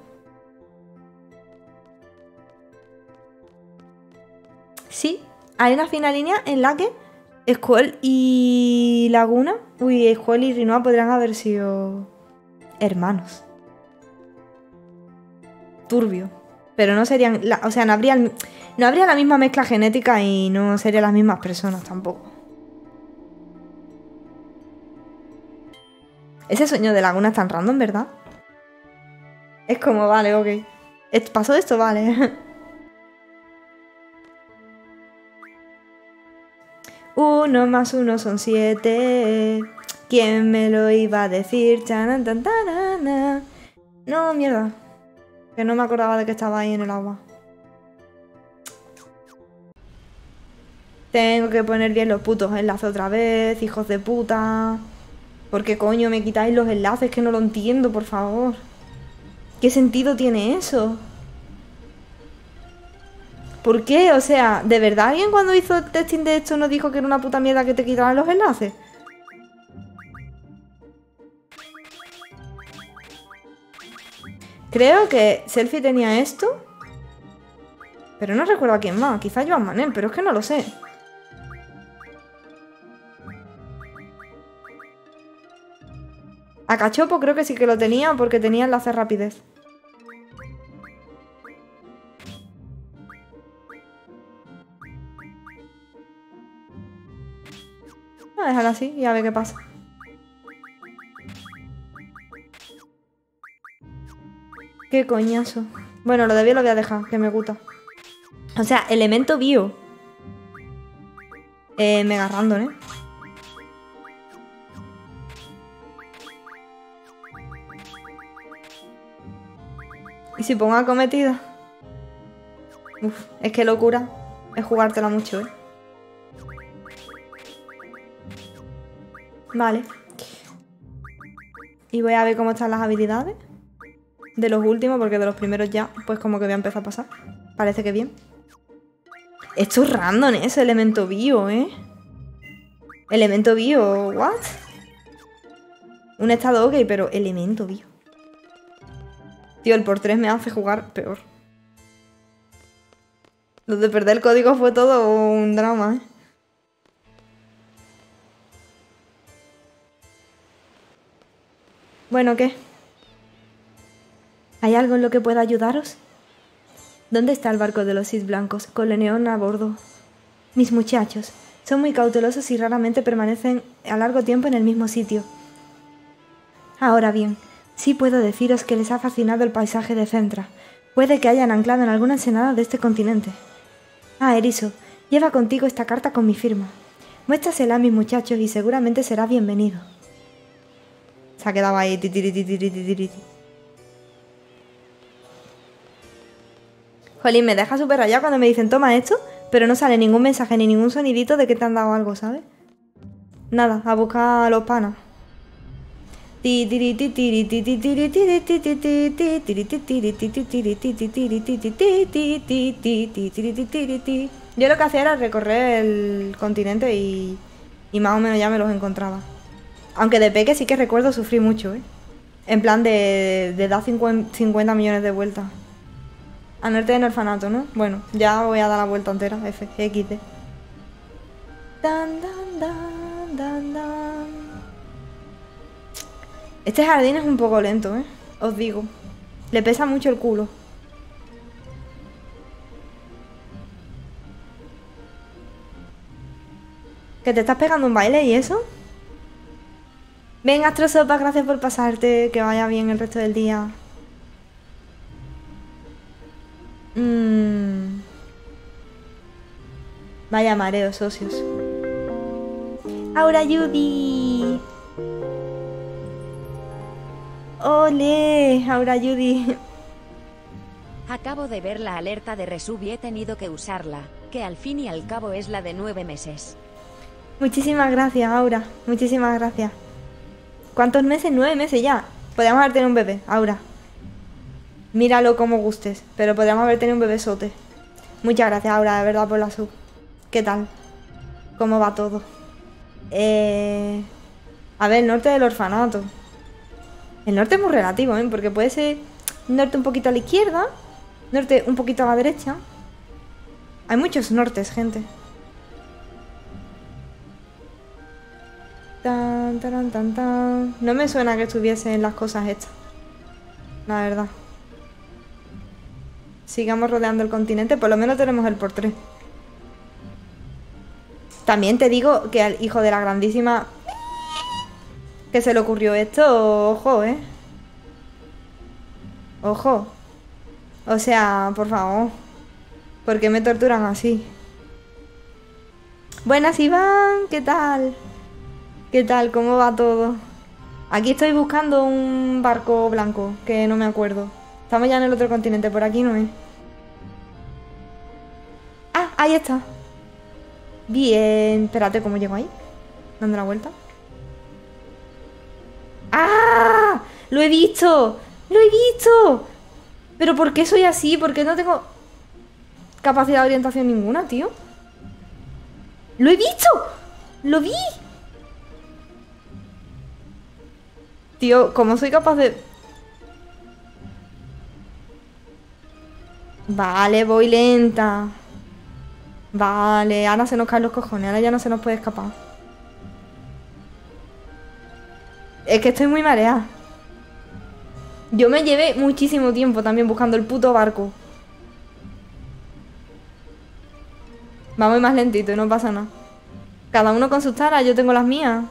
Sí, hay una fina línea en la que Squall y Laguna, uy, Squall y Rinoa podrían haber sido hermanos. Turbio. Pero no serían, la, o sea, no habría, no habría la misma mezcla genética y no serían las mismas personas tampoco. Ese sueño de Laguna es tan random, ¿verdad? Es como, vale, ok. ¿Pasó esto? Vale. Uno más uno son siete. ¿Quién me lo iba a decir? Chanan, tan, tarana. No, mierda. Que no me acordaba de que estaba ahí en el agua. Tengo que poner bien los putos enlaces otra vez, hijos de puta. ¿Por qué coño me quitáis los enlaces? Que no lo entiendo, por favor. ¿Qué sentido tiene eso? ¿Por qué? O sea, ¿de verdad alguien cuando hizo el testing de esto nos dijo que era una puta mierda que te quitaran los enlaces? Creo que Selfie tenía esto. Pero no recuerdo a quién más. Quizás Joan Manel, pero es que no lo sé. A Cachopo creo que sí que lo tenía porque tenía enlace rapidez. Voy a dejarlo así y a ver qué pasa. Qué coñazo. Bueno, lo de bio lo voy a dejar, que me gusta. O sea, elemento bio. Eh, mega random, ¿eh? ¿Y si pongo acometida? Uf, es que locura. Es jugártela mucho, ¿eh? Vale. Y voy a ver cómo están las habilidades de los últimos, porque de los primeros ya, pues como que voy a empezar a pasar. Parece que bien. Esto es random, ¿eh? Ese elemento bio, ¿eh? Elemento bio, ¿what? Un estado ok, pero elemento bio. Tío, el por tres me hace jugar peor. Lo de perder el código fue todo un drama, ¿eh? Bueno, ¿qué? ¿Hay algo en lo que pueda ayudaros? ¿Dónde está el barco de los Sith blancos, con Leneón a bordo? Mis muchachos, son muy cautelosos y raramente permanecen a largo tiempo en el mismo sitio. Ahora bien, sí puedo deciros que les ha fascinado el paisaje de Centra. Puede que hayan anclado en alguna ensenada de este continente. Ah, Erizo, lleva contigo esta carta con mi firma. Muéstrasela a mis muchachos y seguramente será bienvenido. Se ha quedado ahí. Jolín, me deja súper rayado cuando me dicen toma esto, pero no sale ningún mensaje ni ningún sonidito de que te han dado algo, ¿sabes? Nada, a buscar a los panas. Yo lo que hacía era recorrer el continente y, y más o menos ya me los encontraba. Aunque de peque sí que recuerdo sufrir mucho, ¿eh? En plan de, de dar cincuenta millones de vueltas. Anerte en orfanato, ¿no? Bueno, ya voy a dar la vuelta entera. F, X D. Dan, dan, dan, dan, dan. Este jardín es un poco lento, ¿eh? os digo. Le pesa mucho el culo. ¿Que te estás pegando un baile y eso? Venga, Astrosopa, gracias por pasarte. Que vaya bien el resto del día. Mm. Vaya mareo, socios. Aura Judy. Ole, Aura Judy. Acabo de ver la alerta de Resub y he tenido que usarla, que al fin y al cabo es la de nueve meses. Muchísimas gracias, Aura. Muchísimas gracias. ¿Cuántos meses? Nueve meses ya. Podríamos haber tenido un bebé, Aura. Míralo como gustes, pero podríamos haber tenido un bebesote. Muchas gracias, Aura, de verdad, por la sub. ¿Qué tal? ¿Cómo va todo? Eh... A ver, el norte del orfanato. El norte es muy relativo, ¿eh? Porque puede ser norte un poquito a la izquierda, norte un poquito a la derecha. Hay muchos nortes, gente. Tan, tan, tan, tan. No me suena que estuviese en las cosas estas. La verdad. Sigamos rodeando el continente. Por lo menos tenemos el por tres. También te digo que al hijo de la grandísima que se le ocurrió esto, ojo, ¿eh? Ojo. O sea, por favor. ¿Por qué me torturan así? Buenas, Iván. ¿Qué tal? ¿Qué tal? ¿Cómo va todo? Aquí estoy buscando un barco blanco, que no me acuerdo. Estamos ya en el otro continente, por aquí no es. Ah, ahí está. Bien. Espérate, ¿cómo llego ahí? Dando la vuelta. ¡Ah! ¡Lo he visto! ¡Lo he visto! ¿Pero por qué soy así? ¿Por qué no tengo capacidad de orientación ninguna, tío? ¡Lo he visto! ¡Lo vi! Tío, ¿cómo soy capaz de...? Vale, voy lenta. Vale, ahora se nos caen los cojones. Ahora ya no se nos puede escapar. Es que estoy muy mareada. Yo me llevé muchísimo tiempo también buscando el puto barco. Vamos más lentito y no pasa nada. Cada uno con sus taras, yo tengo las mías.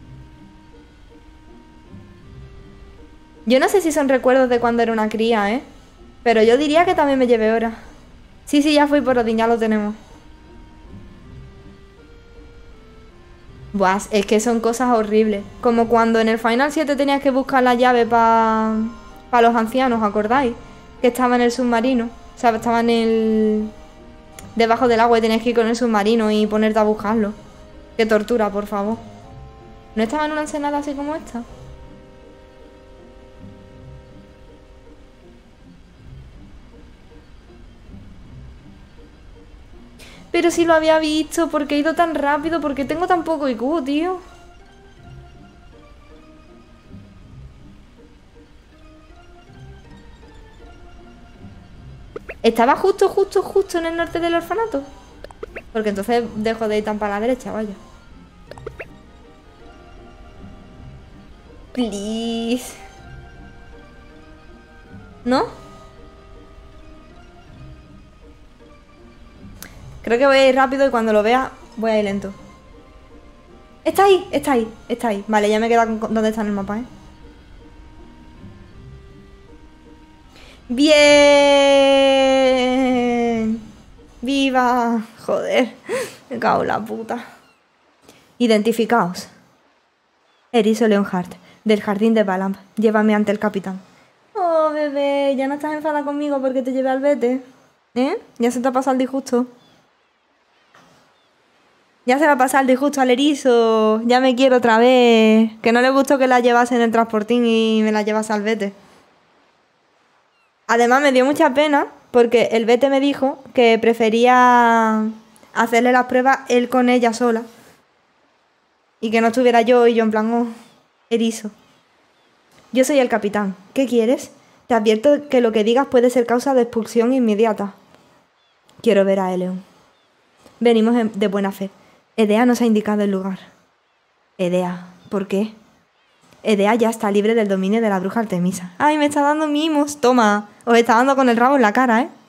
Yo no sé si son recuerdos de cuando era una cría, ¿eh? Pero yo diría que también me llevé horas. Sí, sí, ya fui por Odín, ya lo tenemos. Buah, es que son cosas horribles. Como cuando en el Final siete tenías que buscar la llave para pa los ancianos, ¿acordáis? Que estaba en el submarino. O sea, estaba en el... debajo del agua y tenías que ir con el submarino y ponerte a buscarlo. Qué tortura, por favor. ¿No estaba en una ensenada así como esta? Pero si lo había visto, ¿por qué he ido tan rápido? ¿Por qué tengo tan poco I Q, tío? Estaba justo, justo, justo en el norte del orfanato. Porque entonces dejo de ir tan para la derecha, vaya. Please. ¿No? Creo que voy a ir rápido y cuando lo vea voy a ir lento. Está ahí, está ahí, está ahí. Vale, ya me queda con dónde está en el mapa, ¿eh? Bien. ¡Viva! Joder, me cago en la puta. Identificaos. Erizo Leonhardt, del jardín de Balamb. Llévame ante el capitán. Oh, bebé, ¿ya no estás enfadada conmigo porque te llevé al vete? ¿Eh? ¿Ya se te ha pasado el disgusto? Ya se va a pasar el disgusto al erizo. Ya me quiero otra vez. Que no le gustó que la llevase en el transportín y me la llevase al vete. Además me dio mucha pena porque el vete me dijo que prefería hacerle las pruebas él con ella sola. Y que no estuviera yo y yo en plan, oh, erizo. Yo soy el capitán. ¿Qué quieres? Te advierto que lo que digas puede ser causa de expulsión inmediata. Quiero ver a Eleon. Venimos de buena fe. Edea nos ha indicado el lugar. Edea, ¿por qué? Edea ya está libre del dominio de la bruja Artemisa. ¡Ay, me está dando mimos! Toma, os está dando con el rabo en la cara, ¿eh?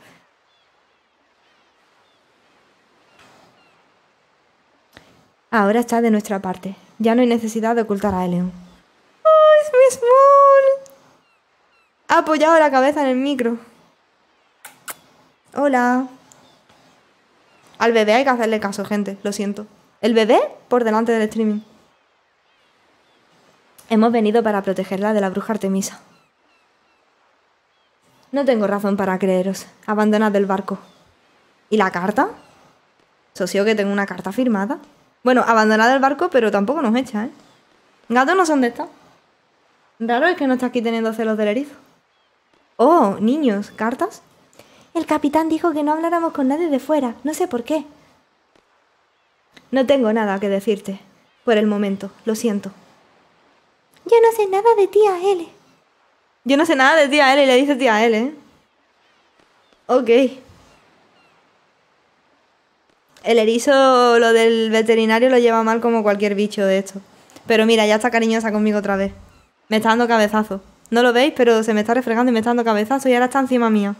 Ahora está de nuestra parte. Ya no hay necesidad de ocultar a Eleon. ¡Oh, es mi Small! Ha apoyado la cabeza en el micro. Hola. Al bebé hay que hacerle caso, gente. Lo siento. El bebé por delante del streaming. Hemos venido para protegerla de la bruja Artemisa. No tengo razón para creeros. Abandonad el barco. ¿Y la carta? Socio, que tengo una carta firmada. Bueno, abandonad el barco, pero tampoco nos echa, ¿eh? Gato no sé dónde está. Raro es que no está aquí teniendo celos del erizo. Oh, niños, ¿cartas? El capitán dijo que no habláramos con nadie de fuera. No sé por qué. No tengo nada que decirte. Por el momento, lo siento. Yo no sé nada de tía L. Yo no sé nada de tía L, le dice tía L, ¿eh? Ok. El erizo, lo del veterinario, lo lleva mal como cualquier bicho de esto. Pero mira, ya está cariñosa conmigo otra vez. Me está dando cabezazo. No lo veis, pero se me está refregando y me está dando cabezazo y ahora está encima mía.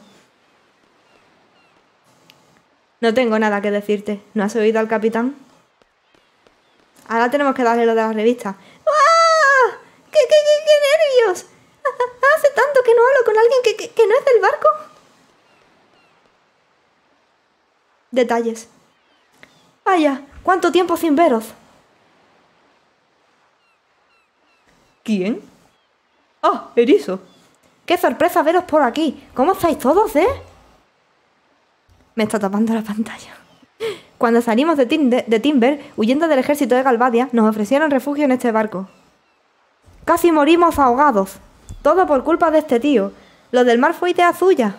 No tengo nada que decirte. ¿No has oído al capitán? Ahora tenemos que darle lo de la revista. ¡Ah! ¡Qué, qué, qué, qué nervios! Hace tanto que no hablo con alguien que, que, que no es del barco. Detalles. Vaya, ¿cuánto tiempo sin veros? ¿Quién? ¡Ah, erizo! ¡Qué sorpresa veros por aquí! ¿Cómo estáis todos, eh? Me está tapando la pantalla. Cuando salimos de, Timber, de Timber, huyendo del ejército de Galvadia, nos ofrecieron refugio en este barco. Casi morimos ahogados. Todo por culpa de este tío. Lo del mar fue idea suya.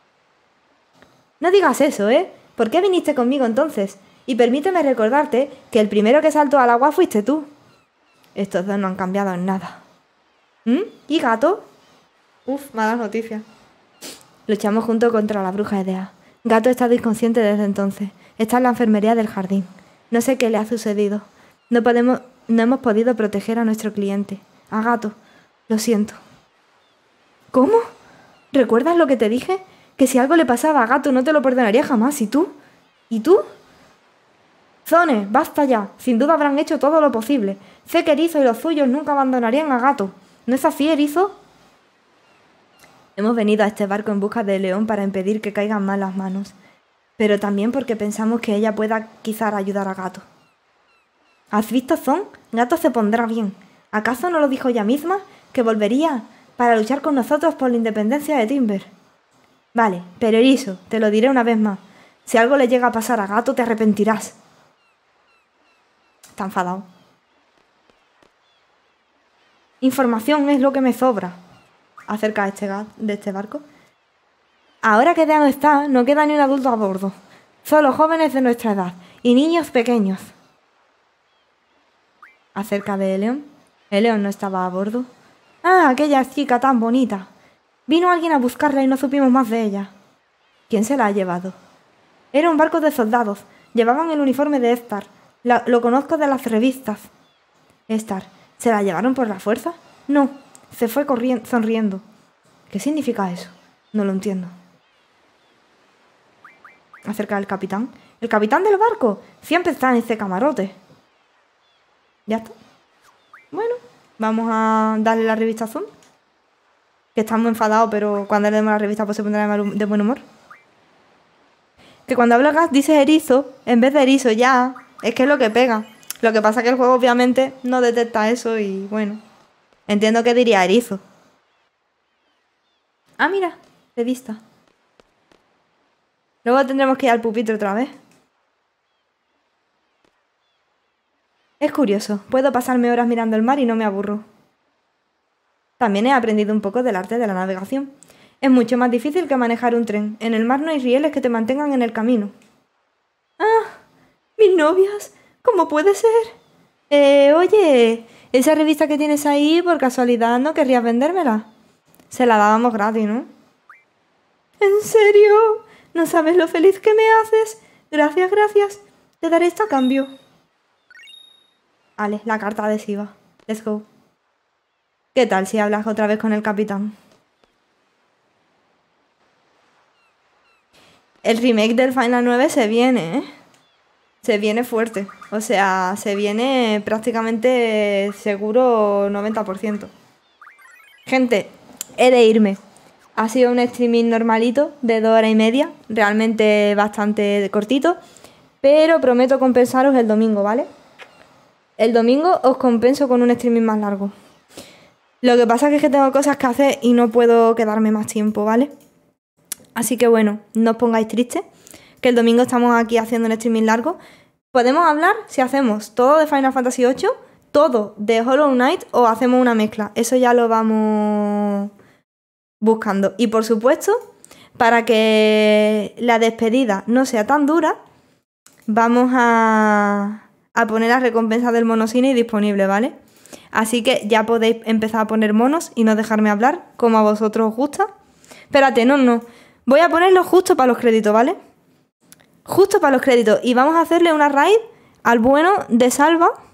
No digas eso, ¿eh? ¿Por qué viniste conmigo entonces? Y permíteme recordarte que el primero que saltó al agua fuiste tú. Estos dos no han cambiado en nada. ¿Mm? ¿Y Gato? Uf, malas noticias. Luchamos juntos contra la bruja Edea. Gato ha estado inconsciente desde entonces. Está en la enfermería del jardín. No sé qué le ha sucedido. No podemos, no hemos podido proteger a nuestro cliente. A Gato. Lo siento. ¿Cómo? ¿Recuerdas lo que te dije? Que si algo le pasaba a Gato no te lo perdonaría jamás. ¿Y tú? ¿Y tú? Zone, basta ya. Sin duda habrán hecho todo lo posible. Sé que Erizo y los suyos nunca abandonarían a Gato. ¿No es así, Erizo? Hemos venido a este barco en busca de León para impedir que caigan mal las manos. Pero también porque pensamos que ella pueda quizás ayudar a Gato. ¿Has visto, Zon? Gato se pondrá bien. ¿Acaso no lo dijo ella misma? Que volvería para luchar con nosotros por la independencia de Timber. Vale, pero Erizo, te lo diré una vez más. Si algo le llega a pasar a Gato, te arrepentirás. Está enfadado. Información es lo que me sobra acerca de este, de este barco. Ahora que ya no está, no queda ni un adulto a bordo. Solo jóvenes de nuestra edad y niños pequeños. Acerca de Eleon. Eleon no estaba a bordo. Ah, aquella chica tan bonita. Vino alguien a buscarla y no supimos más de ella. ¿Quién se la ha llevado? Era un barco de soldados. Llevaban el uniforme de Estar. La, lo conozco de las revistas. Estar. ¿Se la llevaron por la fuerza? No. Se fue corriendo, sonriendo. ¿Qué significa eso? No lo entiendo. Acerca del capitán. ¿El capitán del barco? Siempre está en ese camarote. Ya está. Bueno, vamos a darle la revista a Zoom. Que está muy enfadado, pero cuando le demos la revista pues se pondrá de, mal, de buen humor. Que cuando hablas dices erizo en vez de erizo, ya. Es que es lo que pega. Lo que pasa es que el juego obviamente no detecta eso y bueno. Entiendo que diría erizo. Ah, mira, revista. Luego tendremos que ir al pupitre otra vez. Es curioso, puedo pasarme horas mirando el mar y no me aburro. También he aprendido un poco del arte de la navegación. Es mucho más difícil que manejar un tren. En el mar no hay rieles que te mantengan en el camino. ¡Ah! ¡Mis novias! ¿Cómo puede ser? Eh, oye, esa revista que tienes ahí, por casualidad, ¿no querrías vendérmela? Se la dábamos gratis, ¿no? ¿En serio? ¿No sabes lo feliz que me haces? Gracias, gracias. Te daré esto a cambio. Vale, la carta adhesiva. Let's go. ¿Qué tal si hablas otra vez con el capitán? El remake del Final nueve se viene, ¿eh? Se viene fuerte. O sea, se viene prácticamente seguro noventa por ciento. Gente, he de irme. Ha sido un streaming normalito de dos horas y media. Realmente bastante cortito. Pero prometo compensaros el domingo, ¿vale? El domingo os compenso con un streaming más largo. Lo que pasa es que tengo cosas que hacer y no puedo quedarme más tiempo, ¿vale? Así que bueno, no os pongáis tristes, que el domingo estamos aquí haciendo un streaming largo. Podemos hablar si hacemos todo de Final Fantasy ocho, todo de Hollow Knight o hacemos una mezcla. Eso ya lo vamos buscando. Y por supuesto, para que la despedida no sea tan dura, vamos a, a poner las recompensas del monocine disponible, ¿vale? Así que ya podéis empezar a poner monos y no dejarme hablar como a vosotros os gusta. Espérate, no, no. Voy a ponerlo justo para los créditos, ¿vale? Justo para los créditos. Y vamos a hacerle una raid al bueno de Salva